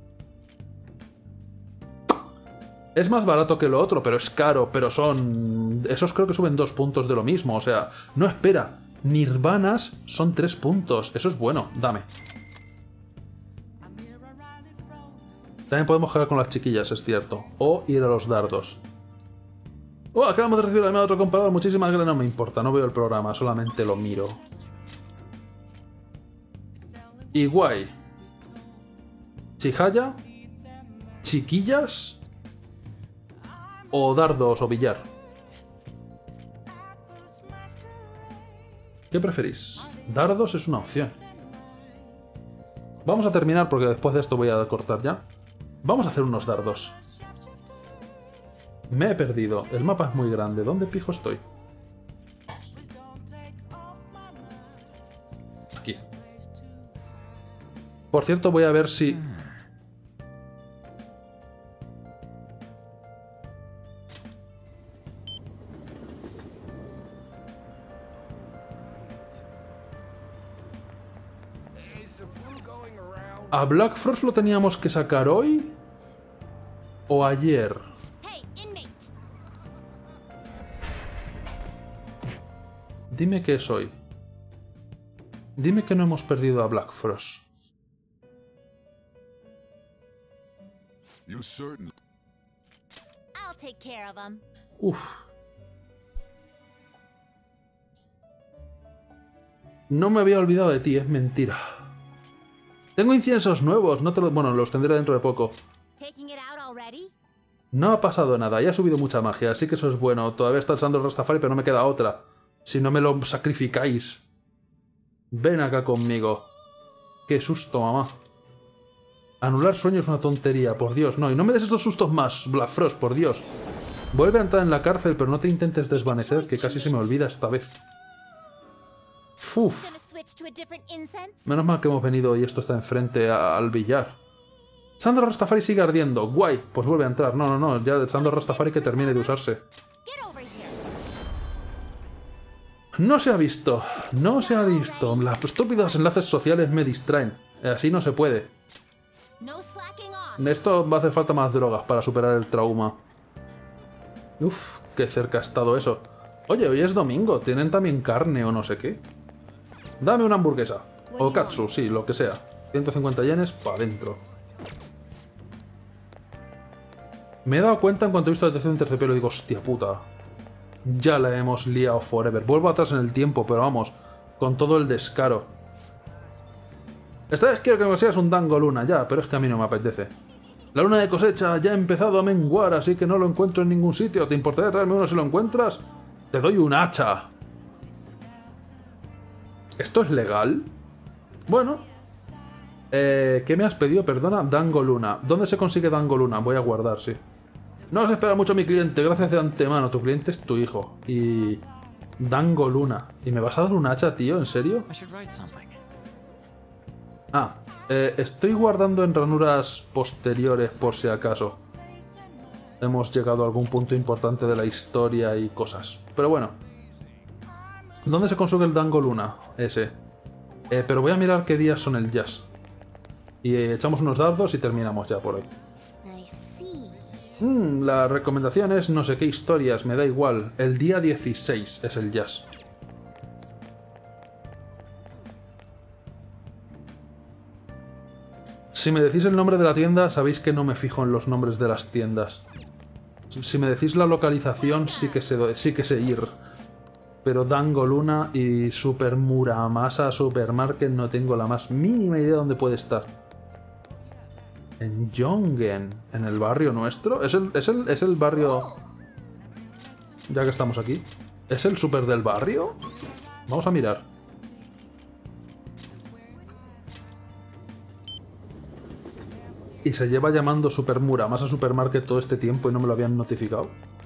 Es más barato que lo otro, pero es caro. Pero son... Esos creo que suben dos puntos de lo mismo. O sea, no, espera. Nirvanas son tres puntos. Eso es bueno. Dame. También podemos jugar con las chiquillas, es cierto. O ir a los dardos. Oh, acabamos de recibir la llamada de otro comprador. Muchísimas gracias. No me importa, no veo el programa, solamente lo miro. Iwai. Chihaya. Chiquillas. O dardos o billar. ¿Qué preferís? Dardos es una opción. Vamos a terminar porque después de esto voy a cortar ya. Vamos a hacer unos dardos. Me he perdido. El mapa es muy grande. ¿Dónde pijo estoy? Aquí. Por cierto, voy a ver si... ¿A Black Frost lo teníamos que sacar hoy? ¿O ayer? Dime que es hoy. Dime que no hemos perdido a Black Frost. Uf. No me había olvidado de ti, es mentira. Tengo inciensos nuevos, no te lo... Bueno, los tendré dentro de poco. No ha pasado nada, ya ha subido mucha magia, así que eso es bueno. Todavía está usando el Rastafari, pero no me queda otra. Si no me lo sacrificáis. Ven acá conmigo. Qué susto, mamá. Anular sueño es una tontería, por Dios. No, y no me des estos sustos más, Black Frost, por Dios. Vuelve a entrar en la cárcel, pero no te intentes desvanecer, que casi se me olvida esta vez. Uf. Menos mal que hemos venido y esto está enfrente a, al billar. Sandro Rastafari sigue ardiendo. Guay, pues vuelve a entrar. No, no, no, ya Sandro Rastafari que termine de usarse. No se ha visto. No se ha visto. Las estúpidos enlaces sociales me distraen. Así no se puede. No slacking off. Esto va a hacer falta más drogas para superar el trauma. Uf, qué cerca ha estado eso. Oye, hoy es domingo. ¿Tienen también carne o no sé qué? Dame una hamburguesa. O katsu, sí, lo que sea. ciento cincuenta yenes para adentro. Me he dado cuenta en cuanto he visto la detección de terciopelo y digo, hostia puta. Ya la hemos liado forever. Vuelvo atrás en el tiempo, pero vamos, con todo el descaro. Esta vez quiero que me seas un Dango Luna, ya, pero es que a mí no me apetece. La luna de cosecha ya ha empezado a menguar, así que no lo encuentro en ningún sitio. ¿Te importaría traerme uno si lo encuentras? Te doy un hacha. ¿Esto es legal? Bueno. Eh, ¿Qué me has pedido? Perdona, Dango Luna. ¿Dónde se consigue Dango Luna? Voy a guardar, sí. No se espera mucho mi cliente, gracias de antemano. Tu cliente es tu hijo. Y... Dango Luna. ¿Y me vas a dar un hacha, tío? ¿En serio? I should write something. Ah, eh, estoy guardando en ranuras posteriores por si acaso. Hemos llegado a algún punto importante de la historia y cosas. Pero bueno. ¿Dónde se consigue el Dango Luna? Ese. Eh, pero voy a mirar qué días son el jazz. Y eh, echamos unos dardos y terminamos ya por hoy. I see. Mm, la recomendación es no sé qué historias, me da igual. El día dieciséis es el jazz. Si me decís el nombre de la tienda, sabéis que no me fijo en los nombres de las tiendas. Si me decís la localización, sí que sé, sí que sé ir. Pero Dango Luna y Super Muramasa Supermarket no tengo la más mínima idea de dónde puede estar. En Yongen, en el barrio nuestro. ¿Es el, es el, es el barrio... Ya que estamos aquí. ¿Es el super del barrio? Vamos a mirar. Y se lleva llamando Super Muramasa Supermarket todo este tiempo y no me lo habían notificado.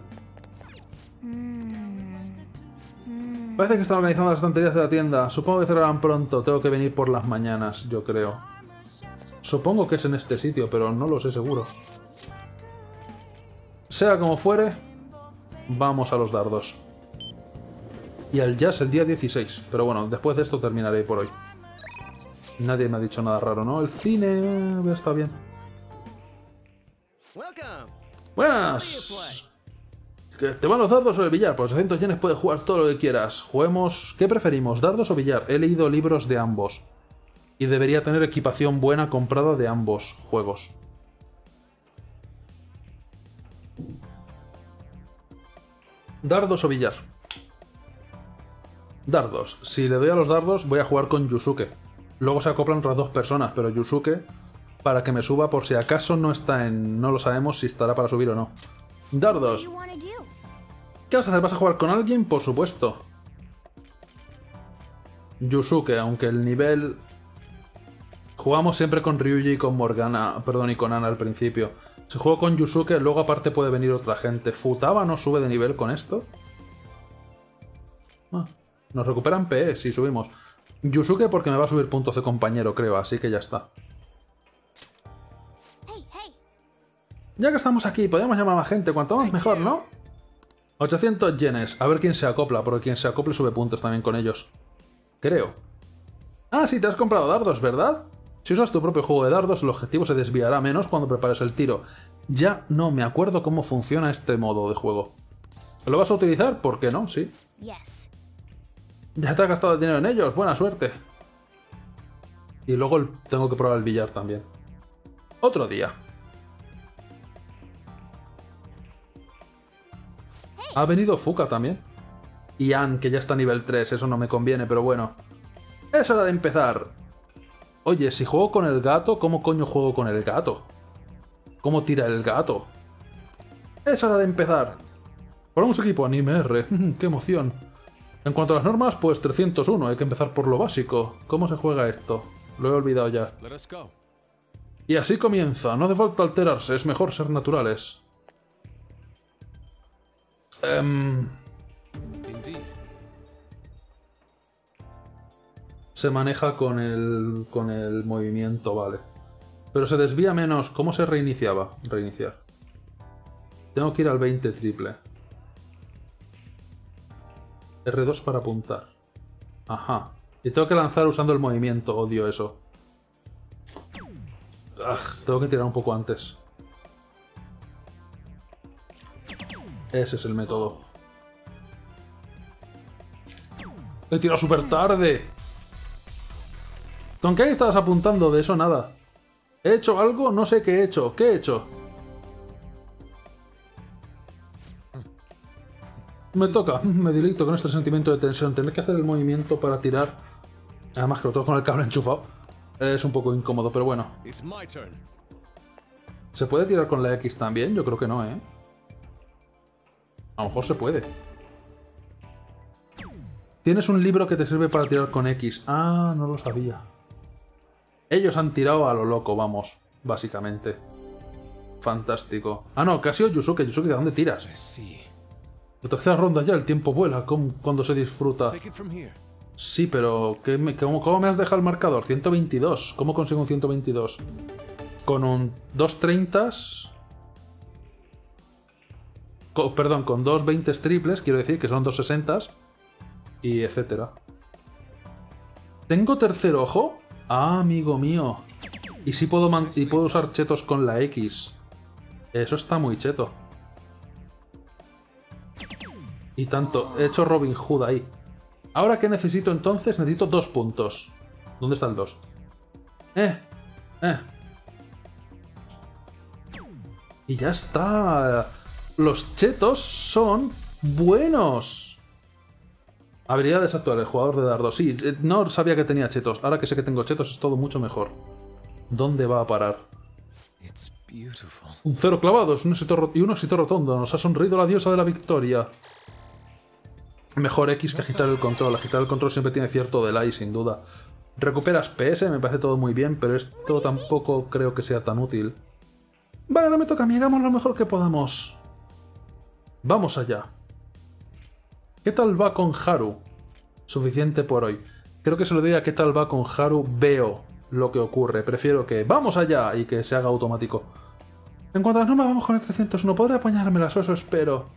Parece que están organizando las estanterías de la tienda. Supongo que cerrarán pronto. Tengo que venir por las mañanas, yo creo. Supongo que es en este sitio, pero no lo sé seguro. Sea como fuere, vamos a los dardos. Y al jazz el día dieciséis. Pero bueno, después de esto terminaré por hoy. Nadie me ha dicho nada raro, ¿no? El cine está bien. Welcome. Buenas. ¿Que ¿Te van los dardos o el billar? Por ochocientos yenes puedes jugar todo lo que quieras. Juguemos... ¿Qué preferimos? ¿Dardos o billar? He leído libros de ambos. Y debería tener equipación buena comprada de ambos juegos. ¿Dardos o billar? Dardos. Si le doy a los dardos, voy a jugar con Yusuke. Luego se acoplan otras dos personas, pero Yusuke, para que me suba por si acaso no está en... No lo sabemos si estará para subir o no. Dardos. ¿Qué vas a hacer? ¿Vas a jugar con alguien? Por supuesto. Yusuke, aunque el nivel... Jugamos siempre con Ryuji y con Morgana, perdón, y con Ana al principio. Si juego con Yusuke, luego aparte puede venir otra gente. ¿Futaba no sube de nivel con esto? Ah, nos recuperan P E si subimos. Yusuke porque me va a subir puntos de compañero, creo, así que ya está. Ya que estamos aquí, podemos llamar a más gente, cuanto más mejor, ¿no? ochocientos yenes, a ver quién se acopla, porque quien se acople sube puntos también con ellos. Creo. Ah, sí, te has comprado dardos, ¿verdad? Si usas tu propio juego de dardos, el objetivo se desviará menos cuando prepares el tiro. Ya no me acuerdo cómo funciona este modo de juego. ¿Lo vas a utilizar? ¿Por qué no? Sí. Yes. Ya te has gastado el dinero en ellos, buena suerte. Y luego el- tengo que probar el billar también. Otro día. Ha venido Fuka también. Y Ann, que ya está a nivel tres, eso no me conviene, pero bueno. Es hora de empezar. Oye, si juego con el gato, ¿cómo coño juego con el gato? ¿Cómo tira el gato? Es hora de empezar. Ponemos equipo anime R. ¡Qué emoción! En cuanto a las normas, pues trescientos uno, hay que empezar por lo básico. ¿Cómo se juega esto? Lo he olvidado ya. Let us go. Y así comienza, no hace falta alterarse, es mejor ser naturales. Em, Indeed. se maneja con el, con el movimiento, vale. Pero se desvía menos. ¿Cómo se reiniciaba? Reiniciar. Tengo que ir al veinte triple. R dos para apuntar. Ajá. Y tengo que lanzar usando el movimiento. Odio eso. Ugh, tengo que tirar un poco antes. Ese es el método. He tirado súper tarde. ¿Con qué estabas apuntando? De eso nada. ¿He hecho algo? No sé qué he hecho. ¿Qué he hecho? Me toca. Me deleito con este sentimiento de tensión. Tener que hacer el movimiento para tirar. Además que lo tengo con el cable enchufado. Es un poco incómodo, pero bueno. It's my turn. ¿Se puede tirar con la X también? Yo creo que no, ¿eh? A lo mejor se puede. Tienes un libro que te sirve para tirar con X. Ah, no lo sabía. Ellos han tirado a lo loco, vamos. Básicamente. Fantástico. Ah, no, que ha sido Yusuke. Yusuke, ¿de dónde tiras? I see. La tercera ronda ya, el tiempo vuela. ¿Cómo- cuando se disfruta? Take it from here. Sí, pero ¿qué me- cómo, cómo me has dejado el marcador? ciento veintidós. ¿Cómo consigo un ciento veintidós? Con un dos treinta. Co- perdón, con dos veinte triples, quiero decir que son dos sesenta. Y etcétera. ¿Tengo tercer ojo? Ah, amigo mío. Y sí puedo, man- y puedo usar chetos con la X. Eso está muy cheto. Y tanto. He hecho Robin Hood ahí. Ahora, ¿qué necesito entonces? Necesito dos puntos. ¿Dónde está el dos? Eh. Eh. Y ya está. Los chetos son buenos. Habilidades actuales. Jugador de dardos. Sí, eh, no sabía que tenía chetos. Ahora que sé que tengo chetos es todo mucho mejor. ¿Dónde va a parar? It's beautiful. Un cero clavado es un éxito ro- y un éxito rotondo. Nos ha sonreído la diosa de la victoria. Mejor X que agitar el control. Agitar el control siempre tiene cierto delay, sin duda. Recuperas P S, me parece todo muy bien, pero esto tampoco creo que sea tan útil. Vale, ahora me toca a mí, hagamos lo mejor que podamos. Vamos allá. ¿Qué tal va con Haru? Suficiente por hoy. Creo que se lo diga qué tal va con Haru, veo lo que ocurre. Prefiero que vamos allá y que se haga automático. En cuanto a las normas, vamos con el trescientos uno. Podré apañármelas, o eso espero.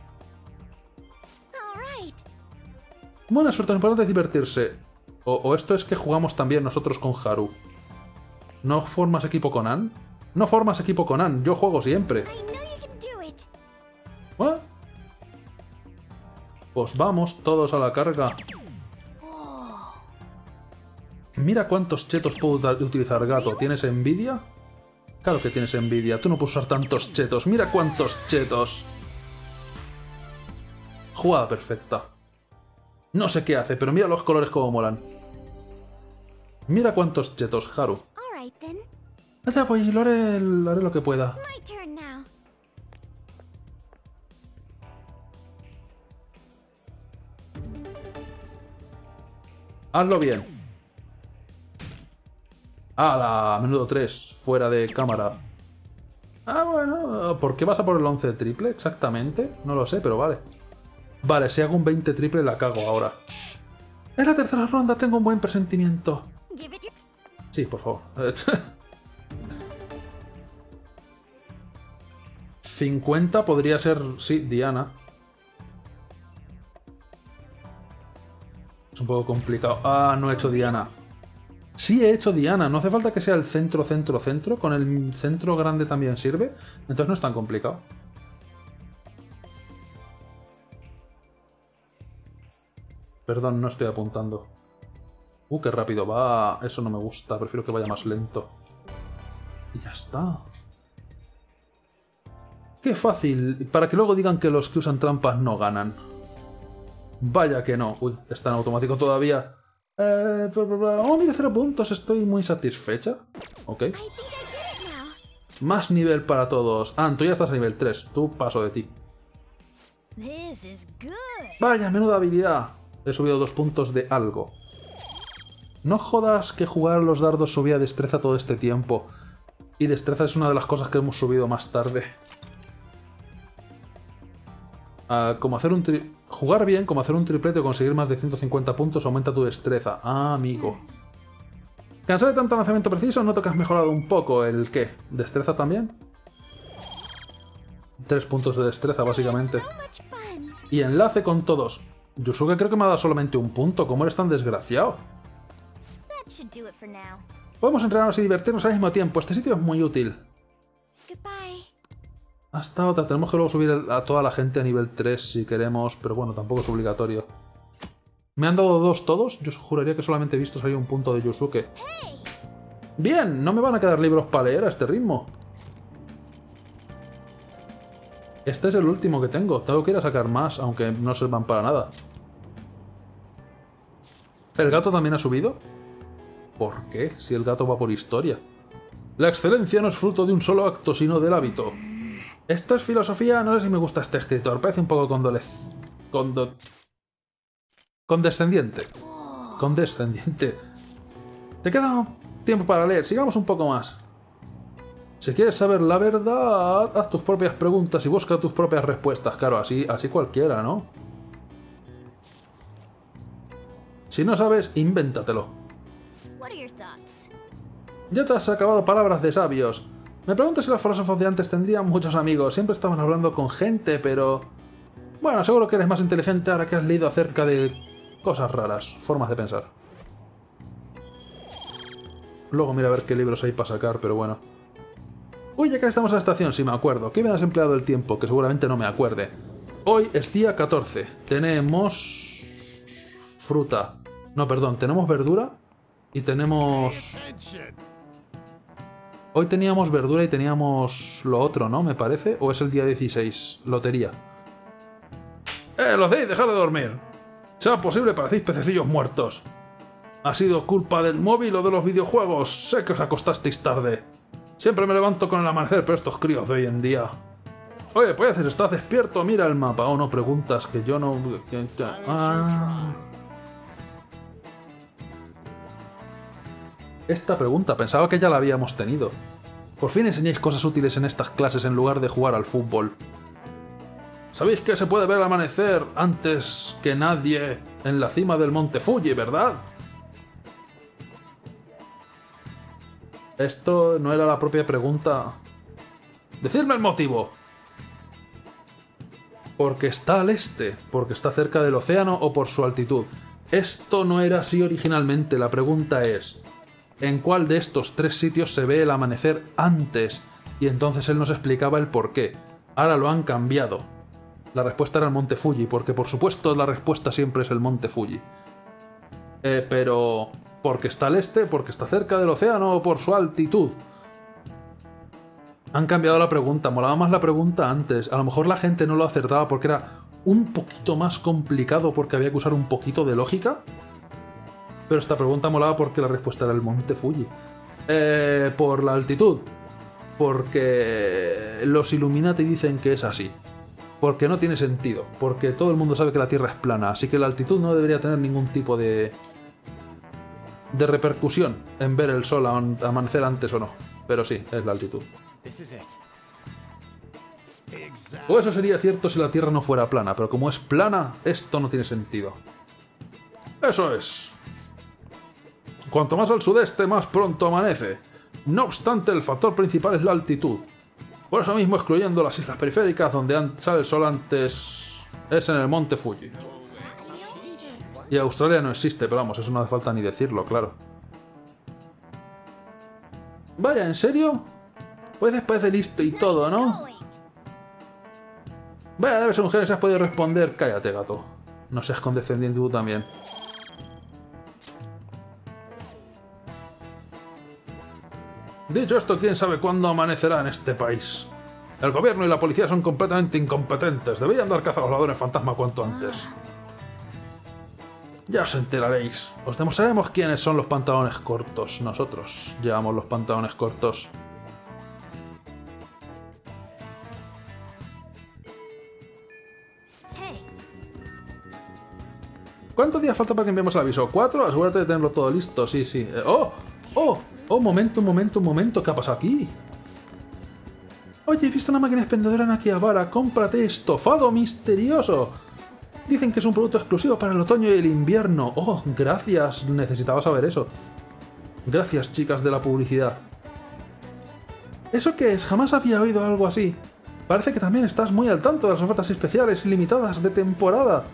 All right. Buena suerte, lo importante es divertirse. O, o esto es que jugamos también nosotros con Haru. ¿No formas equipo con Ann? No formas equipo con Ann, yo juego siempre. I know you can do it. ¿Ah? Pues vamos todos a la carga. Oh. Mira cuántos chetos puedo uta- utilizar, gato. ¿Tienes envidia? Claro que tienes envidia. Tú no puedes usar tantos chetos. Mira cuántos chetos. Jugada perfecta. No sé qué hace, pero mira los colores como molan. Mira cuántos chetos, Haru. All right then. Ya voy, lo haré, lo haré lo que pueda. My turn now. Hazlo bien. ¡Hala! Menudo tres, fuera de cámara. Ah, bueno. ¿Por qué vas a por el once triple exactamente? No lo sé, pero vale. Vale, si hago un veinte triple la cago ahora. En la tercera ronda tengo un buen presentimiento. Give it your... Sí, por favor. cincuenta podría ser... Sí, Diana. Es un poco complicado. Ah, no he hecho Diana. Sí he hecho Diana. No hace falta que sea el centro, centro, centro. Con el centro grande también sirve. Entonces no es tan complicado. Perdón, no estoy apuntando. Uh, qué rápido va. Eso no me gusta. Prefiero que vaya más lento. Y ya está. Qué fácil. Para que luego digan que los que usan trampas no ganan. Vaya que no. Uy, está en automático todavía. Eh, oh, mira, cero puntos. Estoy muy satisfecha. Ok. I think I did it now. Más nivel para todos. Ah, tú ya estás a nivel tres. Tú paso de ti. This is good. Vaya, menuda habilidad. He subido dos puntos de algo. No jodas que jugar a los dardos subía destreza todo este tiempo. Y destreza es una de las cosas que hemos subido más tarde. Ah, como hacer un tri... Jugar bien, como hacer un triplete o conseguir más de ciento cincuenta puntos aumenta tu destreza. Ah, amigo. ¿Cansado de tanto lanzamiento preciso? ¿Noto que has mejorado un poco el qué? ¿Destreza también? Tres puntos de destreza, básicamente. So much fun. Y enlace con todos. Yusuke creo que me ha dado solamente un punto. ¿Cómo eres tan desgraciado? That should do it for now. Podemos entrenarnos y divertirnos al mismo tiempo. Este sitio es muy útil. Goodbye. Hasta otra. Tenemos que luego subir a toda la gente a nivel tres si queremos, pero bueno, tampoco es obligatorio. ¿Me han dado dos todos? Yo juraría que solamente he visto salir un punto de Yusuke. Bien, no me van a quedar libros para leer a este ritmo. Este es el último que tengo. Tengo que ir a sacar más, aunque no sirvan para nada. ¿El gato también ha subido? ¿Por qué? Si el gato va por historia. La excelencia no es fruto de un solo acto, sino del hábito. Esto es filosofía. No sé si me gusta este escritor. Parece un poco condolez... Condo... Condescendiente. Condescendiente. Te queda tiempo para leer. Sigamos un poco más. Si quieres saber la verdad, haz tus propias preguntas y busca tus propias respuestas. Claro, así, así cualquiera, ¿no? Si no sabes, invéntatelo. What are your thoughts? Ya te has acabado palabras de sabios. Me pregunto si los filósofos de antes tendrían muchos amigos. Siempre estaban hablando con gente, pero... Bueno, seguro que eres más inteligente ahora que has leído acerca de cosas raras, formas de pensar. Luego mira a ver qué libros hay para sacar, pero bueno. Uy, ya que estamos en la estación, sí me acuerdo. ¿Qué bien has empleado el tiempo? Que seguramente no me acuerde. Hoy es día catorce. Tenemos... fruta. No, perdón, tenemos verdura y tenemos... Hoy teníamos verdura y teníamos lo otro, ¿no? Me parece. ¿O es el día dieciséis? Lotería. ¡Eh, lo hacéis! ¡Dejad de dormir! Sea posible, parecéis pececillos muertos. ¿Ha sido culpa del móvil o de los videojuegos? Sé que os acostasteis tarde. Siempre me levanto con el amanecer, pero estos críos de hoy en día... Oye, pues, ¿estás despierto? Mira el mapa. Oh, no preguntas, que yo no... Ah... Esta pregunta, pensaba que ya la habíamos tenido. Por fin enseñáis cosas útiles en estas clases en lugar de jugar al fútbol. Sabéis que se puede ver el amanecer antes que nadie en la cima del monte Fuji, ¿verdad? Esto no era la propia pregunta. ¡Decidme el motivo! Porque está al este, porque está cerca del océano o por su altitud. Esto no era así originalmente. La pregunta es... ¿en cuál de estos tres sitios se ve el amanecer antes? Y entonces él nos explicaba el por qué. Ahora lo han cambiado. La respuesta era el monte Fuji, porque por supuesto la respuesta siempre es el monte Fuji. Eh, pero... ¿porque está al este? ¿Porque está cerca del océano o por su altitud? Han cambiado la pregunta. Molaba más la pregunta antes. A lo mejor la gente no lo acertaba porque era un poquito más complicado porque había que usar un poquito de lógica. Pero esta pregunta molaba porque la respuesta era el monte Fuji. Eh, por la altitud. Porque los Illuminati dicen que es así. Porque no tiene sentido. Porque todo el mundo sabe que la Tierra es plana. Así que la altitud no debería tener ningún tipo de... de repercusión en ver el sol amanecer antes o no. Pero sí, es la altitud. O eso sería cierto si la Tierra no fuera plana. Pero como es plana, esto no tiene sentido. Eso es. Cuanto más al sudeste, más pronto amanece. No obstante, el factor principal es la altitud. Por eso mismo, excluyendo las islas periféricas, donde sale el sol antes, es en el monte Fuji. Y Australia no existe, pero vamos, eso no hace falta ni decirlo, claro. Vaya, ¿en serio? Pues parece listo y todo, ¿no? Vaya, debe ser mujer que se has podido responder. Cállate, gato. No seas condescendiente tú también. Dicho esto, ¿quién sabe cuándo amanecerá en este país? El gobierno y la policía son completamente incompetentes. Deberían dar caza a los ladrones fantasma cuanto antes. Ya os enteraréis. Os demostraremos quiénes son los pantalones cortos. Nosotros llevamos los pantalones cortos. ¿Cuántos días falta para que enviemos el aviso? ¿Cuatro? Asegúrate de tenerlo todo listo. Sí, sí. Eh, ¡Oh! ¡Oh! ¡Oh! Momento, un momento, un momento. ¿Qué ha pasado aquí? Oye, he visto una máquina expendedora en Akihabara. ¡Cómprate estofado misterioso! Dicen que es un producto exclusivo para el otoño y el invierno. ¡Oh! Gracias. Necesitaba saber eso. Gracias, chicas de la publicidad. ¿Eso qué es? Jamás había oído algo así. Parece que también estás muy al tanto de las ofertas especiales ilimitadas de temporada.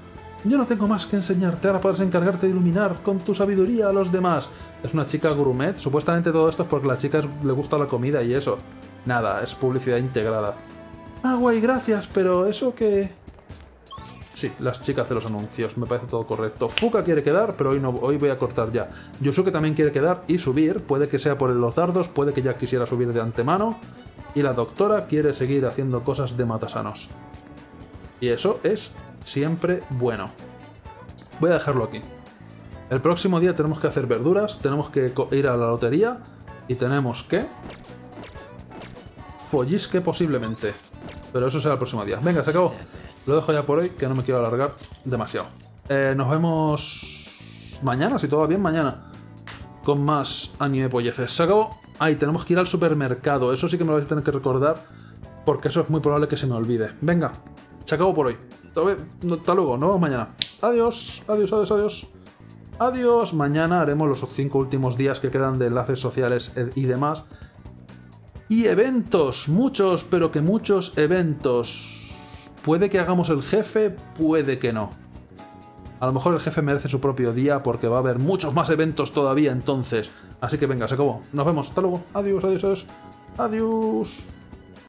Yo no tengo más que enseñarte, ahora puedes encargarte de iluminar con tu sabiduría a los demás. Es una chica gourmet, supuestamente todo esto es porque a la chica le gusta la comida y eso. Nada, es publicidad integrada. Ah, guay, gracias, pero eso que... Sí, las chicas de los anuncios, me parece todo correcto. Fuka quiere quedar, pero hoy, no, hoy voy a cortar ya. Yusuke también quiere quedar y subir, puede que sea por los dardos, puede que ya quisiera subir de antemano. Y la doctora quiere seguir haciendo cosas de matasanos. Y eso es siempre bueno. Voy a dejarlo aquí. El próximo día tenemos que hacer verduras, tenemos que ir a la lotería y tenemos que... follisque posiblemente. Pero eso será el próximo día. Venga, se acabó. Lo dejo ya por hoy, que no me quiero alargar demasiado. Eh, nos vemos mañana, si todo va bien, mañana. Con más anime polleces. Se acabó. Ay, tenemos que ir al supermercado. Eso sí que me lo vais a tener que recordar, porque eso es muy probable que se me olvide. Venga, se acabó por hoy. Hasta luego, nos vemos mañana. Adiós, adiós, adiós, adiós. Adiós. Mañana haremos los cinco últimos días que quedan de enlaces sociales y demás. Y eventos, muchos, pero que muchos eventos. Puede que hagamos el jefe, puede que no. A lo mejor el jefe merece su propio día porque va a haber muchos más eventos todavía entonces. Así que venga, se acabó. Nos vemos. Hasta luego. Adiós, adiós, adiós. Adiós.